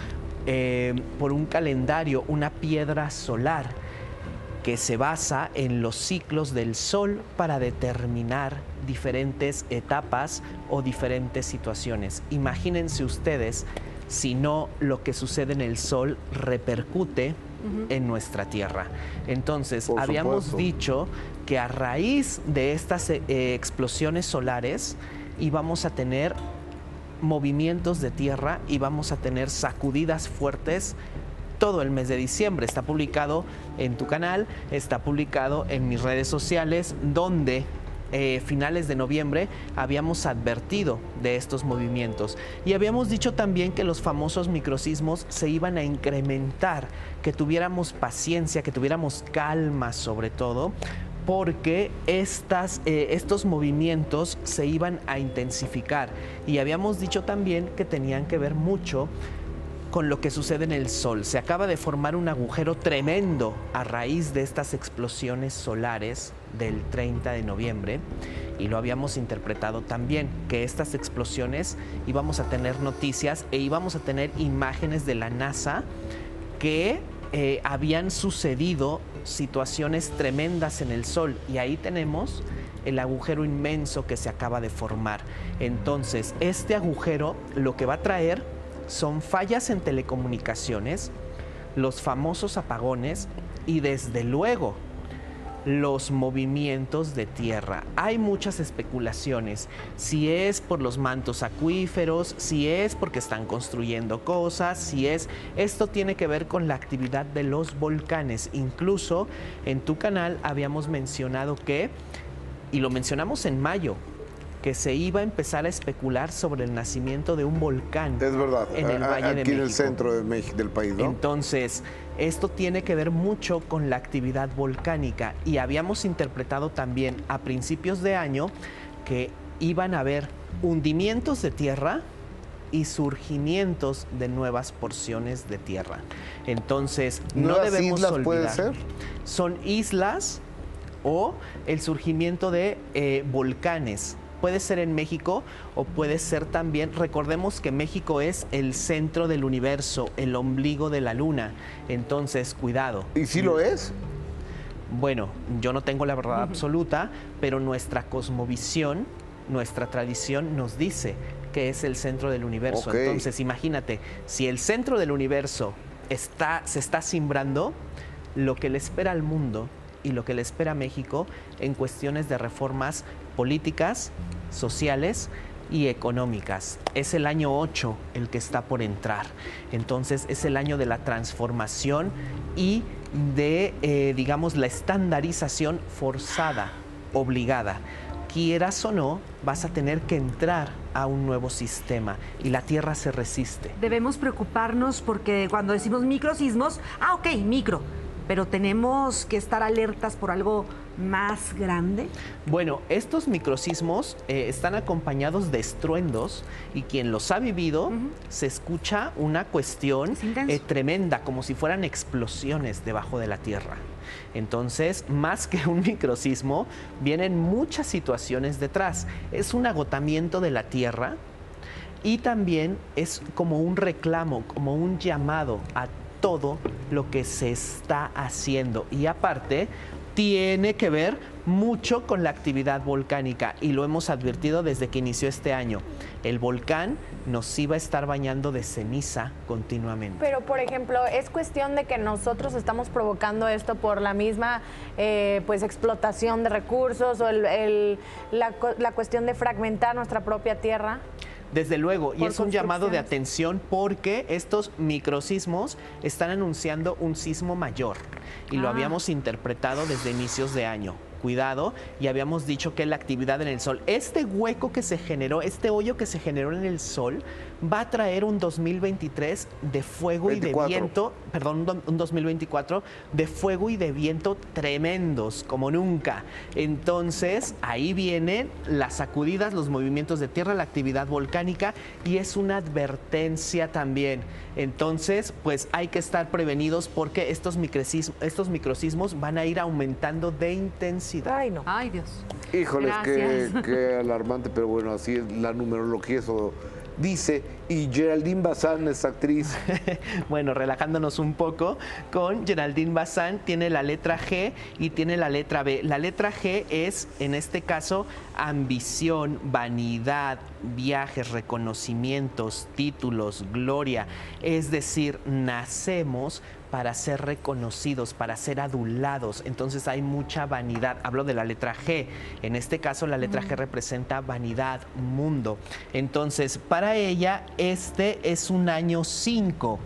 por un calendario, una piedra solar que se basa en los ciclos del sol para determinar diferentes etapas o diferentes situaciones. Imagínense ustedes si no lo que sucede en el sol repercute en nuestra tierra. Entonces, habíamos dicho que a raíz de estas explosiones solares íbamos a tener movimientos de tierra y vamos a tener sacudidas fuertes todo el mes de diciembre. Está publicado en tu canal, está publicado en mis redes sociales, donde finales de noviembre habíamos advertido de estos movimientos y habíamos dicho también que los famosos microsismos se iban a incrementar, que tuviéramos paciencia, que tuviéramos calma sobre todo, porque estos movimientos se iban a intensificar y habíamos dicho también que tenían que ver mucho con lo que sucede en el sol. Se acaba de formar un agujero tremendo a raíz de estas explosiones solares del 30 de noviembre y lo habíamos interpretado también, que estas explosiones íbamos a tener noticias e íbamos a tener imágenes de la NASA que habían sucedido situaciones tremendas en el sol y ahí tenemos el agujero inmenso que se acaba de formar. Entonces, este agujero lo que va a traer son fallas en telecomunicaciones, los famosos apagones y desde luego los movimientos de tierra. Hay muchas especulaciones, si es por los mantos acuíferos, si es porque están construyendo cosas, si es... Esto tiene que ver con la actividad de los volcanes. Incluso en tu canal habíamos mencionado que, y lo mencionamos en mayo, que se iba a empezar a especular sobre el nacimiento de un volcán. Es verdad, en el Valle de México. Aquí en el centro de México, del país, ¿no? Entonces, esto tiene que ver mucho con la actividad volcánica y habíamos interpretado también a principios de año que iban a haber hundimientos de tierra y surgimientos de nuevas porciones de tierra. Entonces, no debemos islas olvidar. ¿Puede ser? Son islas o el surgimiento de volcanes. Puede ser en México o puede ser también, recordemos que México es el centro del universo, el ombligo de la luna, entonces cuidado. ¿Y si lo es? Bueno, yo no tengo la verdad absoluta, pero nuestra cosmovisión, nuestra tradición nos dice que es el centro del universo. Okay. Entonces imagínate, si el centro del universo se está cimbrando, lo que le espera al mundo y lo que le espera a México en cuestiones de reformas políticas, sociales y económicas. Es el año 8 el que está por entrar. Entonces es el año de la transformación y de, digamos, la estandarización forzada, obligada. Quieras o no, vas a tener que entrar a un nuevo sistema y la Tierra se resiste. Debemos preocuparnos porque cuando decimos microsismos, ok, micro, pero tenemos que estar alertas por algo más grande. Bueno, estos microsismos están acompañados de estruendos y quien los ha vivido se escucha una cuestión tremenda, como si fueran explosiones debajo de la Tierra. Entonces, más que un microsismo, vienen muchas situaciones detrás. Es un agotamiento de la Tierra y también es como un reclamo, como un llamado a todo lo que se está haciendo. Y aparte, tiene que ver mucho con la actividad volcánica y lo hemos advertido desde que inició este año. El volcán nos iba a estar bañando de ceniza continuamente. Pero, por ejemplo, ¿es cuestión de que nosotros estamos provocando esto por la misma pues explotación de recursos o la cuestión de fragmentar nuestra propia tierra? Desde luego, y es un llamado de atención porque estos microsismos están anunciando un sismo mayor y lo habíamos interpretado desde inicios de año. cuidado y habíamos dicho que la actividad en el sol, este hueco que se generó, este hoyo que se generó en el sol, va a traer un 2023 de fuego y de viento, perdón, un 2024 de fuego y de viento tremendos, como nunca. Entonces, ahí vienen las sacudidas, los movimientos de tierra, la actividad volcánica y es una advertencia también. Entonces, pues hay que estar prevenidos porque estos microsismos van a ir aumentando de intensidad. Ay, no. Ay, Dios. Híjoles, qué alarmante, pero bueno, así es la numerología, eso dice. Y Geraldine Bazán es actriz. Bueno, relajándonos un poco, con Geraldine Bazán tiene la letra G y tiene la letra B. La letra G es, en este caso, ambición, vanidad, viajes, reconocimientos, títulos, gloria. Es decir, nacemos para ser reconocidos, para ser adulados. Entonces hay mucha vanidad. Hablo de la letra G. En este caso, la letra G representa vanidad, mundo. Entonces, para ella, este es un año 5.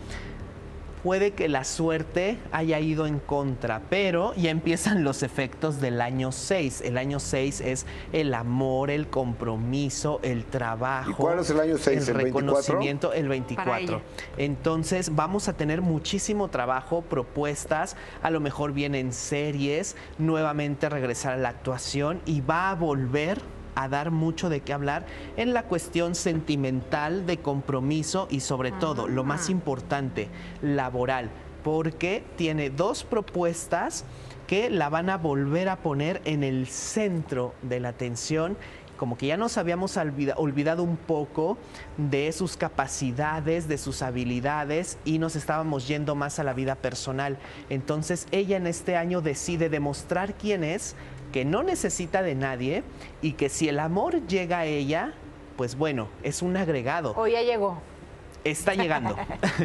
Puede que la suerte haya ido en contra, pero ya empiezan los efectos del año 6. El año 6 es el amor, el compromiso, el trabajo. ¿Y cuál es el año 6? El reconocimiento, 24? el 24. Entonces vamos a tener muchísimo trabajo, propuestas, a lo mejor vienen series, nuevamente regresar a la actuación y va a volver a dar mucho de qué hablar en la cuestión sentimental, de compromiso y sobre todo, lo más importante, laboral, porque tiene 2 propuestas que la van a volver a poner en el centro de la atención. Como que ya nos habíamos olvidado un poco de sus capacidades, de sus habilidades y nos estábamos yendo más a la vida personal. Entonces ella en este año decide demostrar quién es, que no necesita de nadie y que si el amor llega a ella, pues bueno, es un agregado. O ya llegó. Está llegando,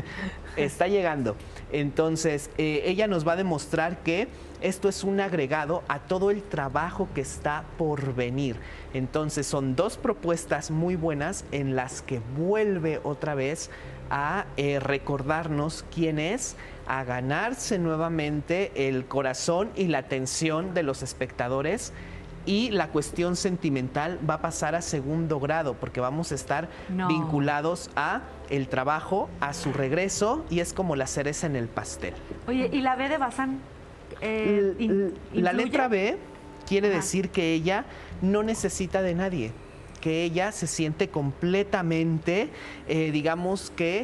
está llegando. Entonces, ella nos va a demostrar que esto es un agregado a todo el trabajo que está por venir. Entonces, son 2 propuestas muy buenas en las que vuelve otra vez a recordarnos quién es, a ganarse nuevamente el corazón y la atención de los espectadores. Y la cuestión sentimental va a pasar a segundo grado porque vamos a estar vinculados a el trabajo, a su regreso y es como la cereza en el pastel. Oye, ¿y la B de Bazán? La letra B quiere decir que ella no necesita de nadie, que ella se siente completamente, digamos que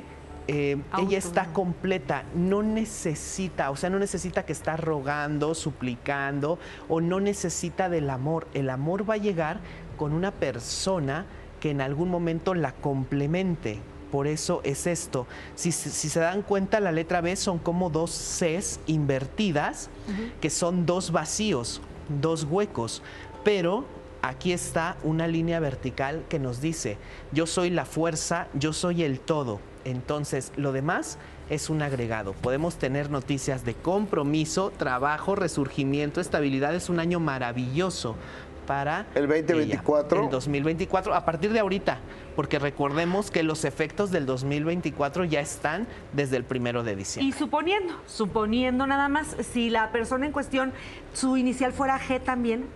ella está completa, no necesita, o sea, no necesita que está rogando, suplicando o no necesita del amor. El amor va a llegar con una persona que en algún momento la complemente. Por eso es esto. Si se dan cuenta, la letra B son como 2 Cs invertidas, que son 2 vacíos, 2 huecos, pero aquí está una línea vertical que nos dice, yo soy la fuerza, yo soy el todo. Entonces, lo demás es un agregado. Podemos tener noticias de compromiso, trabajo, resurgimiento, estabilidad. Es un año maravilloso para el 2024. El 2024, a partir de ahorita, porque recordemos que los efectos del 2024 ya están desde el 1 de diciembre. Y suponiendo nada más, si la persona en cuestión, su inicial fuera G también.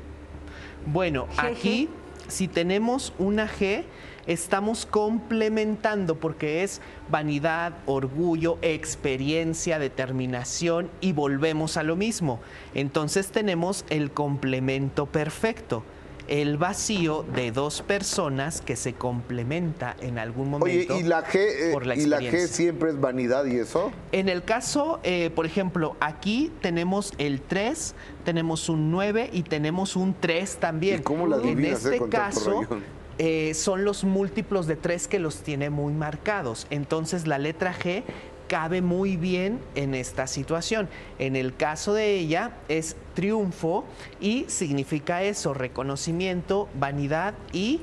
Bueno, aquí, si tenemos una G, estamos complementando porque es vanidad, orgullo, experiencia, determinación y volvemos a lo mismo. Entonces tenemos el complemento perfecto, el vacío de 2 personas que se complementa en algún momento. Oye, ¿y la G, por la ¿y la experiencia. G siempre es vanidad y eso? En el caso, por ejemplo, aquí tenemos el 3, tenemos un 9 y tenemos un 3 también. ¿Y cómo la adivinas, en este con tanto caso, rayón? son los múltiplos de 3 que los tiene muy marcados. Entonces la letra G cabe muy bien en esta situación. En el caso de ella es triunfo y significa eso, reconocimiento, vanidad y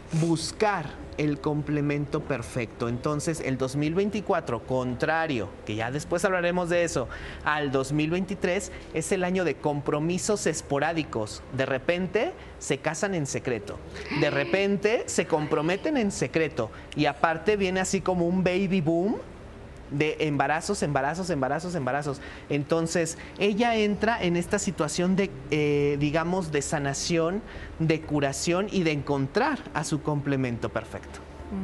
buscar el complemento perfecto. Entonces el 2024, contrario, que ya después hablaremos de eso, al 2023 es el año de compromisos esporádicos. De repente se casan en secreto, de repente se comprometen en secreto y aparte viene así como un baby boom de embarazos. Entonces, ella entra en esta situación de, digamos, de sanación, de curación y de encontrar a su complemento perfecto.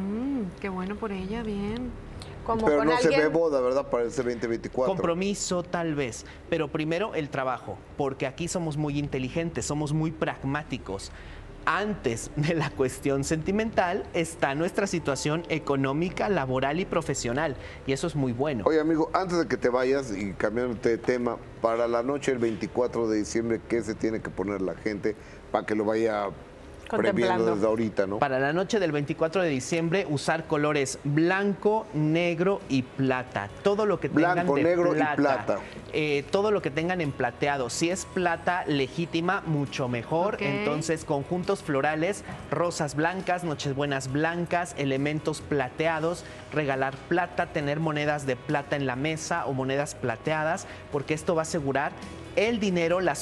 Qué bueno por ella, bien. Pero no se ve boda, ¿verdad? Para ese 2024. Compromiso tal vez, pero primero el trabajo, porque aquí somos muy inteligentes, somos muy pragmáticos. Antes de la cuestión sentimental está nuestra situación económica, laboral y profesional, y eso es muy bueno. Oye, amigo, antes de que te vayas y cambiándote de tema, para la noche del 24 de diciembre, ¿qué se tiene que poner la gente para que lo vaya previendo desde ahorita, ¿no? Para la noche del 24 de diciembre, usar colores blanco, negro y plata. Todo lo que tengan blanco, de negro plata, y plata. Todo lo que tengan en plateado. Si es plata legítima, mucho mejor. Okay. Entonces, conjuntos florales, rosas blancas, nochebuenas blancas, elementos plateados, regalar plata, tener monedas de plata en la mesa o monedas plateadas, porque esto va a asegurar el dinero, la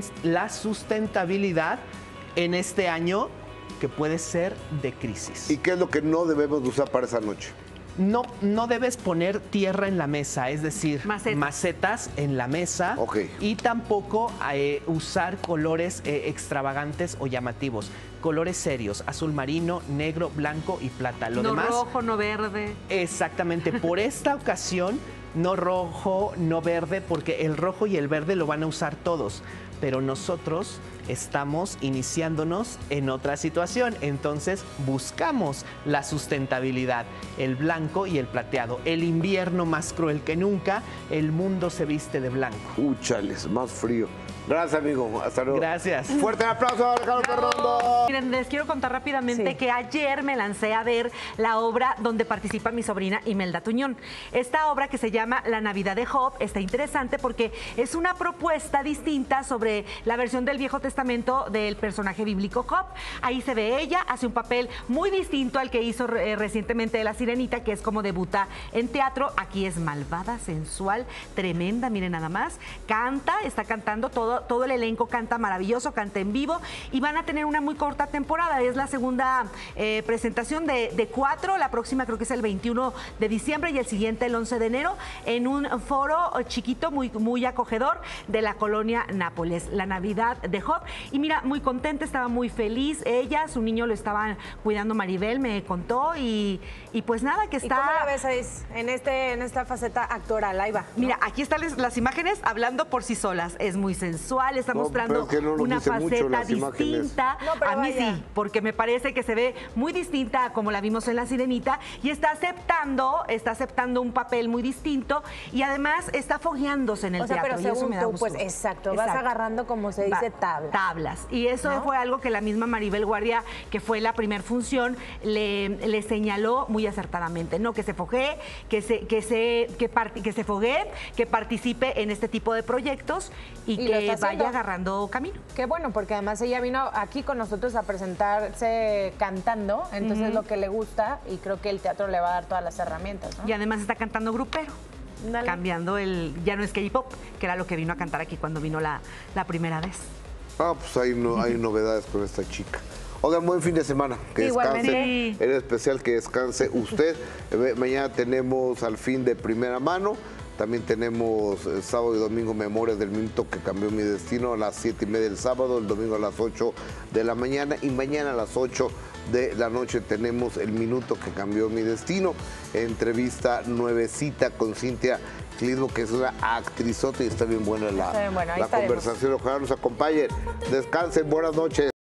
sustentabilidad en este año que puede ser de crisis. ¿Y qué es lo que no debemos de usar para esa noche? No debes poner tierra en la mesa, es decir, macetas en la mesa. Okay. Y tampoco usar colores extravagantes o llamativos. Colores serios, azul marino, negro, blanco y plata. Lo no demás, rojo, no verde. Exactamente. Por esta ocasión, no rojo, no verde, porque el rojo y el verde lo van a usar todos. Pero nosotros estamos iniciándonos en otra situación, entonces buscamos la sustentabilidad, el blanco y el plateado. El invierno más cruel que nunca, el mundo se viste de blanco. Chales, más frío. Gracias, amigo. Hasta luego. Gracias. Fuerte aplauso a Alejandro Ferrando. Miren, les quiero contar rápidamente que ayer me lancé a ver la obra donde participa mi sobrina Imelda Tuñón. Esta obra que se llama La Navidad de Job está interesante porque es una propuesta distinta sobre la versión del Viejo Testamento del personaje bíblico Job. Ahí se ve ella, hace un papel muy distinto al que hizo recientemente de La Sirenita, que es como debuta en teatro. Aquí es malvada, sensual, tremenda, miren nada más. Canta, está cantando todo el elenco canta maravilloso, canta en vivo y van a tener una muy corta temporada. Es la segunda presentación de 4. La próxima creo que es el 21 de diciembre y el siguiente el 11 de enero en un foro chiquito, muy acogedor de la colonia Nápoles. La Navidad de Job. Y mira, muy contenta, estaba muy feliz. Ella, su niño lo estaban cuidando, Maribel me contó y pues nada, que está... ¿Y cómo la ves en esta faceta actoral? Ahí va, ¿no? Mira, aquí están las imágenes hablando por sí solas. Es muy sensual, está mostrando una faceta distinta. A mí sí, porque me parece que se ve muy distinta a como la vimos en La Sirenita y está aceptando un papel muy distinto y además está fogueándose en el teatro. Pero según tú, pues exacto, vas agarrando, como se dice, tablas. Y eso fue algo que la misma Maribel Guardia, que fue la primer función, le señaló muy acertadamente, ¿no? Que se foguee, que se foguee, que participe en este tipo de proyectos y que vaya agarrando camino. Qué bueno, porque además ella vino aquí con nosotros a presentarse cantando, entonces es lo que le gusta y creo que el teatro le va a dar todas las herramientas, ¿no? Y además está cantando grupero. Dale. Cambiando ya no es K-pop, que era lo que vino a cantar aquí cuando vino la primera vez. Pues hay novedades con esta chica. Oigan, buen fin de semana. Que descanse. En especial que descanse usted. Mañana tenemos Al Fin de Primera Mano. También tenemos sábado y domingo Memorias del Minuto que Cambió Mi Destino a las 7:30 del sábado, el domingo a las 8 de la mañana y mañana a las 8 de la noche tenemos El Minuto que Cambió Mi Destino. Entrevista nuevecita con Cintia Clitbo, que es una actrizota y está bien buena la conversación. Ojalá nos acompañen. Descansen, buenas noches.